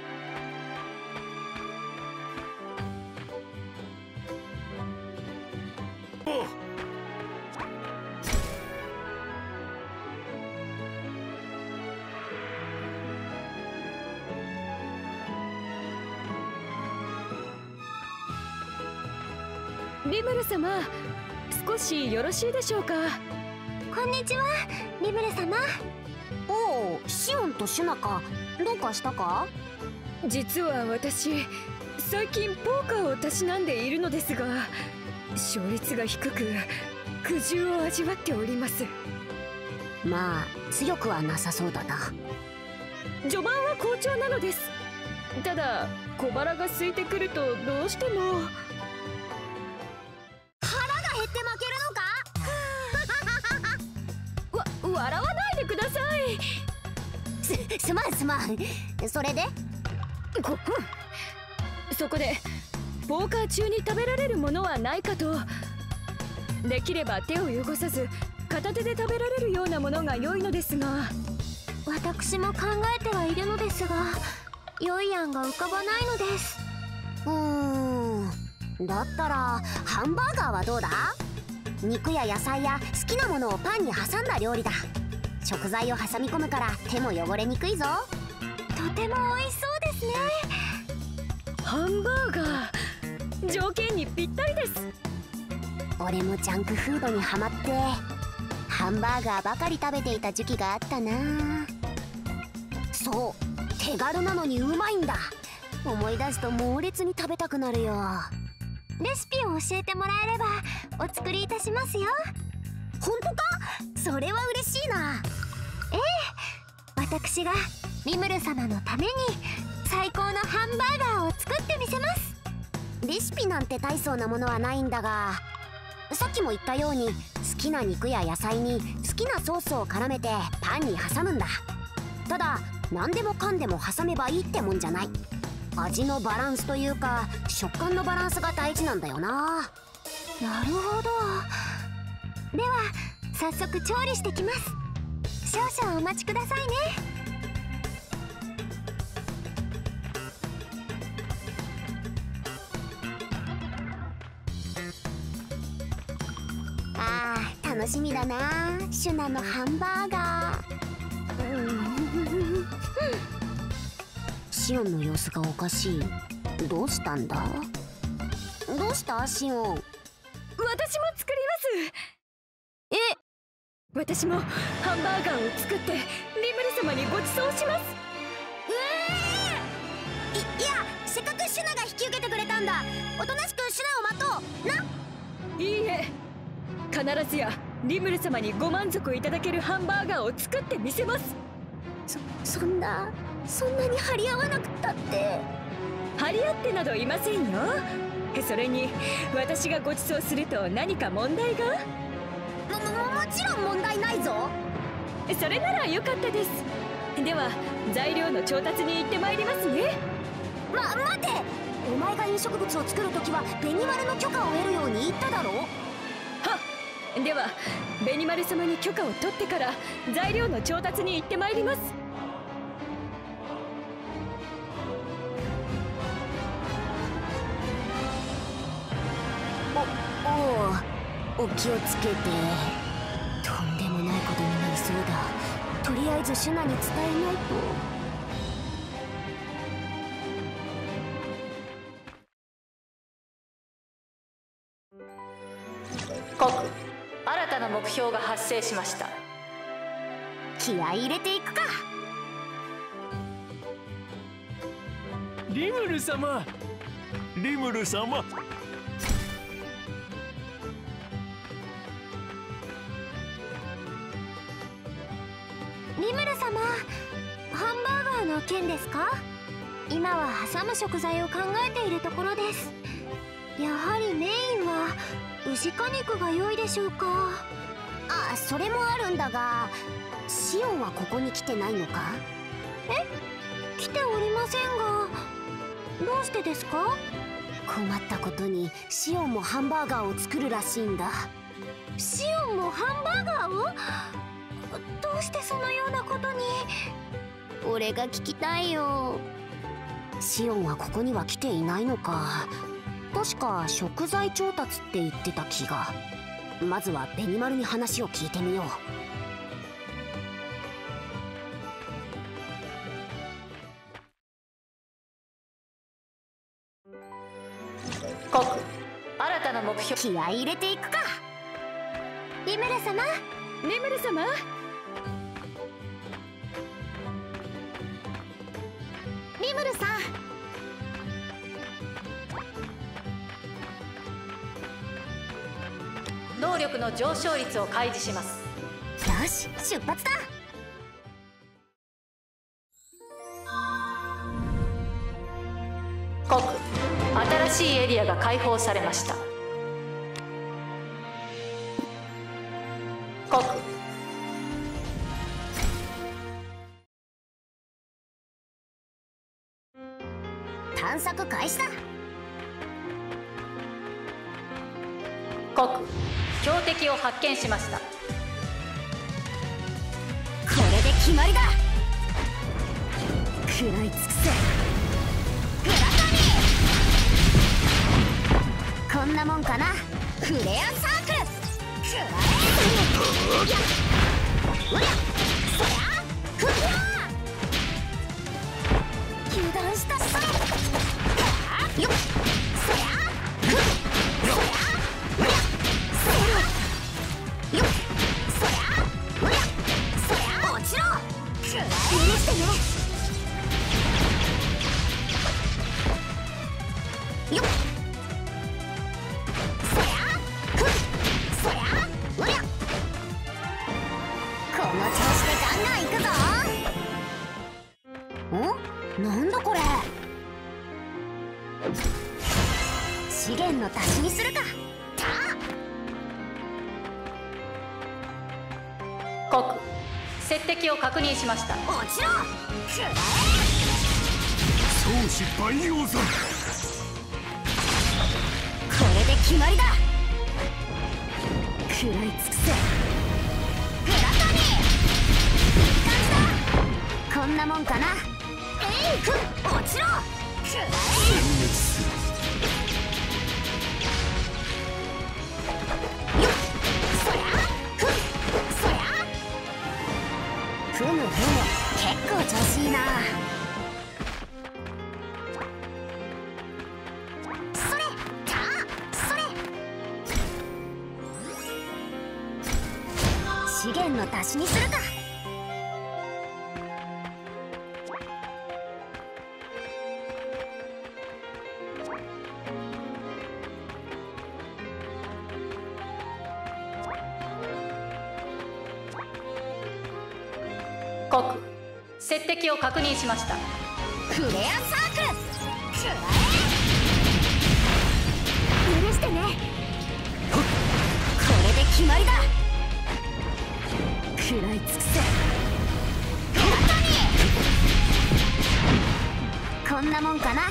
リムル様、少しよろしいでしょうか。 こんにちは、リムル様。 おお、シオンとシュナか。どうかしたか？ 実は私、最近ポーカーをたしなんでいるのですが、勝率が低く苦渋を味わっております。 まあ強くはなさそうだな。 序盤は好調なのです。ただ小腹が空いてくるとどうしても。 減って負けるのか？ 笑わないでください。 すまん。それで？ そこでポーカー中に食べられるものはないかと。できれば手を汚さず片手で食べられるようなものが良いのですが。 私も考えてはいるのですが、良い案が浮かばないのです。 だったらハンバーガーはどうだ？肉や野菜や好きなものをパンに挟んだ料理だ。食材を挟み込むから手も汚れにくいぞ。 とても美味しそうですね。 ハンバーガー、条件にぴったりです。 俺もジャンクフードにハマってハンバーガーばかり食べていた時期があったな。そう、手軽なのにうまいんだ。思い出すと猛烈に食べたくなるよ。 レシピを教えてもらえればお作りいたしますよ。 本当か？それは嬉しいな。 ええ、私がリムル様のために最高のハンバーガーを作ってみせます。 レシピなんて大層なものはないんだが、さっきも言ったように好きな肉や野菜に好きなソースを絡めてパンに挟むんだ。ただ何でもかんでも挟めばいいってもんじゃない。味のバランスというか食感のバランスが大事なんだよな。 なるほど。では早速調理してきます。少々お待ちくださいね。 あー、楽しみだな、シュナのハンバーガー。シオンの様子がおかしい。どうしたんだ？どうしたシオン？ 私も作ります。私もハンバーガーを作ってリムル様にご馳走します。 いや、せっかくシュナが引き受けてくれたんだ。おとなしくシュナを待とうな。 いいえ、必ずやリムル様にご満足いただけるハンバーガーを作ってみせます。 そんなに張り合わなくったって。 張り合ってなどいませんよ。それに私がご馳走すると何か問題が？ もちろん問題ないぞ。 それなら良かったです。では材料の調達に行ってまいりますね。 待て、お前が飲食物を作るときはベニマルの許可を得るように言っただろう。はっ、ではベニマル様に許可を取ってから材料の調達に行ってまいります。 お気をつけて。とんでもないことになりそうだ。とりあえずシュナに伝えないと。 国、新たな目標が発生しました。 気合い入れていくか。 リムル様、リムル様。 リムル様、ハンバーガーの件ですか？今は挟む食材を考えているところです。やはりメインは牛化肉が良いでしょうか？ あ、それもあるんだが、シオンはここに来てないのか？ 来ておりませんが、どうしてですか？ 困ったことにシオンもハンバーガーを作るらしいんだ。 シオンもハンバーガーを？どうしてそのようなことに？ 俺が聞きたいよ。シオンはここには来ていないのか。確か食材調達って言ってた気が。まずはベニマルに話を聞いてみよう。 国、新たな目標。 気合い入れていくか。 リムル様、 リムル様、 リムルさん。 能力の上昇率を開示します。 よし、出発だ。 国、新しいエリアが開放されました。国、 探索開始だ。 国、標的を発見しました。 これで決まりだ。食らい尽くせグラタニ。こんなもんかな。フレアサークル食らえ。やっおりゃそりゃふりゃ油断したそれ。よっそりゃふっそりゃおりゃそりゃよっそりゃおりゃそりゃ落ちろ。許してね。よっ足しにするか。 国接敵を確認しました。 もちろん。 宗師万葉山。 これで決まりだ。食らい尽くせ。フラトニー、いい感じだ。こんなもんかな。落ちろ。食らえ。殲滅する。よっ、そりゃそりゃ。ふむふむ、結構調子いいな。それ、それ。資源の足しにするか。 国接敵を確認しました。 フレアサークル、食らえ。許してね。これで決まりだ。食らい尽くせ。フラトニー、こんなもんかな。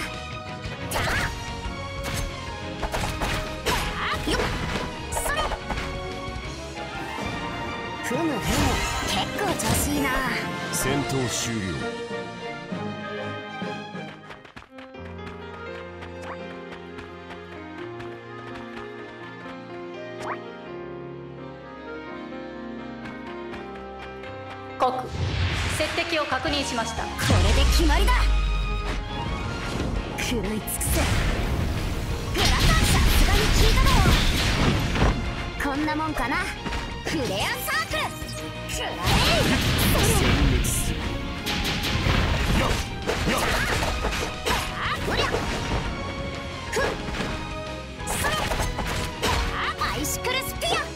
よっ、それ。ふむふむ、結構調子いいな。 戦闘終了。 国接敵を確認しました。 これで決まりだ。食らい尽くせ。フラタン、さすがに効いただろ。こんなもんかな。フレアサークル、食らえ。 殲滅する。 おりゃ、ふっ、それ。アイシクルスピア、そりゃ。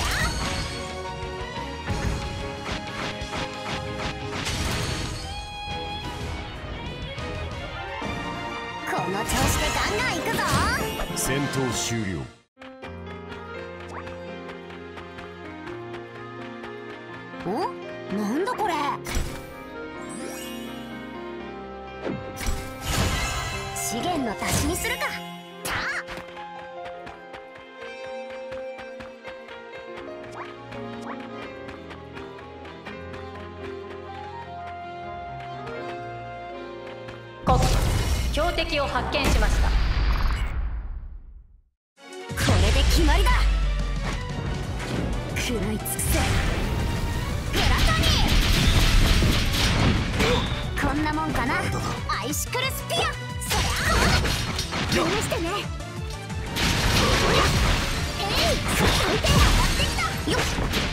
この調子でガンガンいくぞ。 戦闘終了。 なんだこれ。資源の足しにするか。 国標的を発見しました。 これで決まりだ。食らい尽くせ。こんなもんかな。アイシクルスピア、そりゃ。許してね。最低上がってきた。よっ、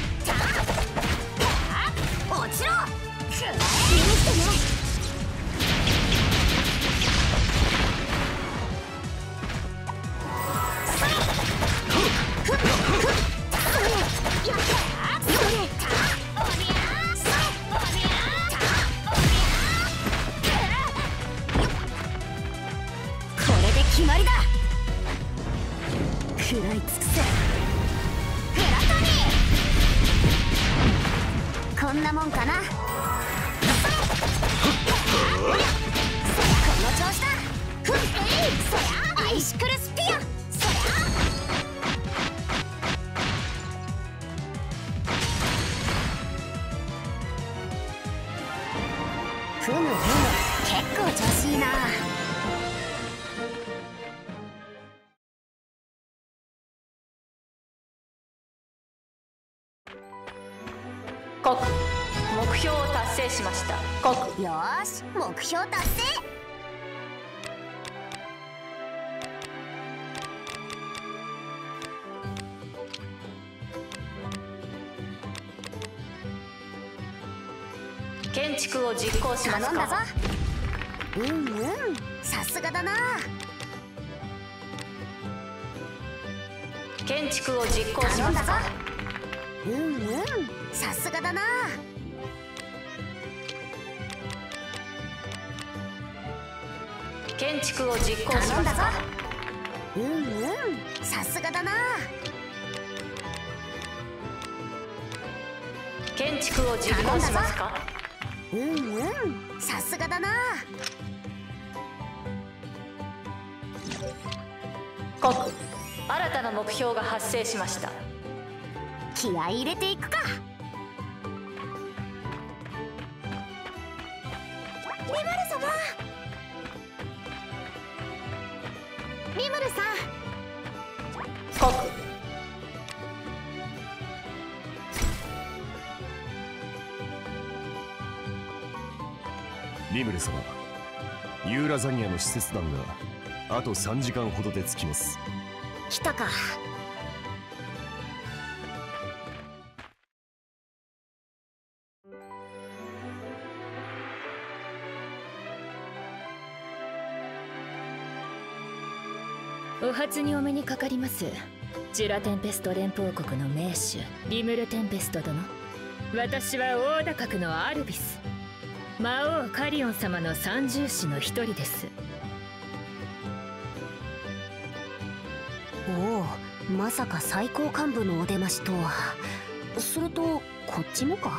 落ちろ。許してね。決まりだ。食らい尽くせ。フラトニー、こんなもんかな。この調子だ。そりゃアイシクルスピア、そりゃ。ふむふむ、結構調子いいな。 国目標を達成しました。国よーし、目標達成。 建築を実行しますか。 頼んだぞ。さすがだな。 建築を実行しますか。 さすがだな。 建築を実行しますか。 さすがだな。 建築を実行しますか？ さすがだな。 国、新たな目標が発生しました。 気合い入れていくか。リムル様、リムルさん。 国、 リムル様、ユーラザニアの使節団があと3時間ほどで着きます。 来たか。 お初にお目にかかります。ジュラテンペスト連邦国の名手リムル・テンペスト殿。私は大高区のアルビス、魔王カリオン様の三獣士の一人です。 おお、まさか最高幹部のお出ましとは。それとこっちもか。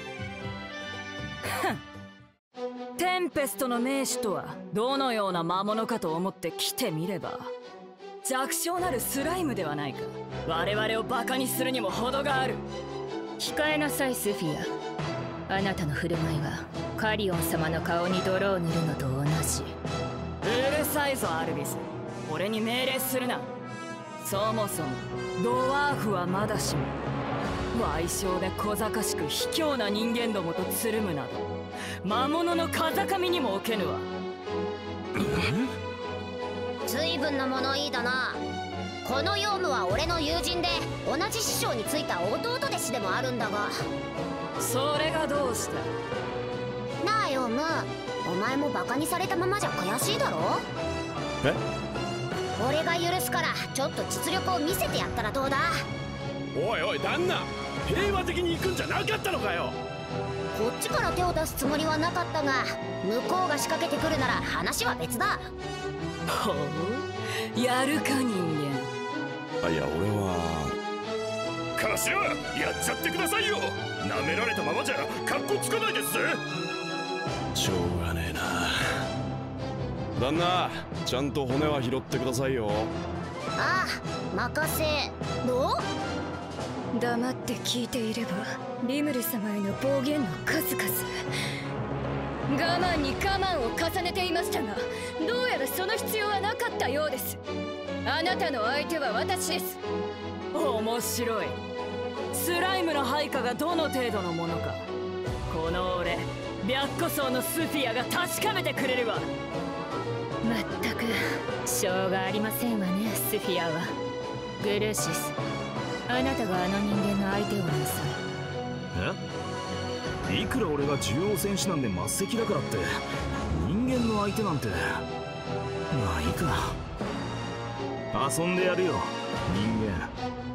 テンペストの名手とはどのような魔物かと思って来てみれば、弱小なるスライムではないか。我々をバカにするにも程がある。 控えなさいスフィア。あなたの振る舞いはカリオン様の顔に泥を塗るのと同じ。 うるさいぞアルビス、俺に命令するな。そもそもドワーフはまだしも矮小で小賢しく卑怯な人間どもとつるむなど魔物の風上にも置けぬわ。 随分な物言いだな。このヨウムは俺の友人で同じ師匠についた弟弟子でもあるんだが。 それがどうした？ なあヨウム、お前もバカにされたままじゃ悔しいだろ。 え？ 俺が許すからちょっと実力を見せてやったらどうだ。 おいおい旦那、平和的に行くんじゃなかったのかよ。 こっちから手を出すつもりはなかったが、向こうが仕掛けてくるなら話は別だ。 ほう、やるか人間。 いや俺は。 頭、やっちゃってくださいよ。舐められたままじゃカッコつかないですぜ。 しょうがねえな。旦那、ちゃんと骨は拾ってくださいよ。 ああ、任せろ。 黙って聞いていればリムル様への暴言の数々。我慢に我慢を重ねていましたが、どうやらその必要はなかったようです。あなたの相手は私です。 面白い。スライムの配下がどの程度のものか、この俺白虎層のスフィアが確かめてくれるわ。 まったくしょうがありませんわね、スフィアは。グルーシス、あなたがあの人間の相手をなさい。いくら俺が獣王戦士なんで末席だからって人間の相手なんて。まあいいか、遊んでやるよ人間。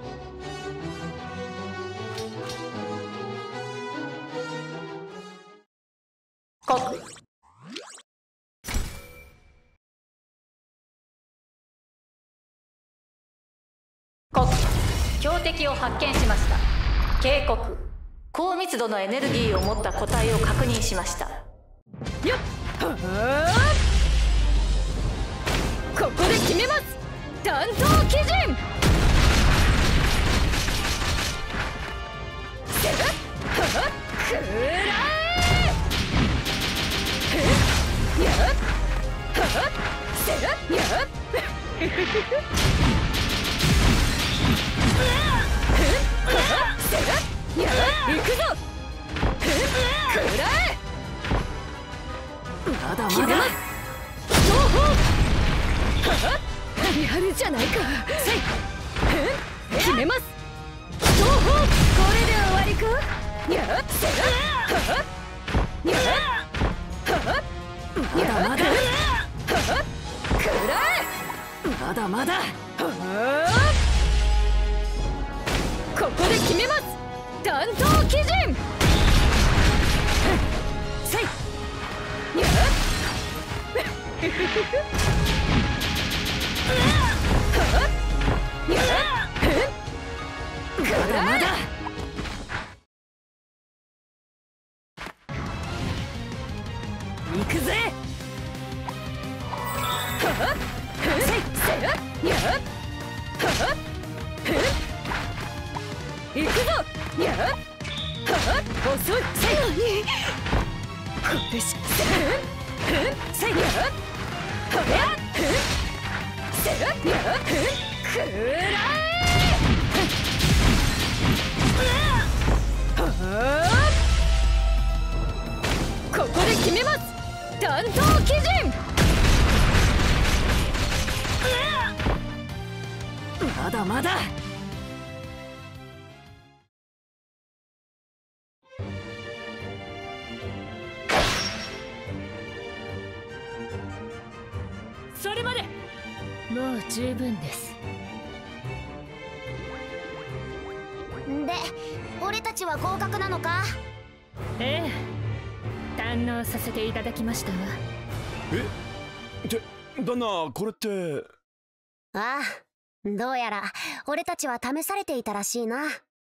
国、標的を発見しました。警告、高密度のエネルギーを持った個体を確認しました。 よっ、ここで決めます。担当基準。せっ、くらえ。やっ、せっ、やっ。行くぞ。くらえ。 まだまだ。 やるじゃないか。決めます。これで終わりか。やっ、せっ、やっ、まだまだ。くらえ。 まだまだ。 ここで決めます。担当基準。せい。やっ。 行くぞ。やっはっ遅いせいこれしせいやっこれせいやっくらえここで決めます。担当鬼人まだまだ。それまで。もう十分です。 で、俺たちは合格なのか？ ええ、堪能させていただきましたわ。 旦那、これって。 ああ、どうやら俺たちは試されていたらしいな。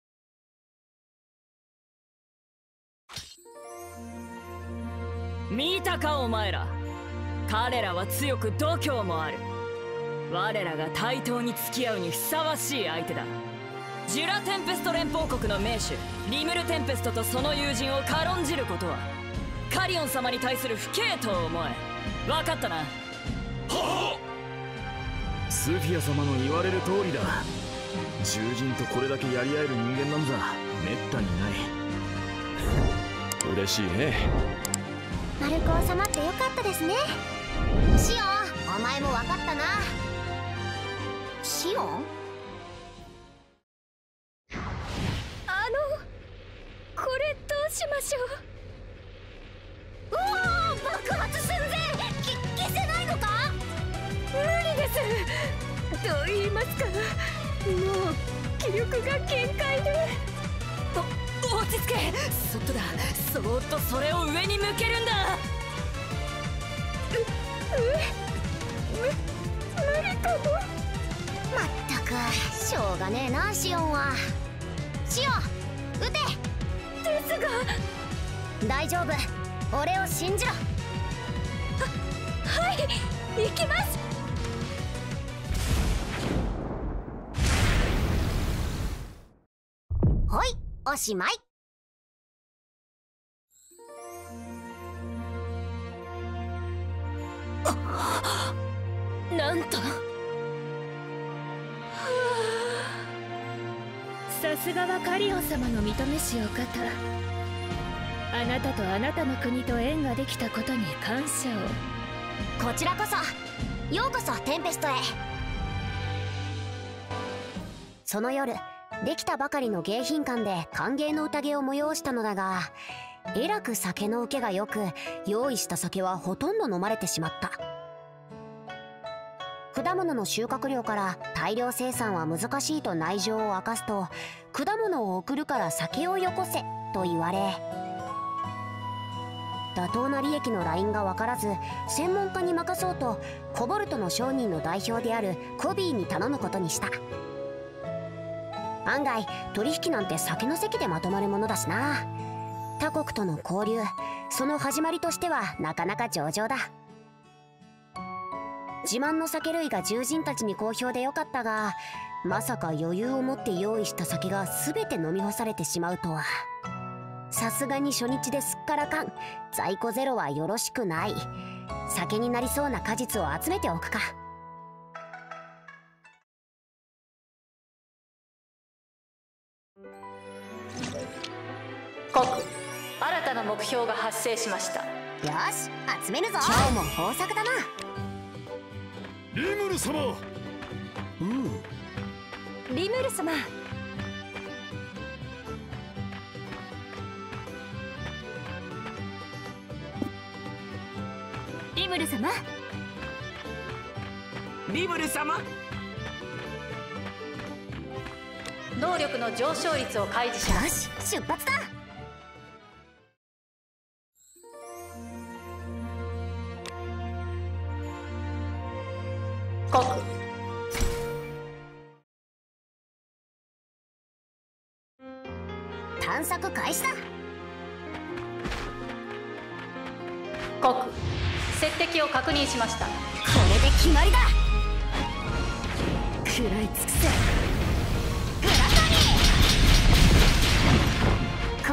見たかお前ら。彼らは強く度胸もある。我らが対等に付き合うにふさわしい相手だ。ジュラ・テンペスト連邦国の名手リムル・テンペストとその友人を軽んじることはカリオン様に対する不敬と思え。分かったな。はあ。スフィア様の言われる通りだ。獣人とこれだけやり合える人間なんざめったにない。嬉しいね。 マルコ収まってよかったですね。シオン、お前も分かったな。シオン？ これどうしましょう。 うわー、爆発寸前。消せないのか？ 無理です。と言いますか、もう気力が限界で。 落ち着け。そっとだ。そーっとそれを上に向けるんだ。 無理かも。 まったくしょうがねえな、シオンは。シオン、撃て。 ですが。 大丈夫、俺を信じろ。 はい、行きます。 ほい、おしまい。 なんと。さすがはカリオン様の認めしお方。あなたとあなたの国と縁ができたことに感謝を。 こちらこそようこそテンペストへ。その夜、できたばかりの迎賓館で歓迎の宴を催したのだが、えらく酒の受けがよく、用意した酒はほとんど飲まれてしまった。果物の収穫量から大量生産は難しいと内情を明かすと、果物を送るから酒をよこせと言われ、妥当な利益のラインが分からず、専門家に任そうとコボルトの商人の代表であるコビーに頼むことにした。案外取引なんて酒の席でまとまるものだしな。他国との交流、その始まりとしてはなかなか上々だ。自慢の酒類が獣人たちに好評でよかったが、まさか余裕を持って用意した酒が全て飲み干されてしまうとは。さすがに初日ですっからかん。在庫ゼロはよろしくない。酒になりそうな果実を集めておくか。 国、新たな目標が発生しました。 よし、集めるぞ。今日も豊作だな。 リムル様。 リムル様。リムル様。 リムル様。 能力の上昇率を開示します。 よし、出発だ。 国、 探索開始だ。 国、接敵を確認しました。これで決まりだ。 食らい尽くせ。 グラタニー。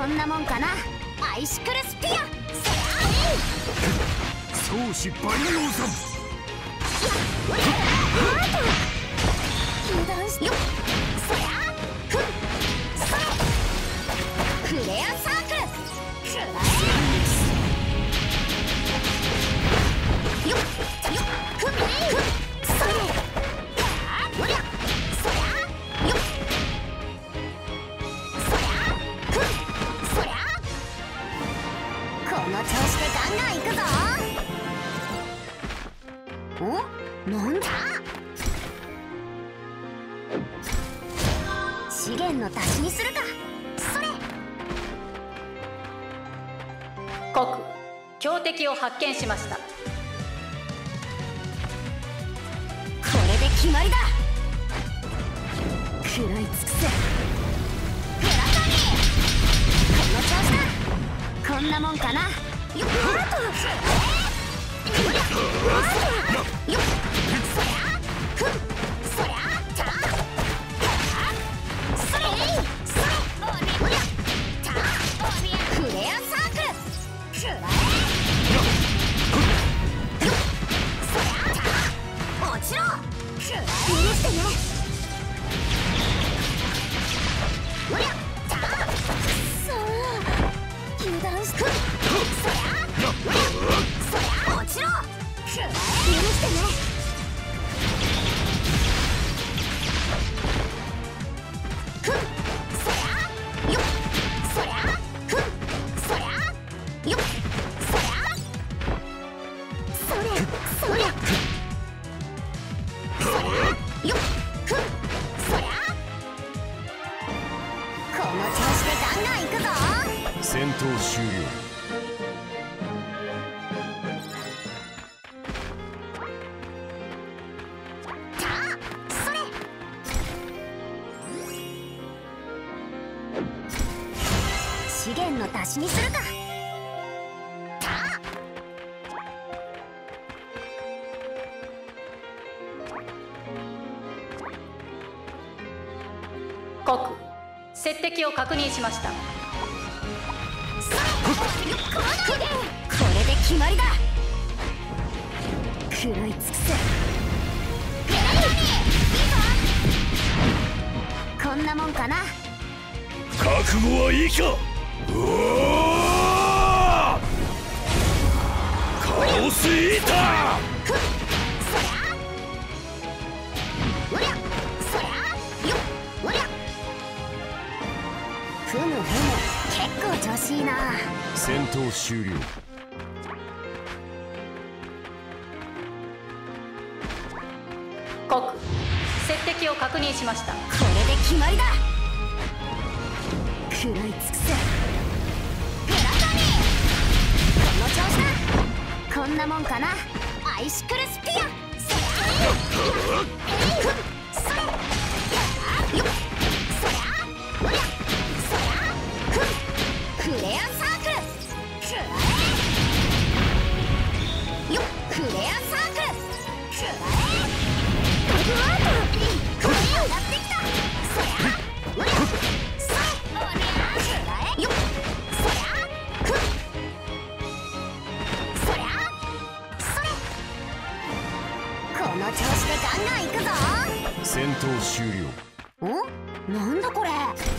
こんなもんかな。アイシクルスピア。 そう失敗のようさん。 油断してよ。そりゃフレアサークル。くらえよっよっそれおりゃそりゃよっそりゃこの調子でガンガンいくぞ。お、なんだ。資源の足しにするか。それ。 国強敵を発見しました。 これで決まりだ。食らい尽くせ。グラタニー。この調子だ。こんなもんかな。よっよっそりゃふんそりゃたそれそれおりゃたおりゃフレアサークルくらえよっそりゃた落ちろくらえ許してねおりゃたそう油断してそりゃおりゃそりゃ落ちろ許してねふんそりゃよっそりゃふんそりゃよっそりゃそれそりゃそりゃよっふんそりゃこの調子でガンガンいくぞ。 戦闘終了。 資源の足しにするか。 国接敵を確認しました。 これで決まりだ。食らい尽くせ。こんなもんかな。 覚悟はいいか。うおカオスイーター。 おりゃそりゃよっおりゃふむふむ結構調子いいな。 戦闘終了。 国接敵を確認しました。 これで決まりだ。食らい尽くせ。グラタニーこの調子だ。こんなもんかな。アイシクルスピア。それよっそりゃおりゃそりゃフレアサークルくらえよっフレアサークルくらえドグワートこれ上がってきた。そりゃおりゃそれおりゃくらえよっそりゃふんそりゃそれこの調子でガンガンいくぞ。 戦闘終了。 なんだこれ。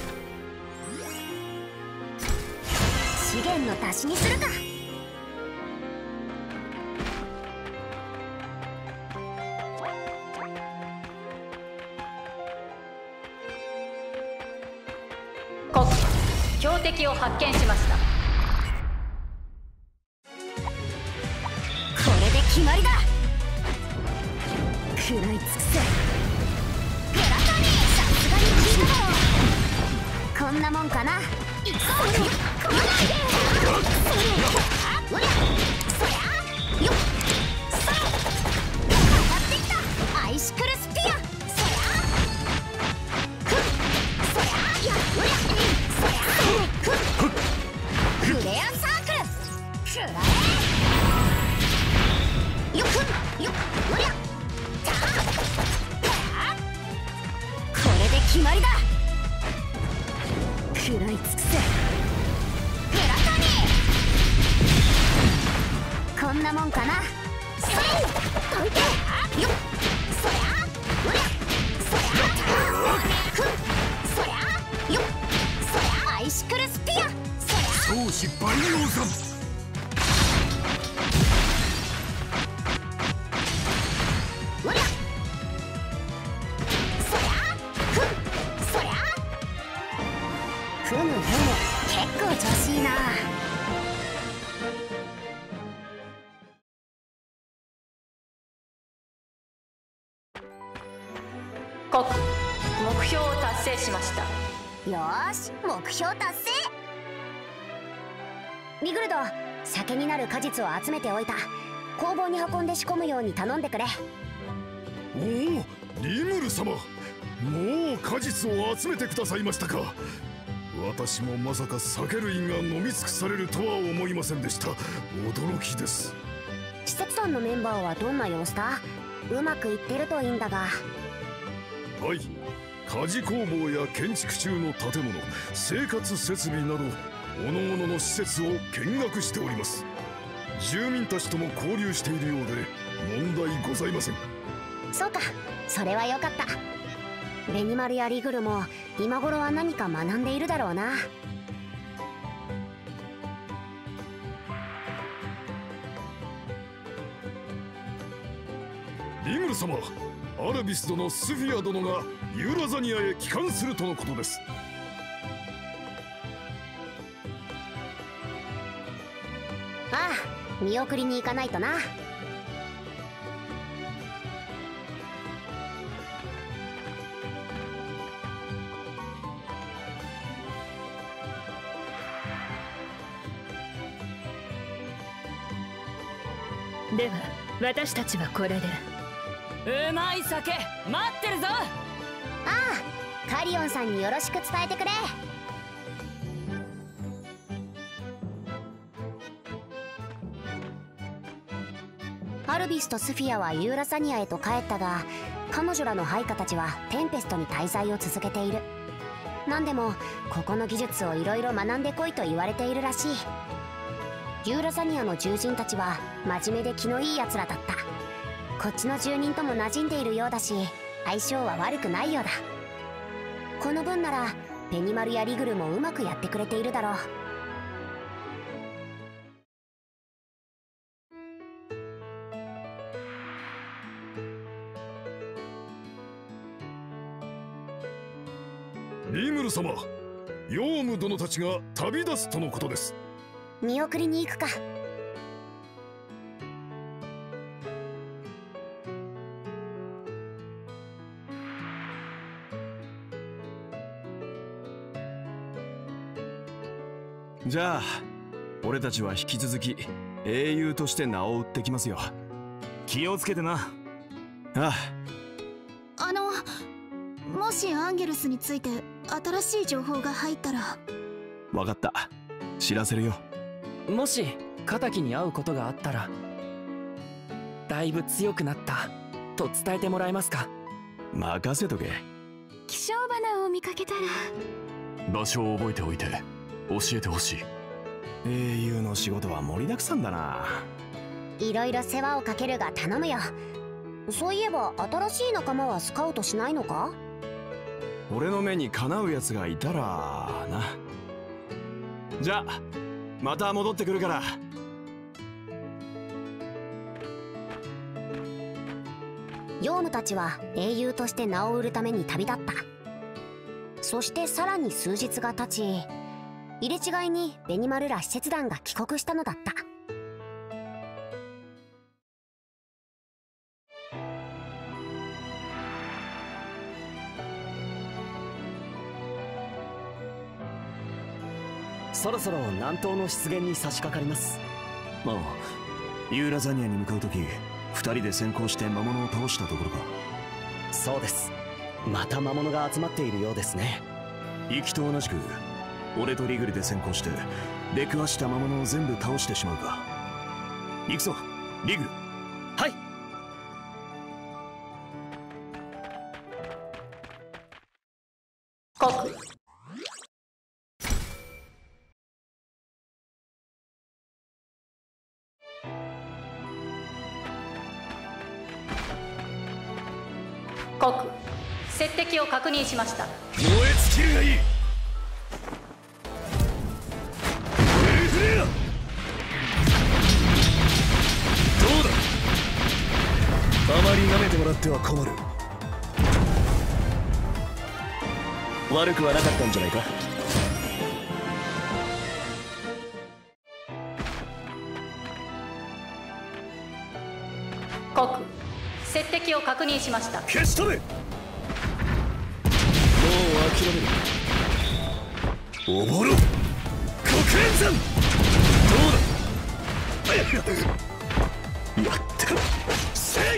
資源の足しにするか。 国強敵を発見しました。 これで決まりだ。食らい尽くせ。グラタニーさすがに効いただろう。こんなもんかな。行こうよ。来ないで。おりゃそりゃよっそれ上がってきた。アイシクルスピア。そりゃふんそりゃやおりゃそりゃふんフレアサークルくらえよっふんよっおりゃたこれで決まりだ。食らい尽くせ。グんなもんかな。せいどいてよっ、そりゃうりゃそりゃふんそりゃよっ、そりゃアイシクルスピアそりゃそう失敗のさん。 うりゃそりゃふんそりゃふむふむ、結構調子いいな。 目標を達成しました。 よーし、目標達成。リグルド、酒になる果実を集めておいた。工房に運んで仕込むように頼んでくれ。 おお、リムル様、もう果実を集めてくださいましたか。私もまさか酒類が飲み尽くされるとは思いませんでした。驚きです。 施設団のメンバーはどんな様子だ。うまくいってるといいんだが。 はい、鍛冶工房や建築中の建物、生活設備など各々の施設を見学しております。住民たちとも交流しているようで問題ございません。 そうか、それはよかった。ベニマルやリグルも今頃は何か学んでいるだろうな。 リムル様、アルビス殿、スフィア殿がユーラザニアへ帰還するとのことです。 ああ、見送りに行かないとな。 では私たちはこれで。 うまい酒待ってるぞ。 ああ、カリオンさんによろしく伝えてくれ。アルビスとスフィアはユーラザニアへと帰ったが、彼女らの配下たちはテンペストに滞在を続けている。何でもここの技術をいろいろ学んでこいと言われているらしい。ユーラザニアの獣人たちは真面目で気のいいやつらだった。こっちの住人とも馴染んでいるようだし、相性は悪くないようだ。この分ならベニマルやリグルもうまくやってくれているだろう。 リムル様、ヨウム殿たちが旅立つとのことです。 見送りに行くか。 じゃあ俺たちは引き続き英雄として名を売ってきますよ。 気をつけてな。 ああ。もしアンゲルスについて新しい情報が入ったら。 分かった、知らせるよ。 もし敵に会うことがあったら、だいぶ強くなったと伝えてもらえますか。 任せとけ。 希少花を見かけたら。 場所を覚えておいて教えてほしい。英雄の仕事は盛りだくさんだな。 いろいろ世話をかけるが頼むよ。そういえば新しい仲間はスカウトしないのか。 俺の目にかなうやつがいたらな。じゃあまた戻ってくるから。 ヨウムたちは英雄として名を売るために旅立った。そしてさらに数日が経ち、入れ違いにベニマルら使節団が帰国したのだった。 そろそろ南東の湿原に差し掛かります。 ああ、ユーラザニアに向かう時2人で先行して魔物を倒したところか。 そうです。また魔物が集まっているようですね。 行きと同じく俺とリグルで先行して出くわした魔物を全部倒してしまうか。行くぞリグル。 はい。 敵を確認しました。 燃え尽きるがいい。どうだ。あまり舐めてもらっては困る。悪くはなかったんじゃないか。 国接敵を確認しました。 消し止め。もう諦める。おぼろ黒煙山。どうだ。やったせい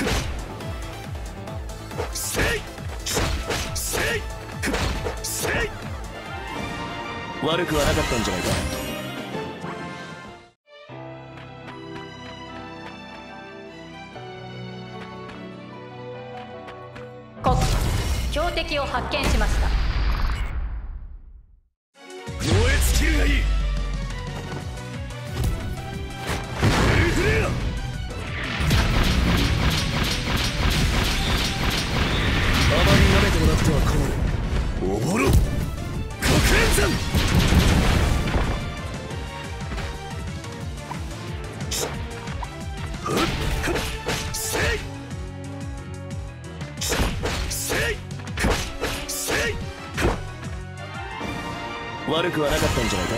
せいせいせい。悪くはなかったんじゃないか。 国標的を発見しました。 燃え尽きるがいい。フレア。あまり舐めてもらっては困る。おぼろ黒煙山。せいせいせい。悪くはなかったんじゃないか。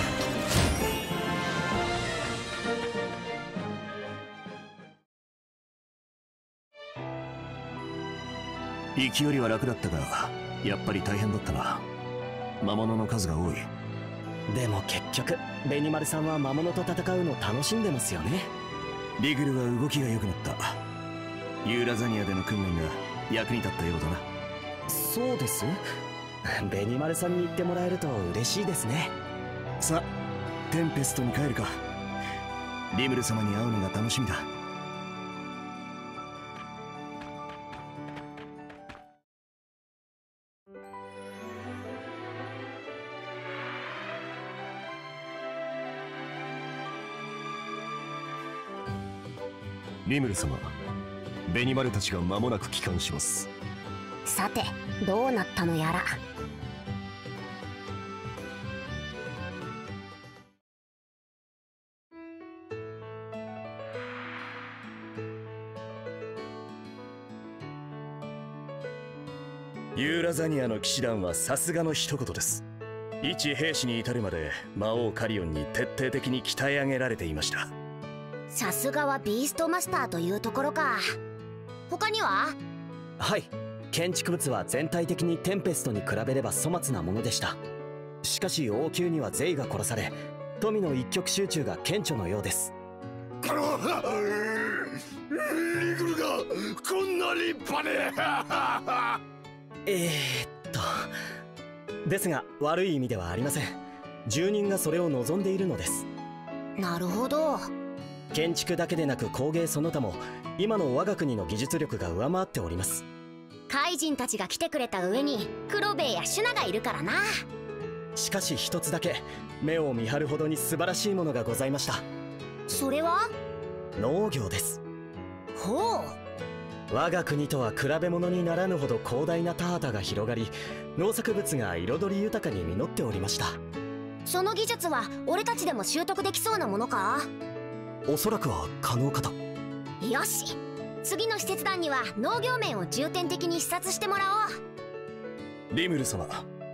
行きよりは楽だったが、やっぱり大変だったな。魔物の数が多い。 でも結局ベニマルさんは魔物と戦うの楽しんでますよね。 リグルは動きが良くなった。ユーラザニアでの訓練が役に立ったようだな。 そうです。ベニマルさんに言ってもらえると嬉しいですね。 さあテンペストに帰るか。リムル様に会うのが楽しみだ。 リムル様、ベニマルたちが間もなく帰還します。 さてどうなったのやら。 ユーラザニアの騎士団はさすがの一言です。一兵士に至るまで魔王カリオンに徹底的に鍛え上げられていました。 さすがはビーストマスターというところか。他には？ はい、建築物は全体的にテンペストに比べれば粗末なものでした。しかし王宮にはゼイが殺され、富の一極集中が顕著のようです。 リグルがこんな立派でですが悪い意味ではありません。住人がそれを望んでいるのです。 なるほど。 建築だけでなく工芸その他も今の我が国の技術力が上回っております。 怪人たちが来てくれた上に黒兵衛やシュナがいるからな。 しかし一つだけ目を見張るほどに素晴らしいものがございました。 それは農業です。 ほう。我が国とは比べ物にならぬほど広大な田畑が広がり、農作物が彩り豊かに実っておりました。 その技術は俺たちでも習得できそうなものか？ おそらくは可能かと。 よし、次の使節団には農業面を重点的に視察してもらおう。 リムル様、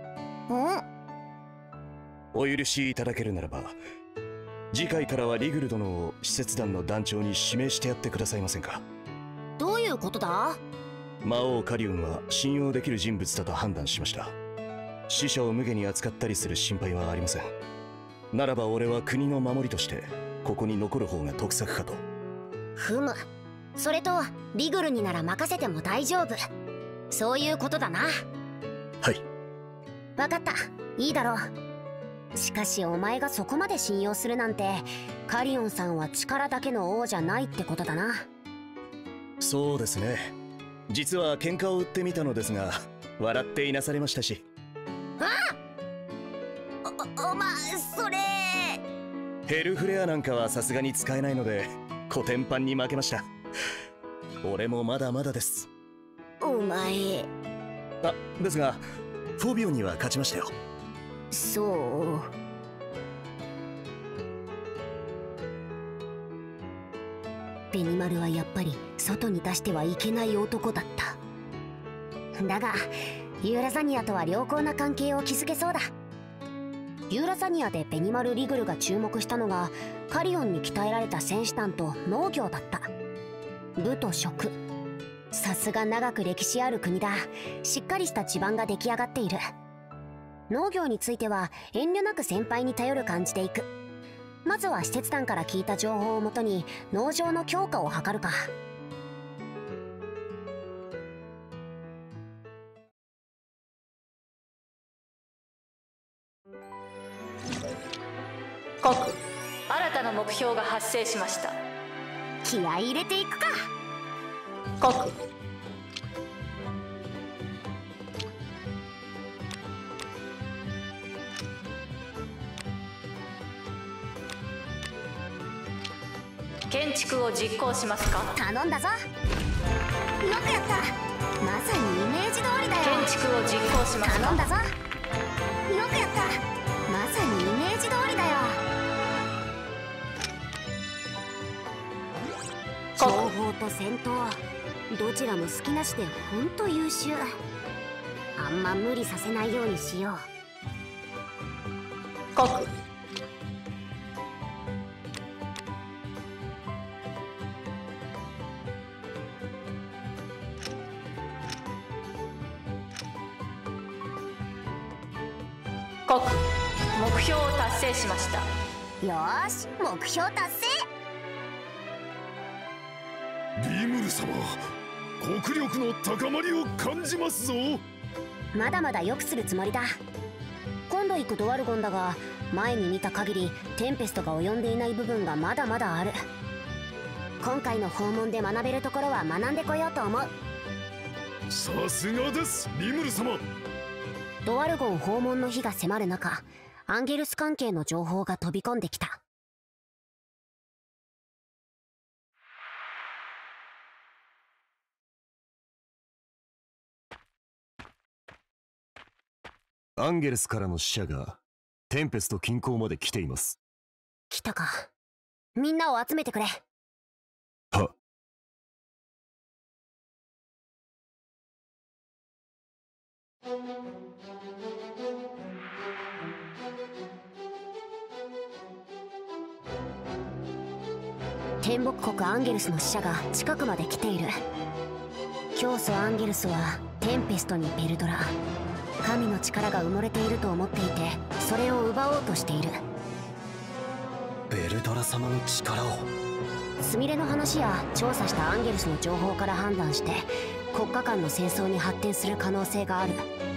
お許しいただけるならば次回からはリグル殿を使節団の団長に指名してやってくださいませんか？ どういうことだ？ 魔王カリオンは信用できる人物だと判断しました。死者を無下に扱ったりする心配はありません。ならば俺は国の守りとしてここに残る方が得策かと。 ふむ、それとリグルになら任せても大丈夫、そういうことだな。 はい、 分かった、いいだろう。しかしお前がそこまで信用するなんて、カリオンさんは力だけの王じゃないってことだな。 そうですね。実は喧嘩を売ってみたのですが笑っていなされましたし。 お前それヘルフレアなんかはさすがに使えないのでコテンパンに負けました。俺もまだまだです。 お前ですがフォビオンには勝ちましたよ。 そう。ベニマルはやっぱり外に出してはいけない男だった。だがユーラザニアとは良好な関係を築けそうだ。ユーラザニアでベニマル・リグルが注目したのがカリオンに鍛えられた戦士団と農業だった。武と食、さすが長く歴史ある国だ。しっかりした地盤が出来上がっている。農業については遠慮なく先輩に頼る感じでいく。まずは使節団から聞いた情報をもとに農場の強化を図るか。 国、新たな目標が発生しました。 気合い入れていくか。 国、建築を実行しますか。 頼んだぞ。よくやった。まさにイメージ通りだよ。 建築を実行しますか。 頼んだぞ。よくやった。まさにイメージ通りだよ。情報と戦闘、どちらも好きなしでほんと優秀。あんま無理させないようにしよう。 国、国、目標を達成しました。 よーし、目標達成。 リムル様、国力の高まりを感じますぞ。 まだまだ良くするつもりだ。今度行くドワルゴンだが、前に見た限りテンペストが及んでいない部分がまだまだある。今回の訪問で学べるところは学んでこようと思う。 さすがです、リムル様。 ドワルゴン訪問の日が迫る中、アンゲルス関係の情報が飛び込んできた。 アンゲルスからの使者がテンペスト近郊まで来ています。 来たか。みんなを集めてくれ。 は。 天木国アンゲルスの使者が近くまで来ている。教祖アンゲルスはテンペストにベルドラ、神の力が埋もれていると思っていて、それを奪おうとしている。 ベルドラ様の力を。 スミレの話や調査したアンゲルスの情報から判断して、国家間の戦争に発展する可能性がある。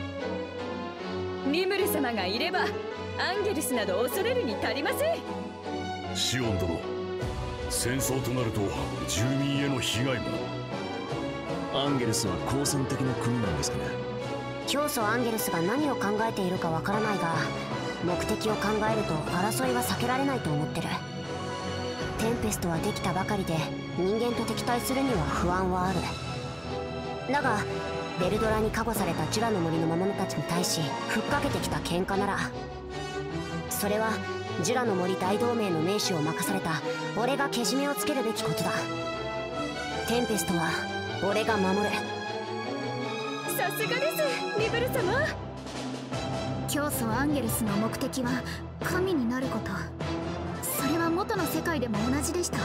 リムル様がいればアンゲルスなど恐れるに足りません。 シオン殿、戦争となると住民への被害も。 アンゲルスは好戦的な国なんですかね。 教祖アンゲルスが何を考えているかわからないが、目的を考えると争いは避けられないと思ってる。テンペストはできたばかりで人間と敵対するには不安はある。だがベルドラに加護されたジュラの森の魔物たちに対しふっかけてきた喧嘩なら、それはジュラの森大同盟の盟主を任された俺がけじめをつけるべきことだ。テンペストは俺が守る。 さすがですリブル様。 教祖アンゲルスの目的は神になること。それは元の世界でも同じでした。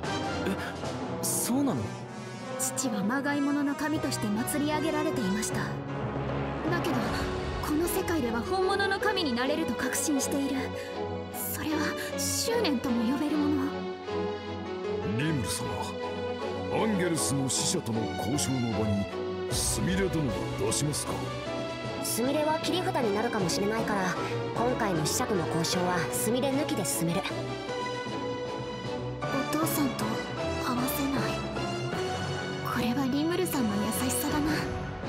そうなの？ 父はまがいものの神として祭り上げられていました。だけどこの世界では本物の神になれると確信している。それは執念とも呼べるもの。 リムル様、アンゲルスの使者との交渉の場にスミレ殿が出しますか。 スミレは切り札になるかもしれないから、今回の使者との交渉はスミレ抜きで進める。 お父さんと合わせない。これはリムルさんの優しさだな。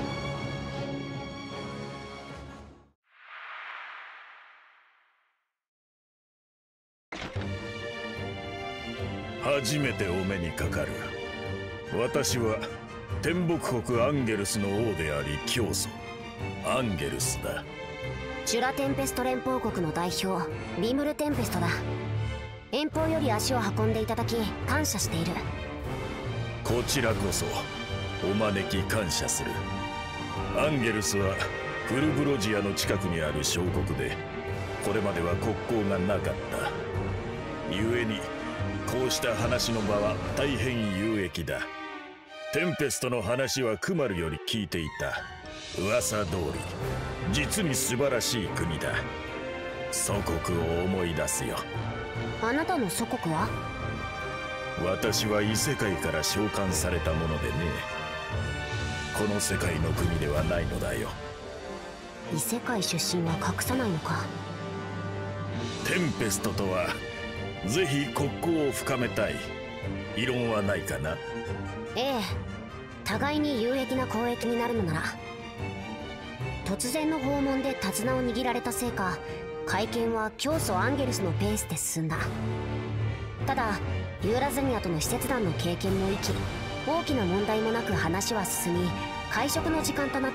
初めてお目にかかる。私は天木国アンゲルスの王であり教祖アンゲルスだ。 ジュラテンペスト連邦国の代表リムル・テンペストだ。遠方より足を運んでいただき感謝している。 こちらこそお招き感謝する。アンゲルスはフルブロジアの近くにある小国で、これまでは国交がなかった。故にこうした話の場は大変有益だ。テンペストの話はクマルより聞いていた。噂通り実に素晴らしい国だ。祖国を思い出すよ。 あなたの祖国は？ 私は異世界から召喚されたものでね。この世界の国ではないのだよ。 異世界出身は隠さないのか。 テンペストとはぜひ国交を深めたい。異論はないかな？ ええ、互いに有益な交易になるのなら。突然の訪問で手綱を握られたせいか、会見は教祖アンゲルスのペースで進んだ。ただユーラザニアとの使節団の経験も生き、大きな問題もなく話は進み、会食の時間となった。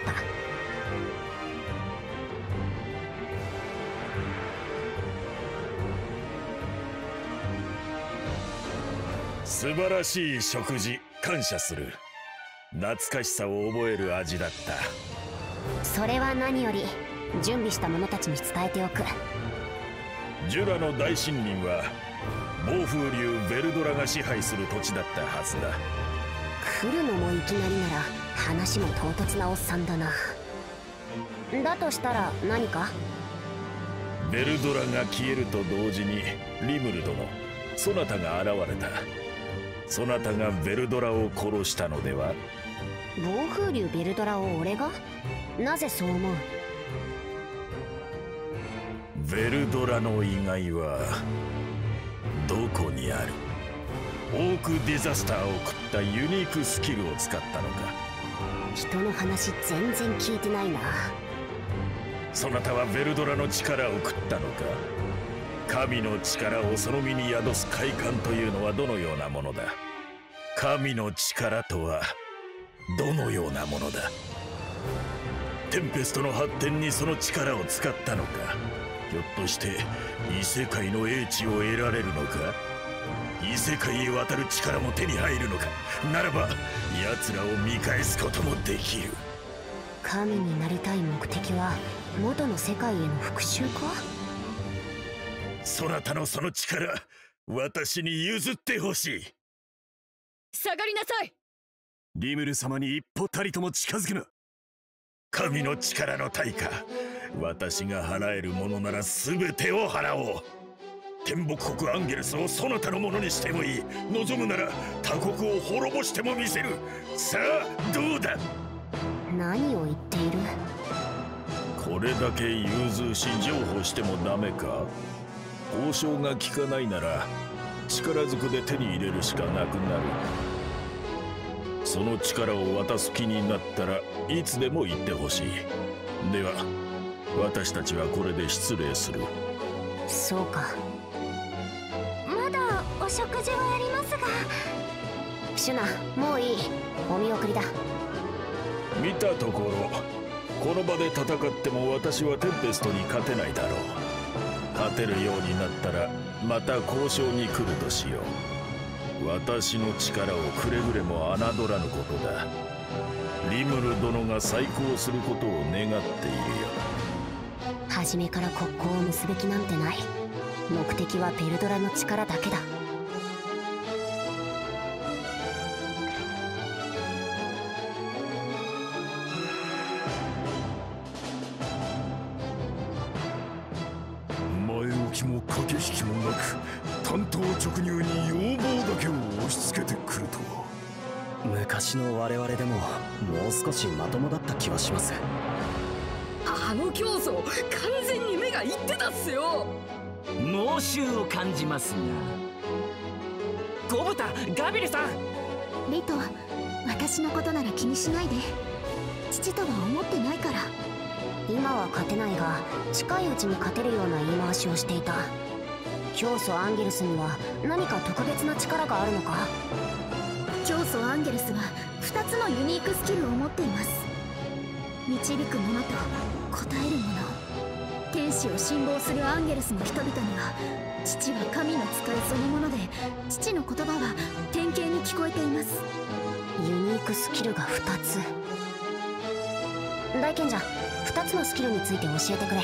素晴らしい食事、感謝する。懐かしさを覚える味だった。 それは何より。準備した者たちに伝えておく。 ジュラの大森林は暴風竜ヴェルドラが支配する土地だったはずだ。 来るのもいきなりなら話も唐突なおっさんだな。だとしたら何か？ ヴェルドラが消えると同時にリムル殿、そなたが現れた。そなたがヴェルドラを殺したのでは？ 暴風竜ヴェルドラを俺が？なぜそう思う？ ヴェルドラの遺骸はどこにある？オークディザスターを食ったユニークスキルを使ったのか？ 人の話全然聞いてないな。 そなたはヴェルドラの力を食ったのか？神の力をその身に宿す快感というのはどのようなものだ？神の力とはどのようなものだ？テンペストの発展にその力を使ったのか？ひょっとして異世界の英知を得られるのか？異世界へ渡る力も手に入るのか？ならば奴らを見返すこともできる。 神になりたい目的は元の世界への復讐か？ そなたのその力、私に譲ってほしい。 下がりなさい。 リムル様に一歩たりとも近づくな。 神の力の対価、私が払えるものなら全てを払おう。天木国アンゲルスをそなたのものにしてもいい。望むなら他国を滅ぼしても見せる。さあどうだ？ 何を言っている？ これだけ融通し譲歩してもダメか？交渉が効かないなら力ずくで手に入れるしかなくなる。その力を渡す気になったらいつでも言ってほしい。では私たちはこれで失礼する。 そうか。 まだお食事はありますが。 シュナ、もういい。お見送りだ。 見たところこの場で戦っても私はテンペストに勝てないだろう。勝てるようになったらまた交渉に来るとしよう。私の力をくれぐれも侮らぬことだ。リムル殿が再興することを願っているよ。 初めから国交を結べきなんてない。目的はベルドラの力だけだ。 前置きも駆け引きもなく、単刀直入に要望だけを押し付けてくるとは。 昔の我々でももう少しまともだった気はします。 あの競争完全に目がいってたっすよ。 猛襲を感じますが。ゴブタ、ガビルさん。 リト、私のことなら気にしないで。父とは思ってないから。 今は勝てないが近いうちに勝てるような言い回しをしていた。教祖アンゲルスには何か特別な力があるのか？ 教祖アンゲルスは2つのユニークスキルを持っています。 導く者と答える者、天使を信望するアンゲルスの人々には父は神の使いそのもので、父の言葉は典型に聞こえています。 ユニークスキルが2つ。大賢者、2つのスキルについて教えてくれ。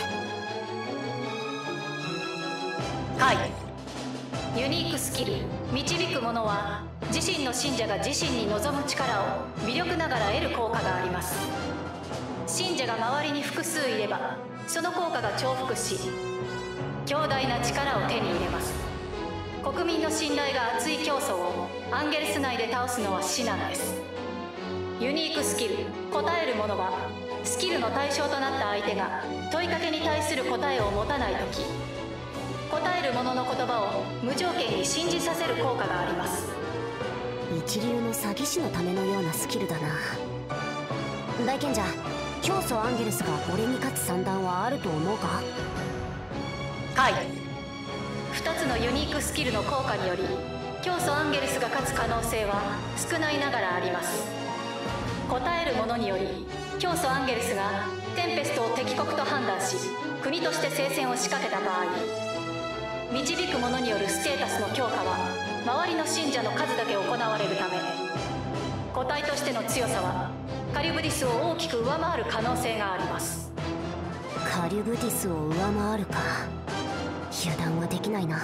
はい。ユニークスキル導く者は自身の信者が自身に望む力を微力ながら得る効果があります。信者が周りに複数いればその効果が重複し、強大な力を手に入れます。国民の信頼が厚い競争をアンゲルス内で倒すのは至難です。ユニークスキル答える者はスキルの対象となった相手が問いかけに対する答えを持たないとき、答える者の言葉を無条件に信じさせる効果があります。 一流の詐欺師のためのようなスキルだな。大賢者、教祖アンゲルスが俺に勝つ算段はあると思うか？ はい。2つのユニークスキルの効果により教祖アンゲルスが勝つ可能性は少ないながらあります。答える者により教祖アンゲルスがテンペストを敵国と判断し国として聖戦を仕掛けた場合、導く者によるステータスの強化は周りの信者の数だけ行われるため、個体としての強さはカリュブディスを大きく上回る可能性があります。 カリュブディスを上回るか。油断はできないな。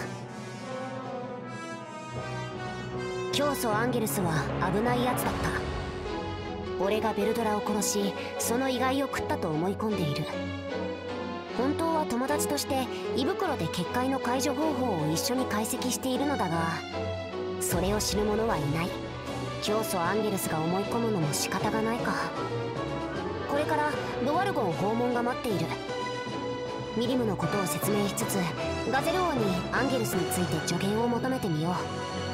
教祖アンゲルスは危ないやつだった。俺がベルドラを殺しその遺骸を食ったと思い込んでいる。本当は友達として胃袋で結界の解除方法を一緒に解析しているのだが、それを知る者はいない。教祖アンゲルスが思い込むのも仕方がないか。これからドワルゴン訪問が待っている。ミリムのことを説明しつつガゼル王にアンゲルスについて助言を求めてみよう。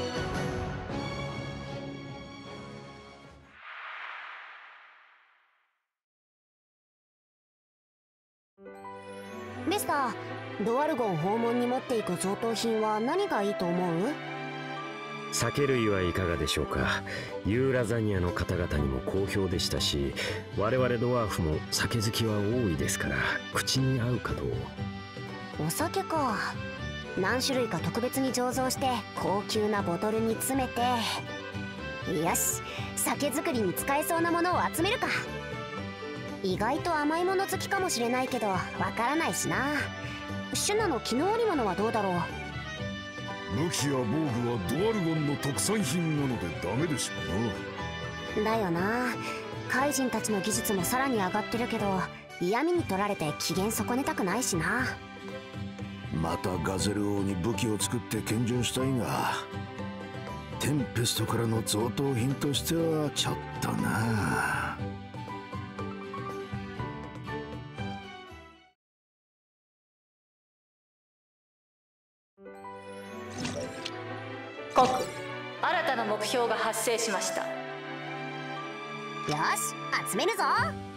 ベスター、ドワルゴン訪問に持っていく贈答品は何がいいと思う？ 酒類はいかがでしょうか。ユーラザニアの方々にも好評でしたし、我々ドワーフも酒好きは多いですから口に合うかと。 お酒か。何種類か特別に醸造して高級なボトルに詰めて、よし、酒造りに使えそうなものを集めるか。意外と甘いもの好きかもしれないけどわからないしな。シュナの絹織物はどうだろう。 武器や防具はドワルゴンの特産品なのでダメでしょうな。 だよな。カイジンたちの技術もさらに上がってるけど嫌味に取られて機嫌損ねたくないしな。 またガゼル王に武器を作って献上したいが、テンペストからの贈答品としてはちょっとな。 国、新たな目標が発生しました。 よし、集めるぞ。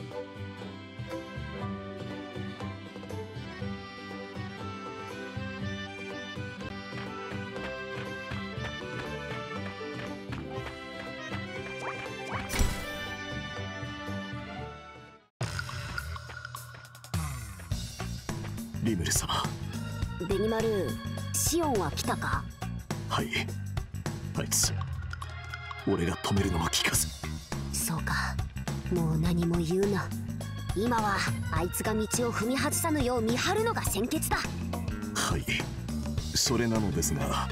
リムル様。 ベニマル、シオンは来たか？ はい。あいつ俺が止めるのは聞かず。 そうか、もう何も言うな。今はあいつが道を踏み外さぬよう見張るのが先決だ。 はい、それなのですが。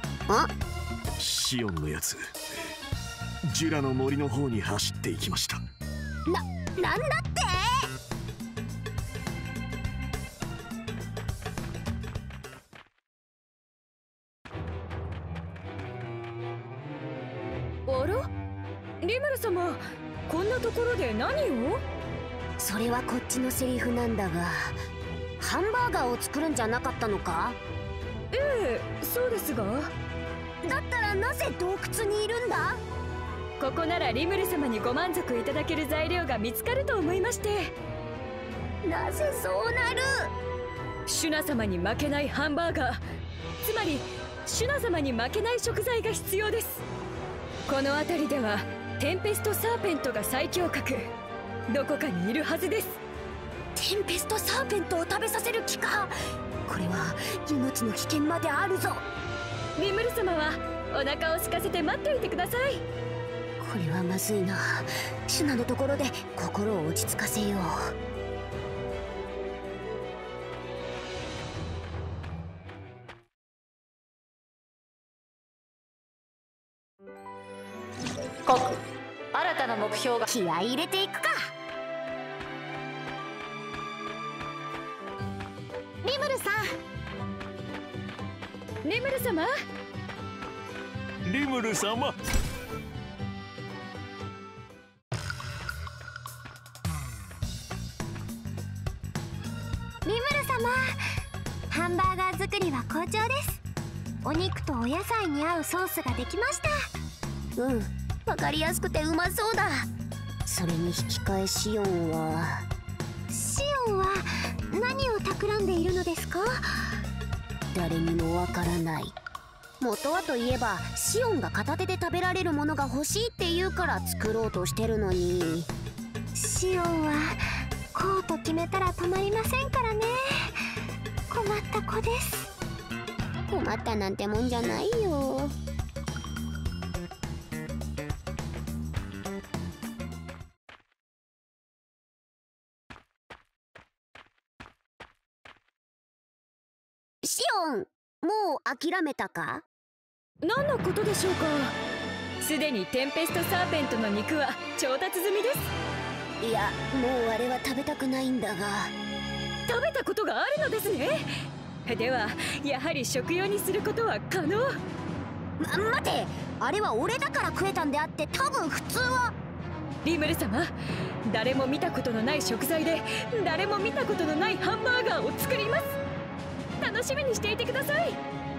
シオンのやつジュラの森の方に走っていきました。 なんだって？ あら？リムル様、こんなところで何を？ それはこっちのセリフなんだが、ハンバーガーを作るんじゃなかったのか？ ええ、そうですが。 だったらなぜ洞窟にいるんだ？ ここならリムル様にご満足いただける材料が見つかると思いまして。 なぜそうなる？ シュナ様に負けないハンバーガー、つまりシュナ様に負けない食材が必要です。この辺りではテンペストサーペントが最強格、 どこかにいるはずです。 テンペストサーペントを食べさせる気か。これは命の危険まであるぞ。 リムル様はお腹を空かせて待っていてください。 これはまずいな。シュナのところで心を落ち着かせよう。 国新たな目標が。 気合い入れていくか。 リムルさん。 リムル様。 リムル様。 リムル様、ハンバーガー作りは好調です。お肉とお野菜に合うソースができました。 うん、わかりやすくてうまそうだ。それに引き換えシオンは。 シオンは何を企んでいるのですか？ 誰にもわからない。元はといえばシオンが片手で食べられるものが欲しいって言うから作ろうとしてるのに。 シオンはこうと決めたら止まりませんからね。困った子です。 困ったなんてもんじゃないよ。シオン、もう諦めたか？ 何のことでしょうか。すでにテンペストサーペントの肉は調達済みです。 いや、もうあれは食べたくないんだが。 食べたことがあるのですね。ではやはり食用にすることは可能。 待て、あれは俺だから食えたんであって、多分普通は。 リムル様、誰も見たことのない食材で誰も見たことのないハンバーガーを作ります。楽しみにしていてください。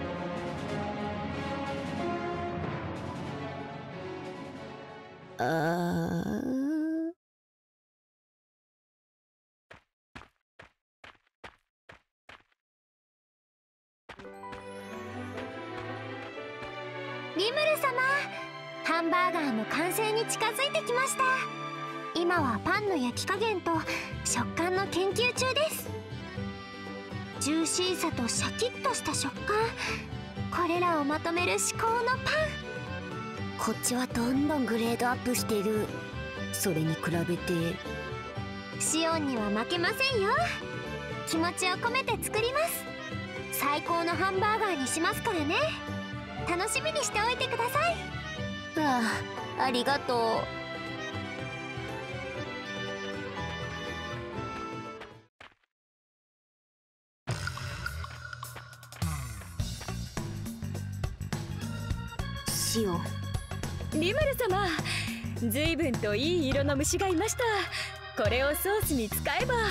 リムル様、ハンバーガーの完成に近づいてきました。今はパンの焼き加減と食感の研究中です。ジューシーさとシャキッとした食感、これらをまとめる至高のパン。 こっちはどんどんグレードアップしてる。それに比べてシオンには負けませんよ。気持ちを込めて作ります。最高のハンバーガーにしますからね。楽しみにしておいてください。 ああ、ありがとう。シオン。 リムル様、随分といい色の虫がいました。これをソースに使えば。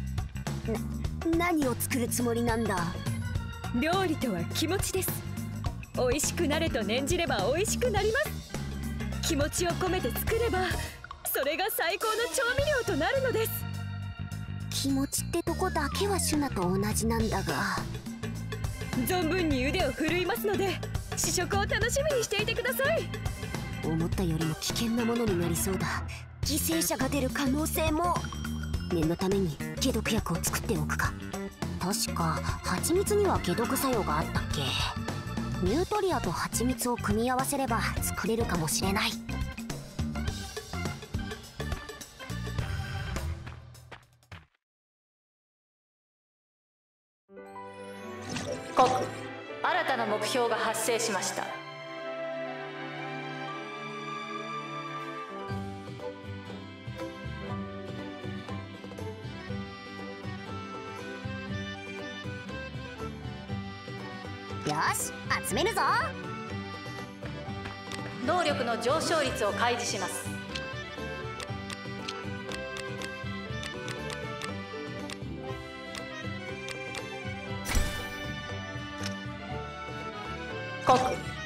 何を作るつもりなんだ？ 料理とは気持ちです。美味しくなれと念じれば美味しくなります。気持ちを込めて作ればそれが最高の調味料となるのです。 気持ちってとこだけはシュナと同じなんだが。 存分に腕を振るいますので試食を楽しみにしていてください。 思ったよりも危険なものになりそうだ。犠牲者が出る可能性も。念のために解毒薬を作っておくか。確か蜂蜜には解毒作用があったっけ。ニュートリアと蜂蜜を組み合わせれば作れるかもしれない。 国新たな目標が発生しました。 よし、集めるぞ。 能力の上昇率を開示します。国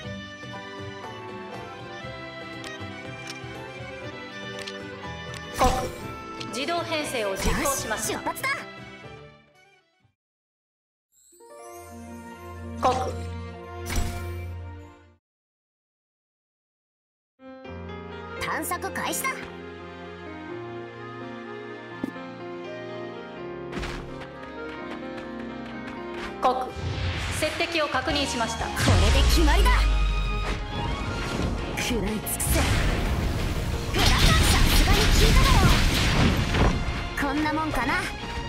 自動編成を実行します。 出発だ。 国探索開始だ。 国接敵を確認しました。 これで決まりだ。食らい尽くせ。フラカン、さすがに効いただろう。こんなもんかな。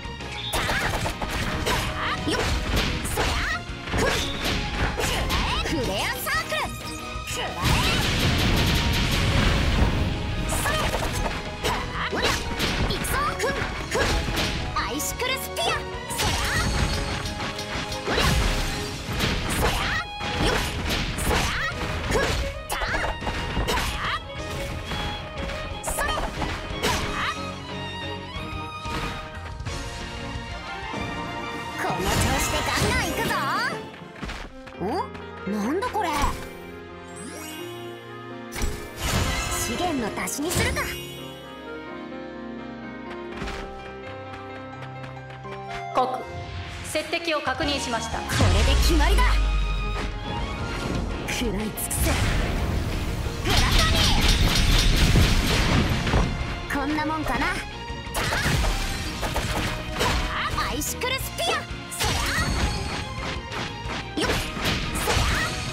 よっ、そりゃフレアサークル、それおりゃ行くぞ。アイシクルスピア、そりゃおりゃそりゃよっ、そりゃたそれこの調子でガンガン行くぞ。なんだこれ。資源の足しにするか。 国接敵を確認しました。 これで決まりだ。食らい尽くせ。フラカニ、こんなもんかな。アイシクルスピア、そりゃよっ、そりゃ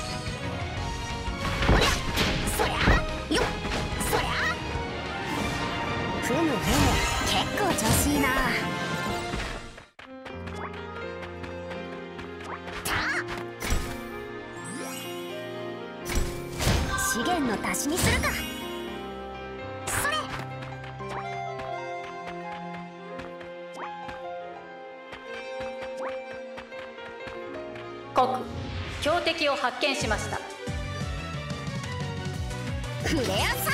おりゃそりゃよっ、そりゃふむふむ、結構調子いいな。資源の足しにするか。それ国標的を発見しました。 フレアサークル、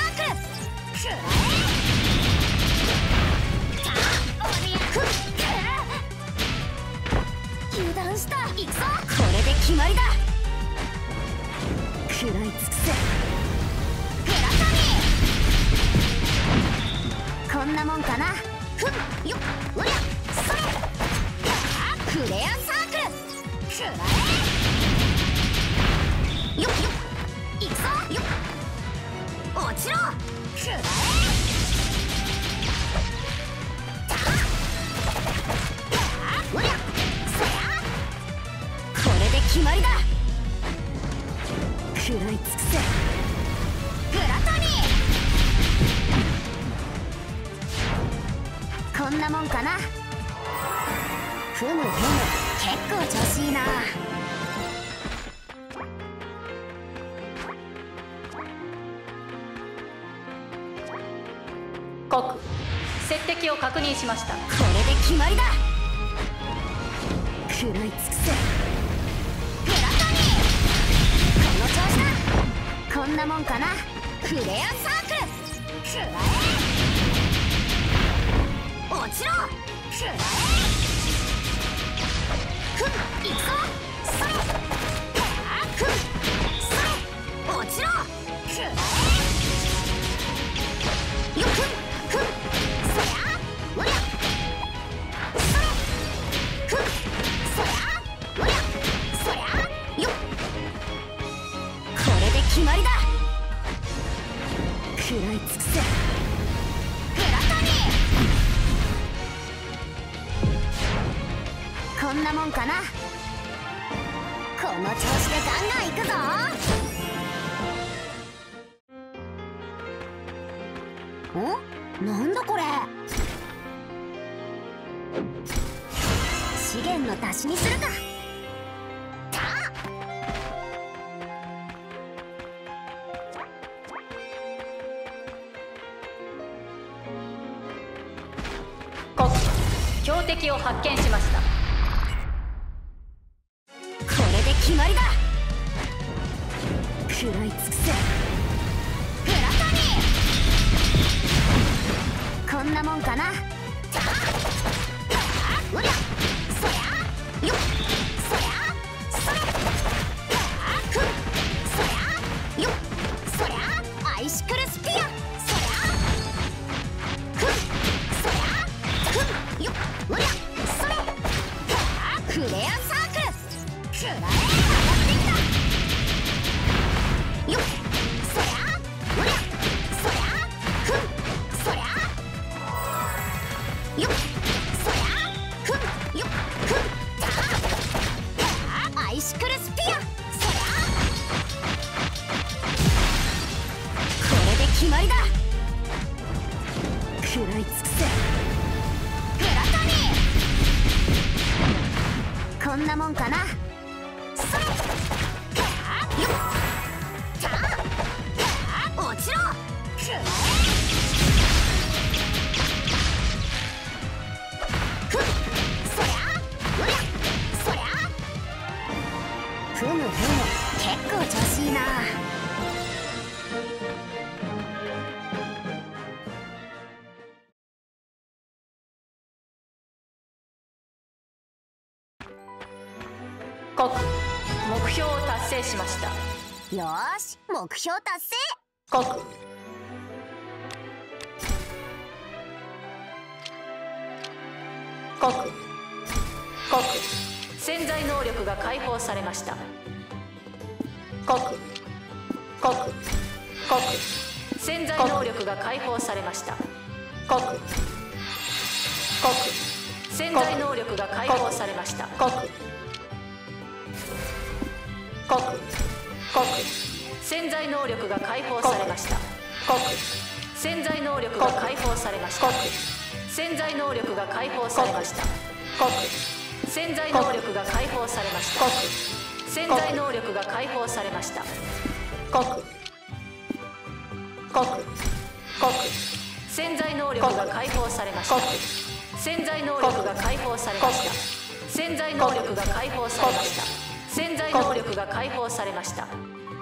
油断した。行くぞ。これで決まりだ。食らい尽くせ。フラカニ、こんなもんかな。ふんよっ、おりゃそれフレアサークル、くらえよっよっ、行くぞよっ、落ちろくらえおりゃそりゃこれで決まりだ。食らい尽くせ。グラトニー、こんなもんかな。ふむふむ、結構調子いいな。 国接敵を確認しました。 これで決まりだ。食らい尽くせ。グラトニー、この調子だ。こんなもんかな。フレアサークル、くらえ落ちろくらえふん行くぞ。それふんそれ落ちろくらえよっふんふんそりゃおりゃそれふんそりゃおりゃそりゃよっこれで決まりだ。食らい尽くせ。グラトニー、こんなもんかな。この調子でガンガンいくぞ。なんだこれ。資源の足しにするか。 国標的を発見しました。 これで決まりだ。食らい尽くせ。グラトニー、こんなもんかな。おりゃそりゃよっそりゃそれふんそりゃよっそりゃアイシクルスピア、そりゃふんそりゃふんよっおりゃそれフレアサークル、くらえ上がってきたよっそりゃおりゃそりゃふんそりゃよっそりゃふんよっふんたなもんかな。それよっじゃあ落ちろ。ふむふむ、結構調子いいな。 国目標を達成しました。 よーし、目標達成。 国潜在能力が解放されました。潜在能力が解放されました。潜在能力が解放されました。潜在能力が解放されました。潜在能力が解放されました。潜在能力が解放されました。潜在能力が解放されました。潜在能力が解放されました。潜在能力が解放されました。潜在能力が解放されました。潜在能力が解放されました。潜在能力が解放されました。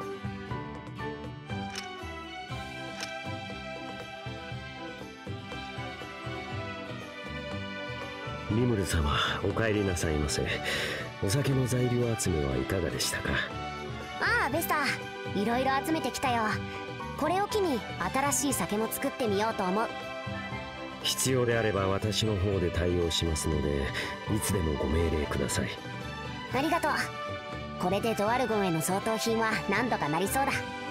リムル様、お帰りなさいませ。お酒の材料集めはいかがでしたか？ ああ、ベスター、いろいろ集めてきたよ。これを機に新しい酒も作ってみようと思う。 必要であれば私の方で対応しますので、いつでもご命令ください。 ありがとう。これでドワルゴンへの相当品は何とかなりそうだ。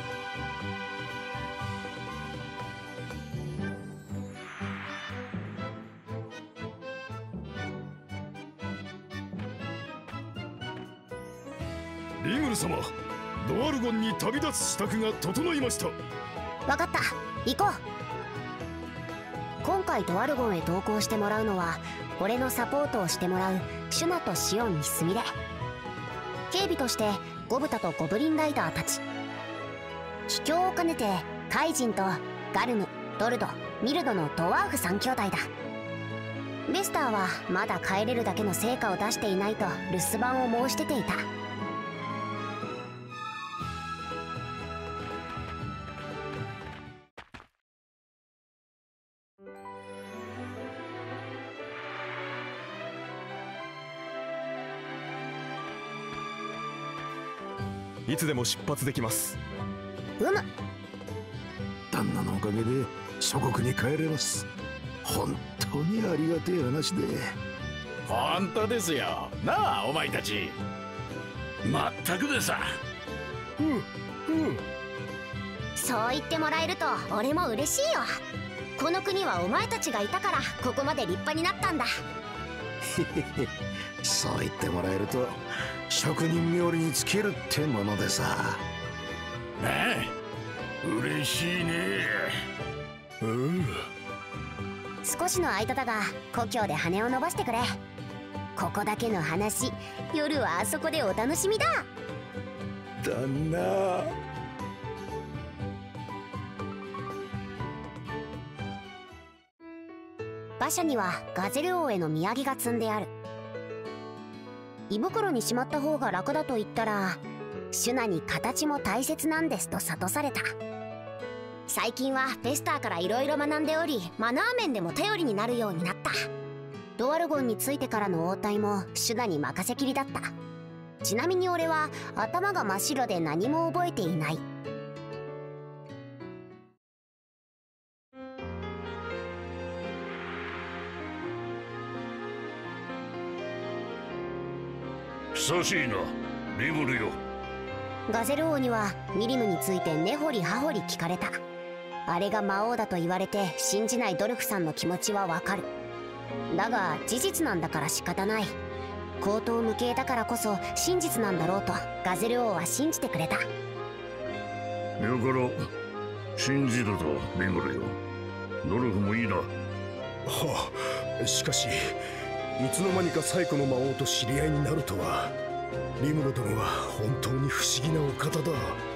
リムル様、ドワルゴンに旅立つ支度が整いました。 わかった、行こう。今回ドワルゴンへ同行してもらうのは、俺のサポートをしてもらうシュナとシオンにすみれ。警備としてゴブタとゴブリンライダーたち。帰郷を兼ねてカイジンとガルム、ドルド、ミルドのドワーフ3兄弟だ。ベスターはまだ帰れるだけの成果を出していないと留守番を申し出ていた。 いつでも出発できます。 旦那のおかげで祖国に帰れます。本当にありがてえ話で。 本当ですよなあ、お前たち。まったくでさ。 そう言ってもらえると俺も嬉しいよ。この国はお前たちがいたからここまで立派になったんだ。 そう言ってもらえると職人冥利に尽きるってものでさ。 ねえ、嬉しいね。 少しの間だが故郷で羽を伸ばしてくれ。ここだけの話、夜はあそこでお楽しみだ。 旦那。 馬車にはガゼル王への土産が積んである。胃袋にしまった方が楽だと言ったら、シュナに形も大切なんですと諭された。最近はベスターからいろいろ学んでおり、マナー面でも頼りになるようになった。ドワルゴンに着いてからの応対もシュナに任せきりだった。ちなみに俺は頭が真っ白で何も覚えていない。 久しいな、リムルよ。 ガゼル王にはミリムについて根掘り葉掘り聞かれた。あれが魔王だと言われて信じないドルフさんの気持ちはわかる。だが事実なんだから仕方ない。口頭無形だからこそ真実なんだろうとガゼル王は信じてくれた。 よから信じるぞ、リムルよ。ドルフもいいな。 しかしいつの間にか最古の魔王と知り合いになるとは。リムル殿は本当に不思議なお方だ。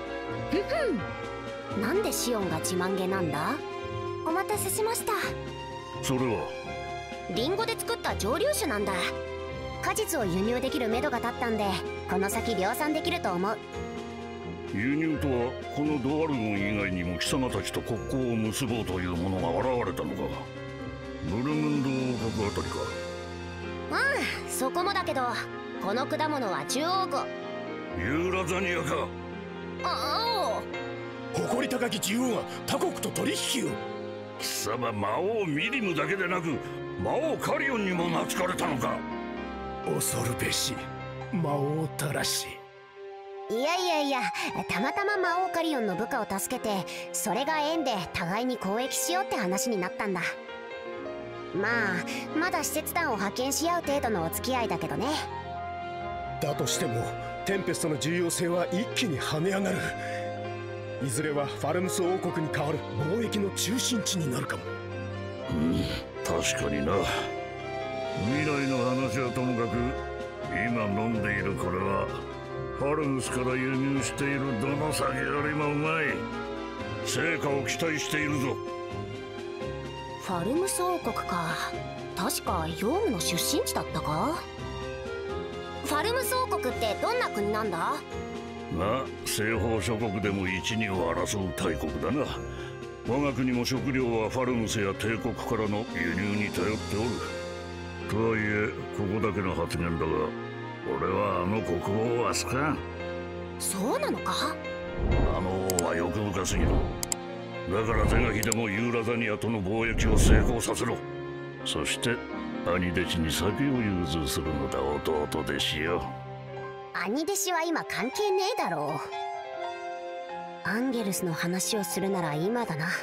なんでシオンが自慢げなんだ？ お待たせしました。 それはリンゴで作った蒸留酒なんだ。果実を輸入できる目処が立ったんで、この先量産できると思う。 輸入とはこのドワルゴン以外にも貴様たちと国交を結ぼうという者が現れたのか。ブルムンド王国あたりか。 うん、そこもだけど、この果物は中央湖。 ユーラザニアか。 ああ、誇り高き自由が他国と取引を。 貴様魔王ミリムだけでなく魔王カリオンにも懐かれたのか。 恐るべし魔王たらし。 いや、たまたま魔王カリオンの部下を助けて、それが縁で互いに交易しようって話になったんだ。まあまだ使節団を派遣し合う程度のお付き合いだけどね。 だとしてもテンペストの重要性は一気に跳ね上がる。いずれはファルムス王国に代わる貿易の中心地になるかも。 確かにな。未来の話はともかく、今飲んでいるこれはファルムスから輸入しているどの酒よりもうまい。成果を期待しているぞ。 ファルムス王国か。確かヨウムの出身地だったか。ファルムス王国ってどんな国なんだ？ まあ西方諸国でも一二を争う大国だな。我が国も食料はファルムスや帝国からの輸入に頼っておる。とはいえここだけの発言だが、俺はあの国王は好かん。 そうなのか？ あの王は欲深すぎる。だから是が非でもユーラザニアとの貿易を成功させろ。そして兄弟子に酒を融通するのだ、弟弟子よ。 兄弟子は今関係ねえだろう。アンゲルスの話をするなら今だな。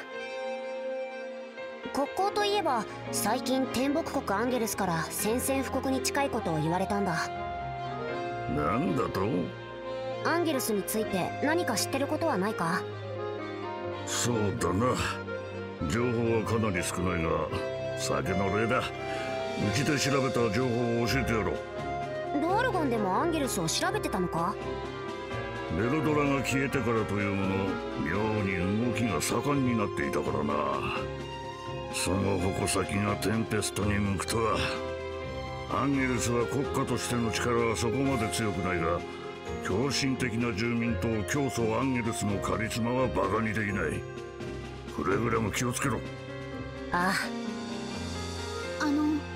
国交といえば最近天北国アンゲルスから宣戦布告に近いことを言われたんだ。 なんだと？ アンゲルスについて何か知ってることはないか？ そうだな、情報はかなり少ないが酒の例だ。うちで調べた情報を教えてやろう。 ドワルゴンでもアンゲルスを調べてたのか？ メロドラが消えてからというもの、妙に動きが盛んになっていたからな。その矛先がテンペストに向くとは。アンゲルスは国家としての力はそこまで強くないが、狂信的な住民と教祖アンゲルスのカリスマはバカにできない。くれぐれも気をつけろ。 ああ。 お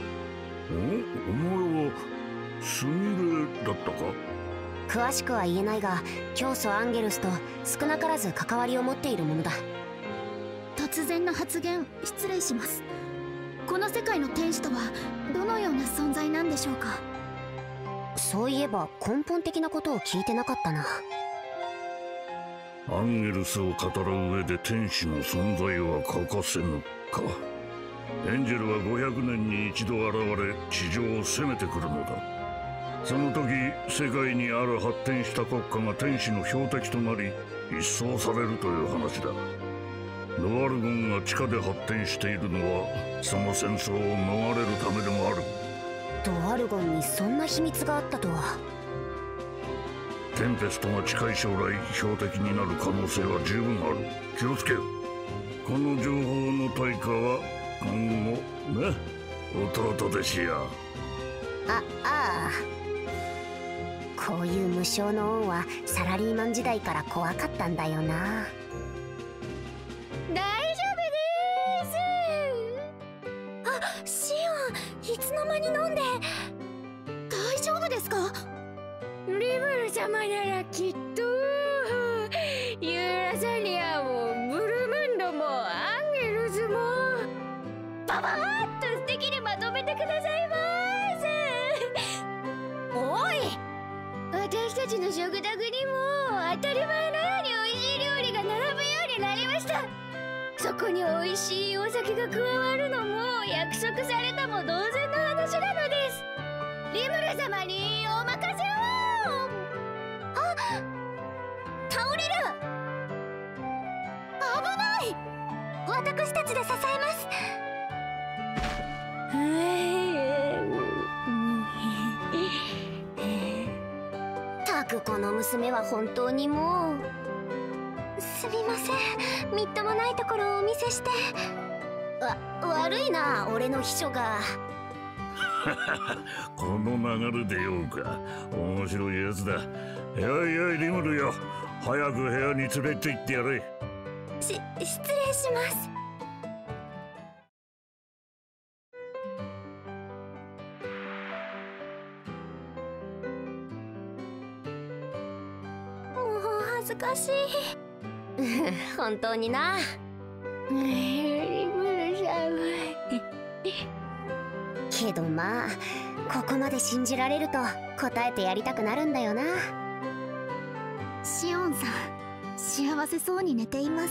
前はスミレだったか？ 詳しくは言えないが、教祖アンゲルスと少なからず関わりを持っているものだ。 突然の発言失礼します。この世界の天使とはどのような存在なんでしょうか？ そういえば根本的なことを聞いてなかったな。 アンゲルスを語る上で天使の存在は欠かせぬか。エンジェルは500年に一度現れ地上を攻めてくるのだ。その時世界にある発展した国家が天使の標的となり一掃されるという話だ。ドワルゴンが地下で発展しているのはその戦争を逃れるためでもある。 ドワルゴンにそんな秘密があったとは。 テンペストが近い将来標的になる可能性は十分ある。気をつけよ。この情報の対価は今後ね、弟弟子や。 ああ。こういう無償の恩はサラリーマン時代から怖かったんだよな。 大丈夫です。あ、シオン、いつの間に飲んで。大丈夫ですか？ リムル様ならきっとユーラザニアもブルムンドもアンゲルズもババーッと素敵にまとめてくださいます。 おい、 私たちの食卓にも当たり前のように美味しい料理が並ぶようになりました。そこに美味しいお酒が加わるのも約束されたも同然の話なのです。リムル様にお任せを。 あ、倒れる。危ない。私たちで支えます。 くこの娘は本当にもう。 すみません、みっともないところをお見せして。 悪いな、俺の秘書が。 この流れでようか。面白いやつだ。やいやいリムルよ、早く部屋に連れて行ってやれ。 失礼します。もう恥ずかしい。 本当にな。 リムルさんけどまあここまで信じられると答えてやりたくなるんだよな。 シオンさん、幸せそうに寝ています。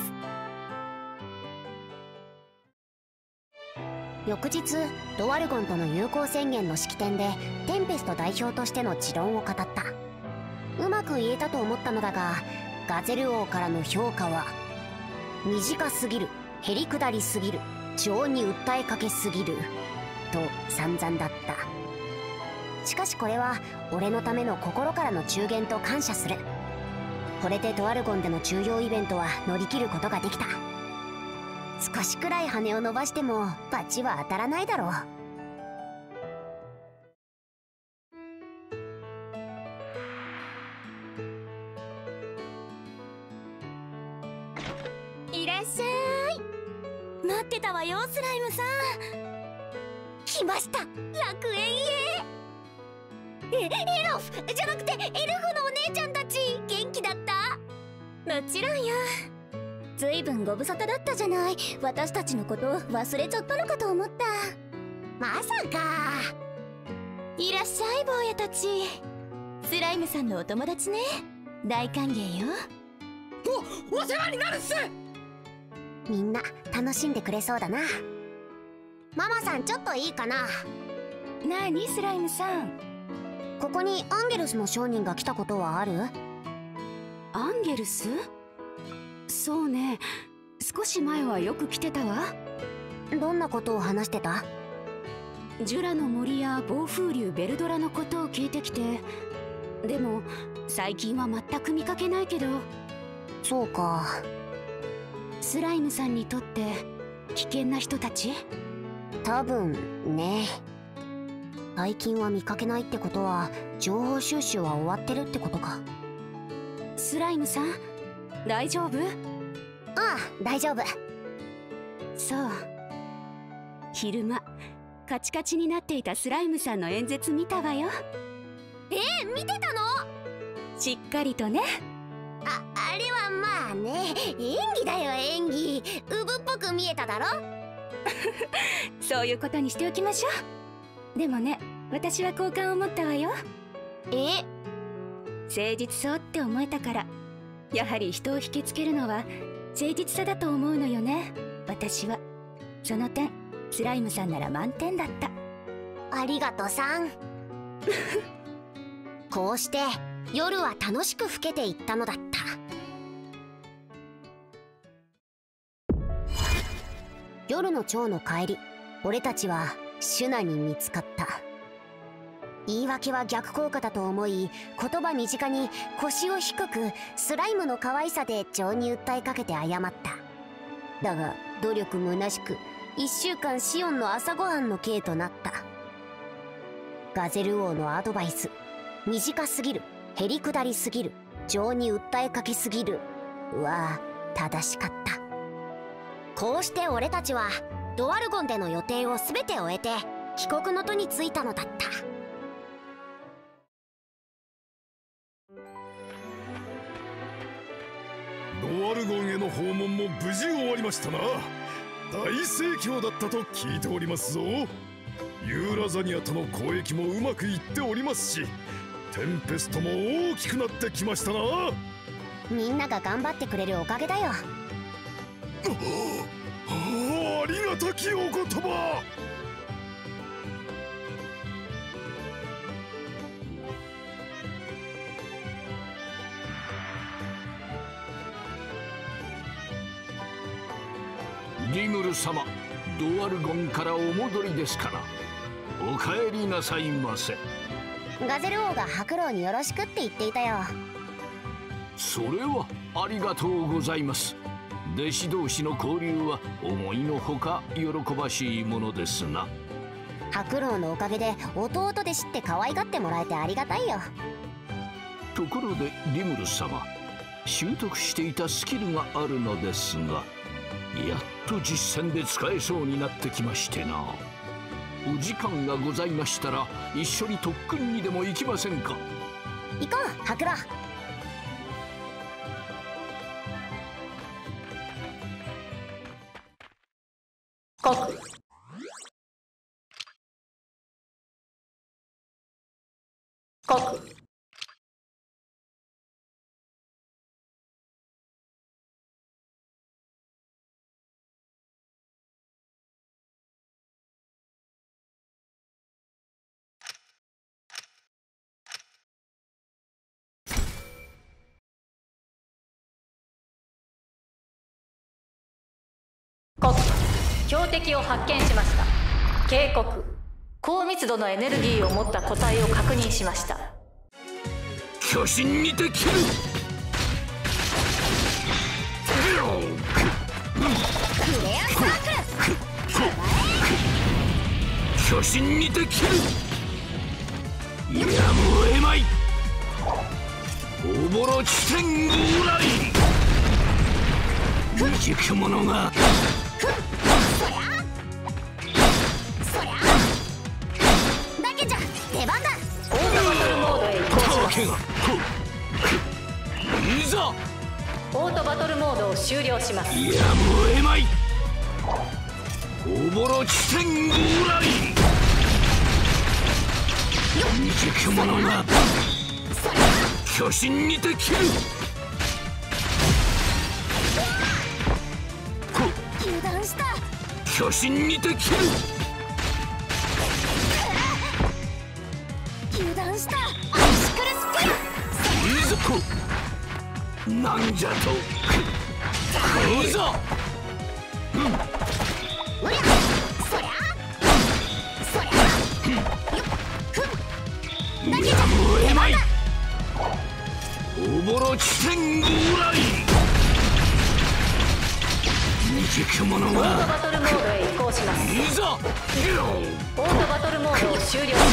翌日、ドワルゴンとの友好宣言の式典でテンペスト代表としての持論を語った。うまく言えたと思ったのだが、ガゼル王からの評価は短すぎる、へりくだりすぎる、情に訴えかけすぎると散々だった。しかしこれは俺のための心からの忠言と感謝する。これでドワルゴンでの重要イベントは乗り切ることができた。少しくらい羽を伸ばしてもバチは当たらないだろう。 いらっしゃい。待ってたわよ、スライムさん。来ました、楽園へ。エロフじゃなくてエルフのお姉ちゃんたち、元気だった？もちろんよ。ずいぶんご無沙汰だったじゃない。私たちのこと忘れちゃったのかと思った。まさか。いらっしゃい、坊やたち。スライムさんのお友達ね。大歓迎よ。 お世話になるっす。 みんな楽しんでくれそうだな。ママさん、ちょっといいかな。 何、スライムさん。 ここにアンゲルスの商人が来たことはある？ アンゲルス？そうね、少し前はよく来てたわ。 どんなことを話してた？ ジュラの森や暴風竜ベルドラのことを聞いてきて、でも最近は全く見かけないけど。 そうか。 スライムさんにとって危険な人たち？ 多分ね。最近は見かけないってことは情報収集は終わってるってことか。 スライムさん、大丈夫？ ああ、大丈夫。 そう。昼間カチカチになっていたスライムさんの演説見たわよ。 見てたの？ しっかりとね。 あれはまあね、演技だよ、演技。ウブっぽく見えただろ。 そういうことにしておきましょう。でもね、私は好感を持ったわよ。誠実そうって思えたから。やはり人を引きつけるのは誠実さだと思うのよね、私は。その点スライムさんなら満点だった。 ありがとさん。こうして夜は楽しく更けていったのだった。夜の蝶の帰り、俺たちはシュナに見つかった。言い訳は逆効果だと思い、言葉短に腰を低くスライムの可愛さで情に訴えかけて謝った。だが努力虚しく1週間シオンの朝ごはんの刑となった。ガゼル王のアドバイス、短すぎる、へりくだりすぎる、情に訴えかけすぎるは正しかった。こうして俺たちはドワルゴンでの予定を全て終えて帰国の途に着いたのだった。 ドワルゴンへの訪問も無事終わりましたな。大盛況だったと聞いておりますぞ。ユーラザニアとの交易もうまくいっておりますし、テンペストも大きくなってきましたな。 みんなが頑張ってくれるおかげだよ。 ありがたきお言葉。 リムル様、ドワルゴンからお戻りですから、お帰りなさいませ。 ガゼル王が白老によろしくって言っていたよ。 それはありがとうございます。弟子同士の交流は思いのほか喜ばしいものですな。 白老のおかげで弟弟子って可愛がってもらえてありがたいよ。 ところでリムル様、習得していたスキルがあるのですが、やっと実戦で使えそうになってきましてな。お時間がございましたら一緒に特訓にでも行きませんか。 行こう白老。 標的を発見しました。警告。高密度のエネルギーを持った個体を確認しました。 巨神にて切る。 クレアサークル。 巨神にて切る。やむを得まい。おぼろ地点往来。未熟者がだけじゃ出番だ。 オートバトルモードへ移行します。 いざオートバトルモードを終了します。 やむを得まい。おぼろ地点往来。未熟者が巨神にて切る。 油断した。 巨神にて切る。 油断した。アイシクルスピア。 いざこなんじゃと。いざおりゃそりゃそりゃだけじゃやむを得まい。おぼろ地点往来。未熟者がオートバトルモードへ移行します。 いざオートバトルモードを終了します。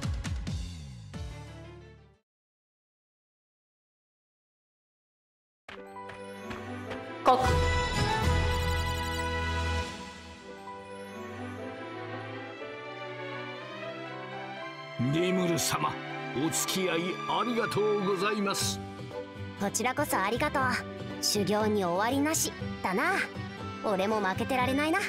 リムル様、お付き合いありがとうございます。 こちらこそありがとう。修行に終わりなしだな。俺も負けてられないな。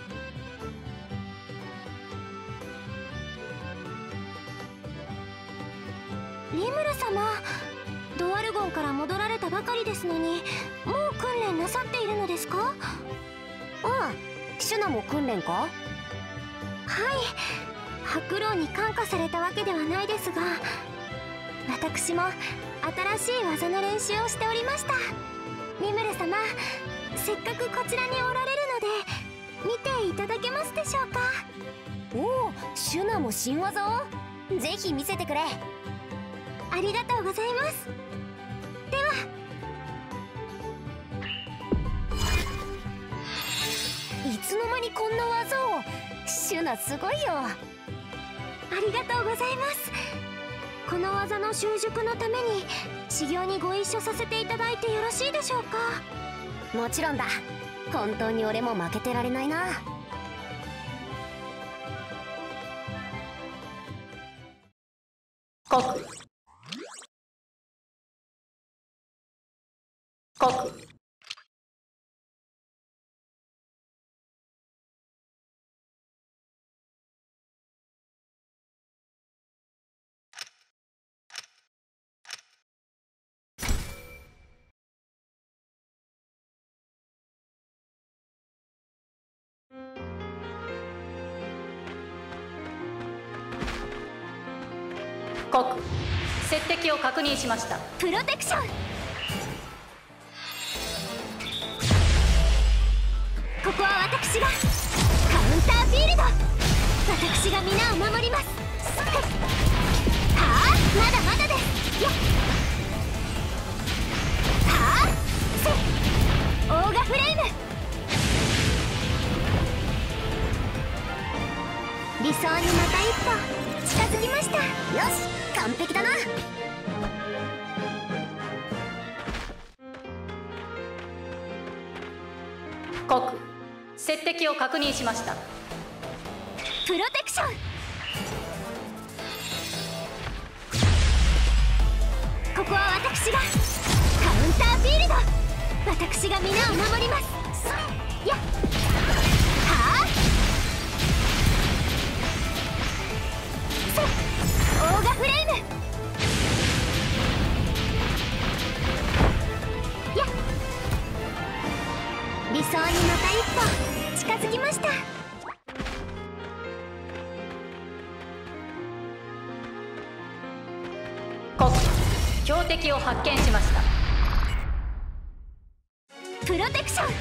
リムル様、ドワルゴンから戻られたばかりですのに、もう訓練なさっているのですか？ああ、シュナも訓練か？はい、白老に感化されたわけではないですが、私も新しい技の練習をしておりました。リムル様、せっかくこちらにおられるので見ていただけますでしょうか？おお、シュナも新技をぜひ見せてくれ。ありがとうございます。では。いつの間にこんな技を。シュナすごいよ。ありがとうございます。この技の習熟のために修行にご一緒させていただいてよろしいでしょうか？もちろんだ。本当に俺も負けてられないな。 接敵を確認しました。 プロテクション。ここは私がカウンターフィールド。私が皆を守ります。 璧だな。 国接敵を確認しました。 プロテクション。ここは私がカウンターフィールド。私が皆を守ります。やっはあせっオーガフレーム。やっ理想にまた一歩近づきました。 国標的を発見しました。 プロテクション。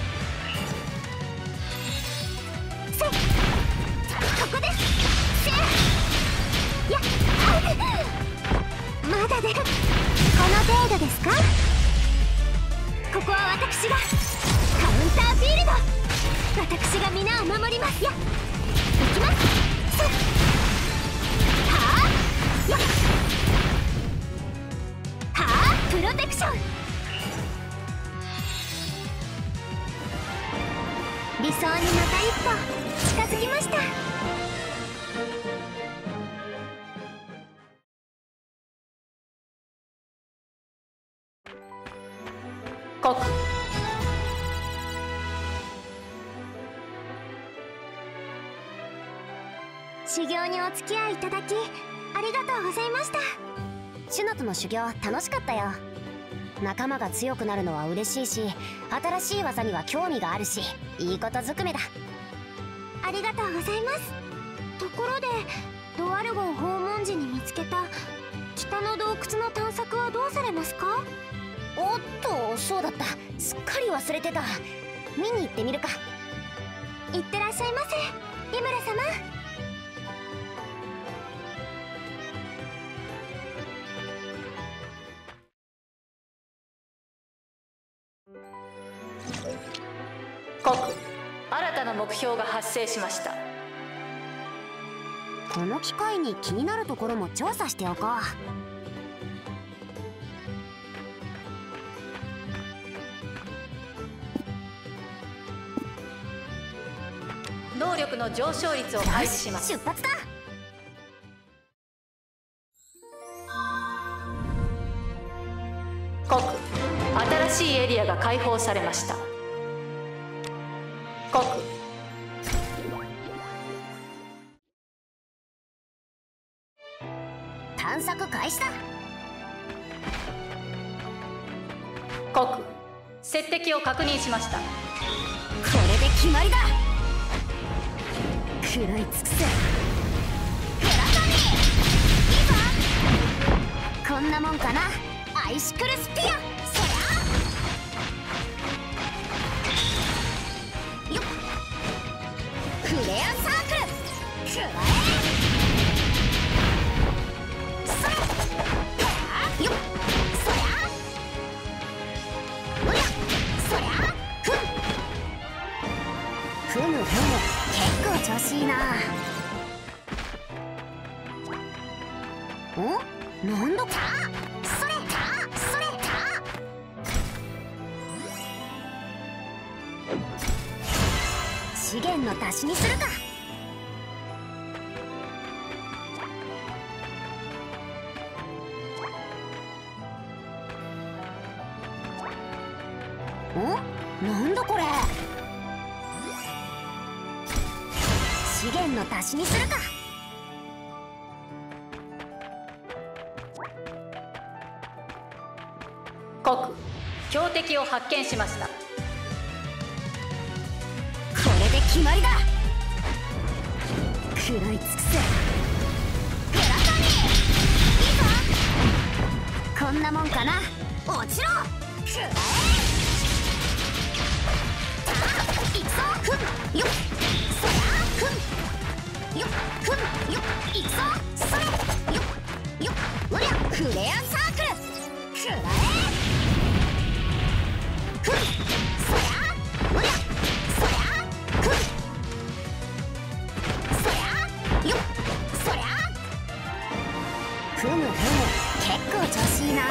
せっここです。せっやっまだでこの程度ですか。ここは私がカウンターフィールド。私が皆を守ります。やっ行きます。せっはあやっはあプロテクション。理想にまた一歩近づきました。 国修行にお付き合いいただきありがとうございました。 シュナとの修行楽しかったよ。仲間が強くなるのは嬉しいし、新しい技には興味があるし、いいことずくめだ。 ありがとうございます。ところでドワルゴン訪問時に見つけた北の洞窟の探索はどうされますか。 おっと、そうだった。すっかり忘れてた。見に行ってみるか。 いってらっしゃいませ、リムル様。 国新たな目標が発生しました。 この機会に気になるところも調査しておこう。能力の上昇率を開始します。 出発だ。 国新しいエリアが開放されました。国探索開始だ。 国接敵を確認しました。 これで決まりだ。食らい尽くせグラタミー。いいぞ。こんなもんかな。アイシクルスピア。そりゃよっフレアサークルくらえ。それよっそりゃうりゃそりゃふむ結構調子いいな。おなんだかそれかそれか。資源の足しにするか。おなんだこれ。資源の足しにするか。 国標的を発見しました。 これで決まりだ。食らい尽くせグラタミー。いいぞ。こんなもんかな。落ちろ食らえ。さあ行くぞ。ふんよっそりゃふんよっふんよっ行くぞ。それよっよっうりゃフレアサークル食らえ。ふんそりゃうりゃそりゃふんそりゃよっそりゃふむふむ構調子いいな。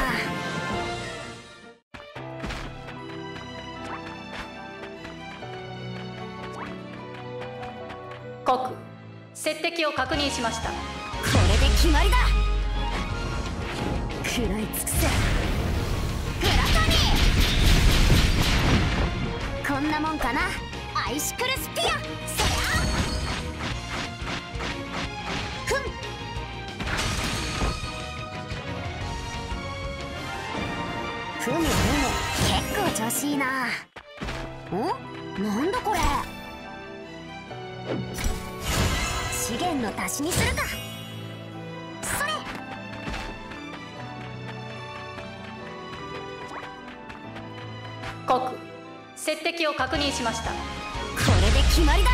国接敵を確認しました。これで決まりだ。食らい尽くせフラトニー。こんなもんかな。アイシクルスピア。そりゃふん。ふむふむ、結構調子いいな。なんだこれ。資源の足しにするか。それ。 国接敵を確認しました。これで決まりだ。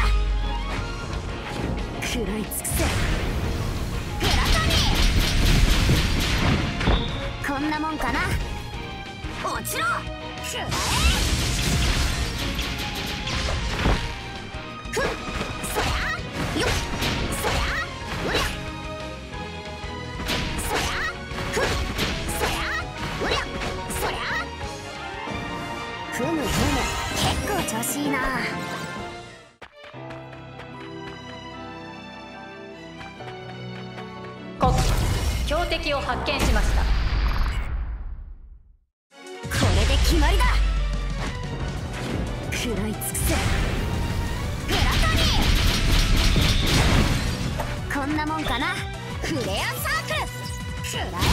食らい尽くせフラトニー。こんなもんかな。落ちろ食らえ。ふん、そりゃよっ、そりゃうりゃ、そりゃふん、そりゃうりゃ、そりゃふむふむ、結構調子いいな。 国標的を発見しました。 これで決まりだ。食らい尽くせフラトニー。こんなもんかな。フレアサークル食らえ。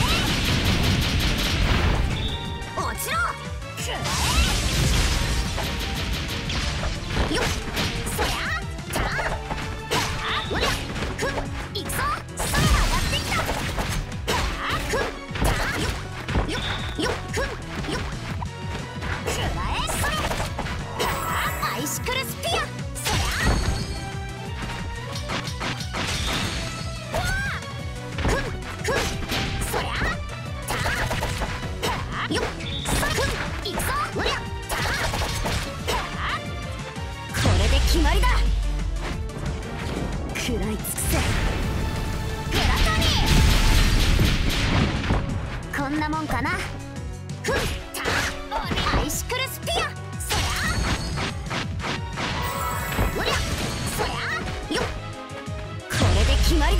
落ちろ食らえ。よっ、そりゃたあうりゃふん、いくぞ。それ上がってきた。たあふん、たあよっよっよっふんよっ食らえ。それたあアイシクルスピア。そりゃふんふん、そりゃたあよっそれふん、いくぞうりゃたあ。これで決まりだ。食らい尽くせフラトニー。こんなもんかな。ふん、たあアイシクルスピア。そりゃうりゃ、そりゃよっ。これで決まりだ。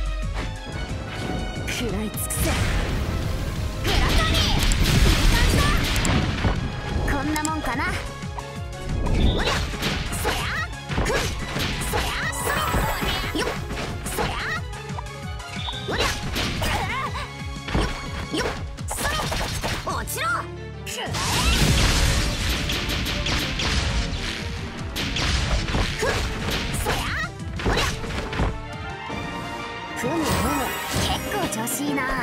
食らい尽くせフラトニー。いい感じだ。こんなもんかな。うりゃ、そりゃふん、そりゃそれよっ、そりゃうりゃよっよっ、それ落ちろ食らえ。ふん、そりゃうりゃふむふむ、結構調子いいな。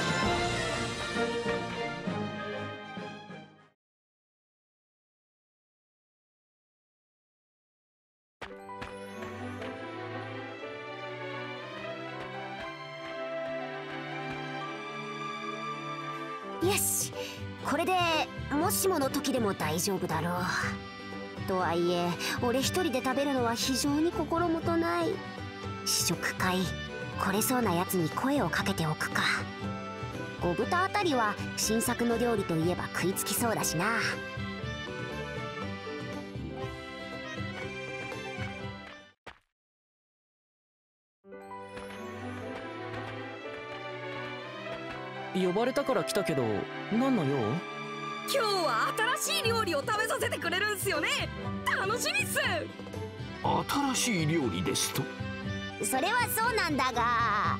よし、これでもしもの時でも大丈夫だろう。とはいえ俺一人で食べるのは非常に心もとない。試食会来れそうなやつに声をかけておくか。ゴブタあたりは新作の料理といえば食いつきそうだしな。 呼ばれたから来たけど、何の用？ 今日は新しい料理を食べさせてくれるんすよね。楽しみっす。 新しい料理ですと？ それはそうなんだが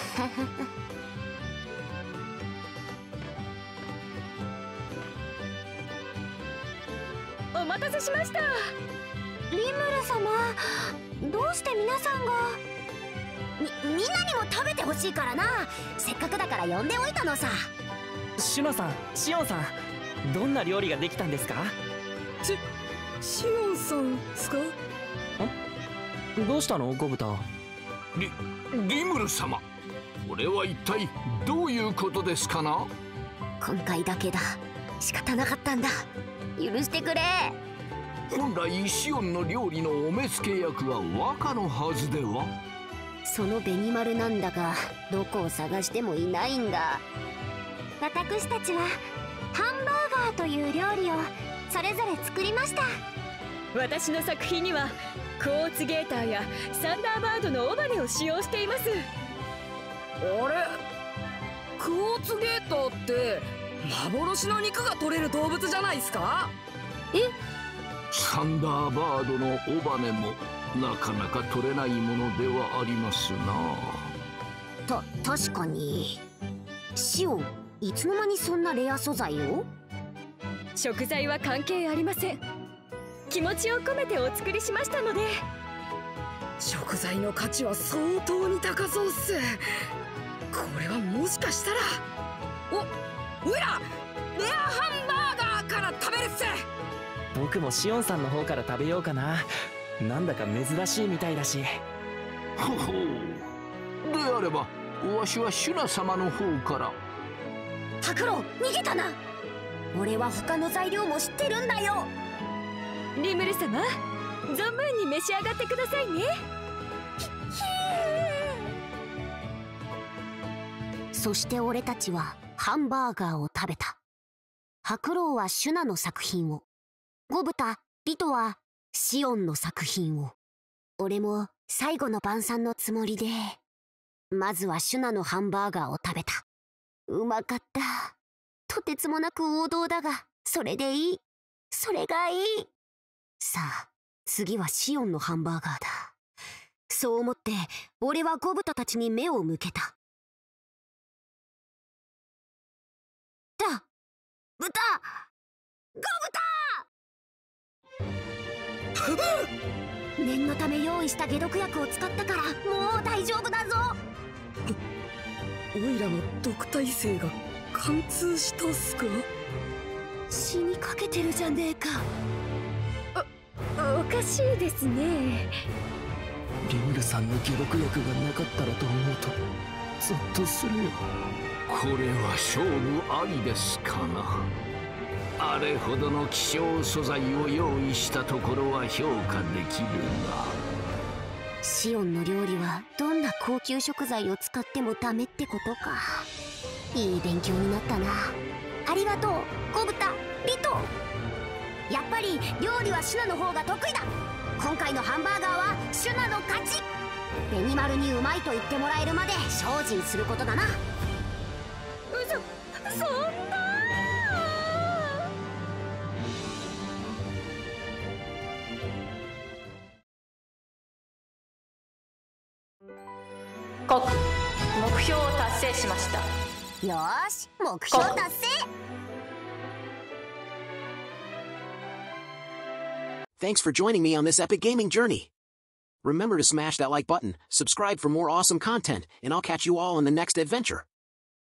お待たせしました。 リムル様、どうして皆さんがみんなにも食べてほしいからな。せっかくだから呼んでおいたのさ。 シュノさん、シオンさん、どんな料理ができたんですか？ シオンさんすか？ どうしたのゴブタ？ リムル様、これは一体どういうことですかな？ 今回だけだ。仕方なかったんだ。許してくれ。 本来シオンの料理のお目付け役は若のはずでは？ その紅丸なんだがどこを探してもいないんだ。 私たちはハンバーガーという料理をそれぞれ作りました。 私の作品にはクォーツゲーターやサンダーバードの尾羽を使用しています。 あれ、クォーツゲーターって幻の肉が取れる動物じゃないですか？ サンダーバードの尾羽もなかなか取れないものではありますな。 確かに。シオン、いつの間にそんなレア素材を？ 食材は関係ありません。気持ちを込めてお作りしましたので。 食材の価値は相当に高そうっす。これはもしかしたらおいらレアハンバーガーから食べるっす。 僕もシオンさんの方から食べようかな。なんだか珍しいみたいだし。 ほほう。であればわしはシュナ様の方から。 白狼、逃げたな。俺は他の材料も知ってるんだよ。 リムル様、存分に召し上がってくださいね。 そして俺たちはハンバーガーを食べた。白狼はシュナの作品を、ゴブタ、リトはシオンの作品を。俺も最後の晩餐のつもりで、まずはシュナのハンバーガーを食べた。うまかった。とてつもなく王道だが、それでいい。それがいい。さあ、次はシオンのハンバーガーだ。そう思って、俺はゴブタたちに目を向けた。豚！ゴブタ！念のため用意した解毒薬を使ったからもう大丈夫だぞ。 おいらの毒耐性が貫通したっすか？ 死にかけてるじゃねえか。 おかしいですね。 リムルさんの解毒薬がなかったらと思うとゾッとするよ。 これは勝負ありですかな。あれほどの希少素材を用意したところは評価できるが、 シオンの料理はどんな高級食材を使ってもダメってことか。いい勉強になったな。ありがとうゴブタ、リト。やっぱり料理はシュナの方が得意だ。今回のハンバーガーはシュナの勝ち。ベニマルにうまいと言ってもらえるまで精進することだな。 そんな。 国、目標を達成しました。 よーし、目標達成。 Thanks for joining me on this epic gaming journey. Remember to smash that like button, subscribe for more awesome content, and I'll catch you all in the next adventure.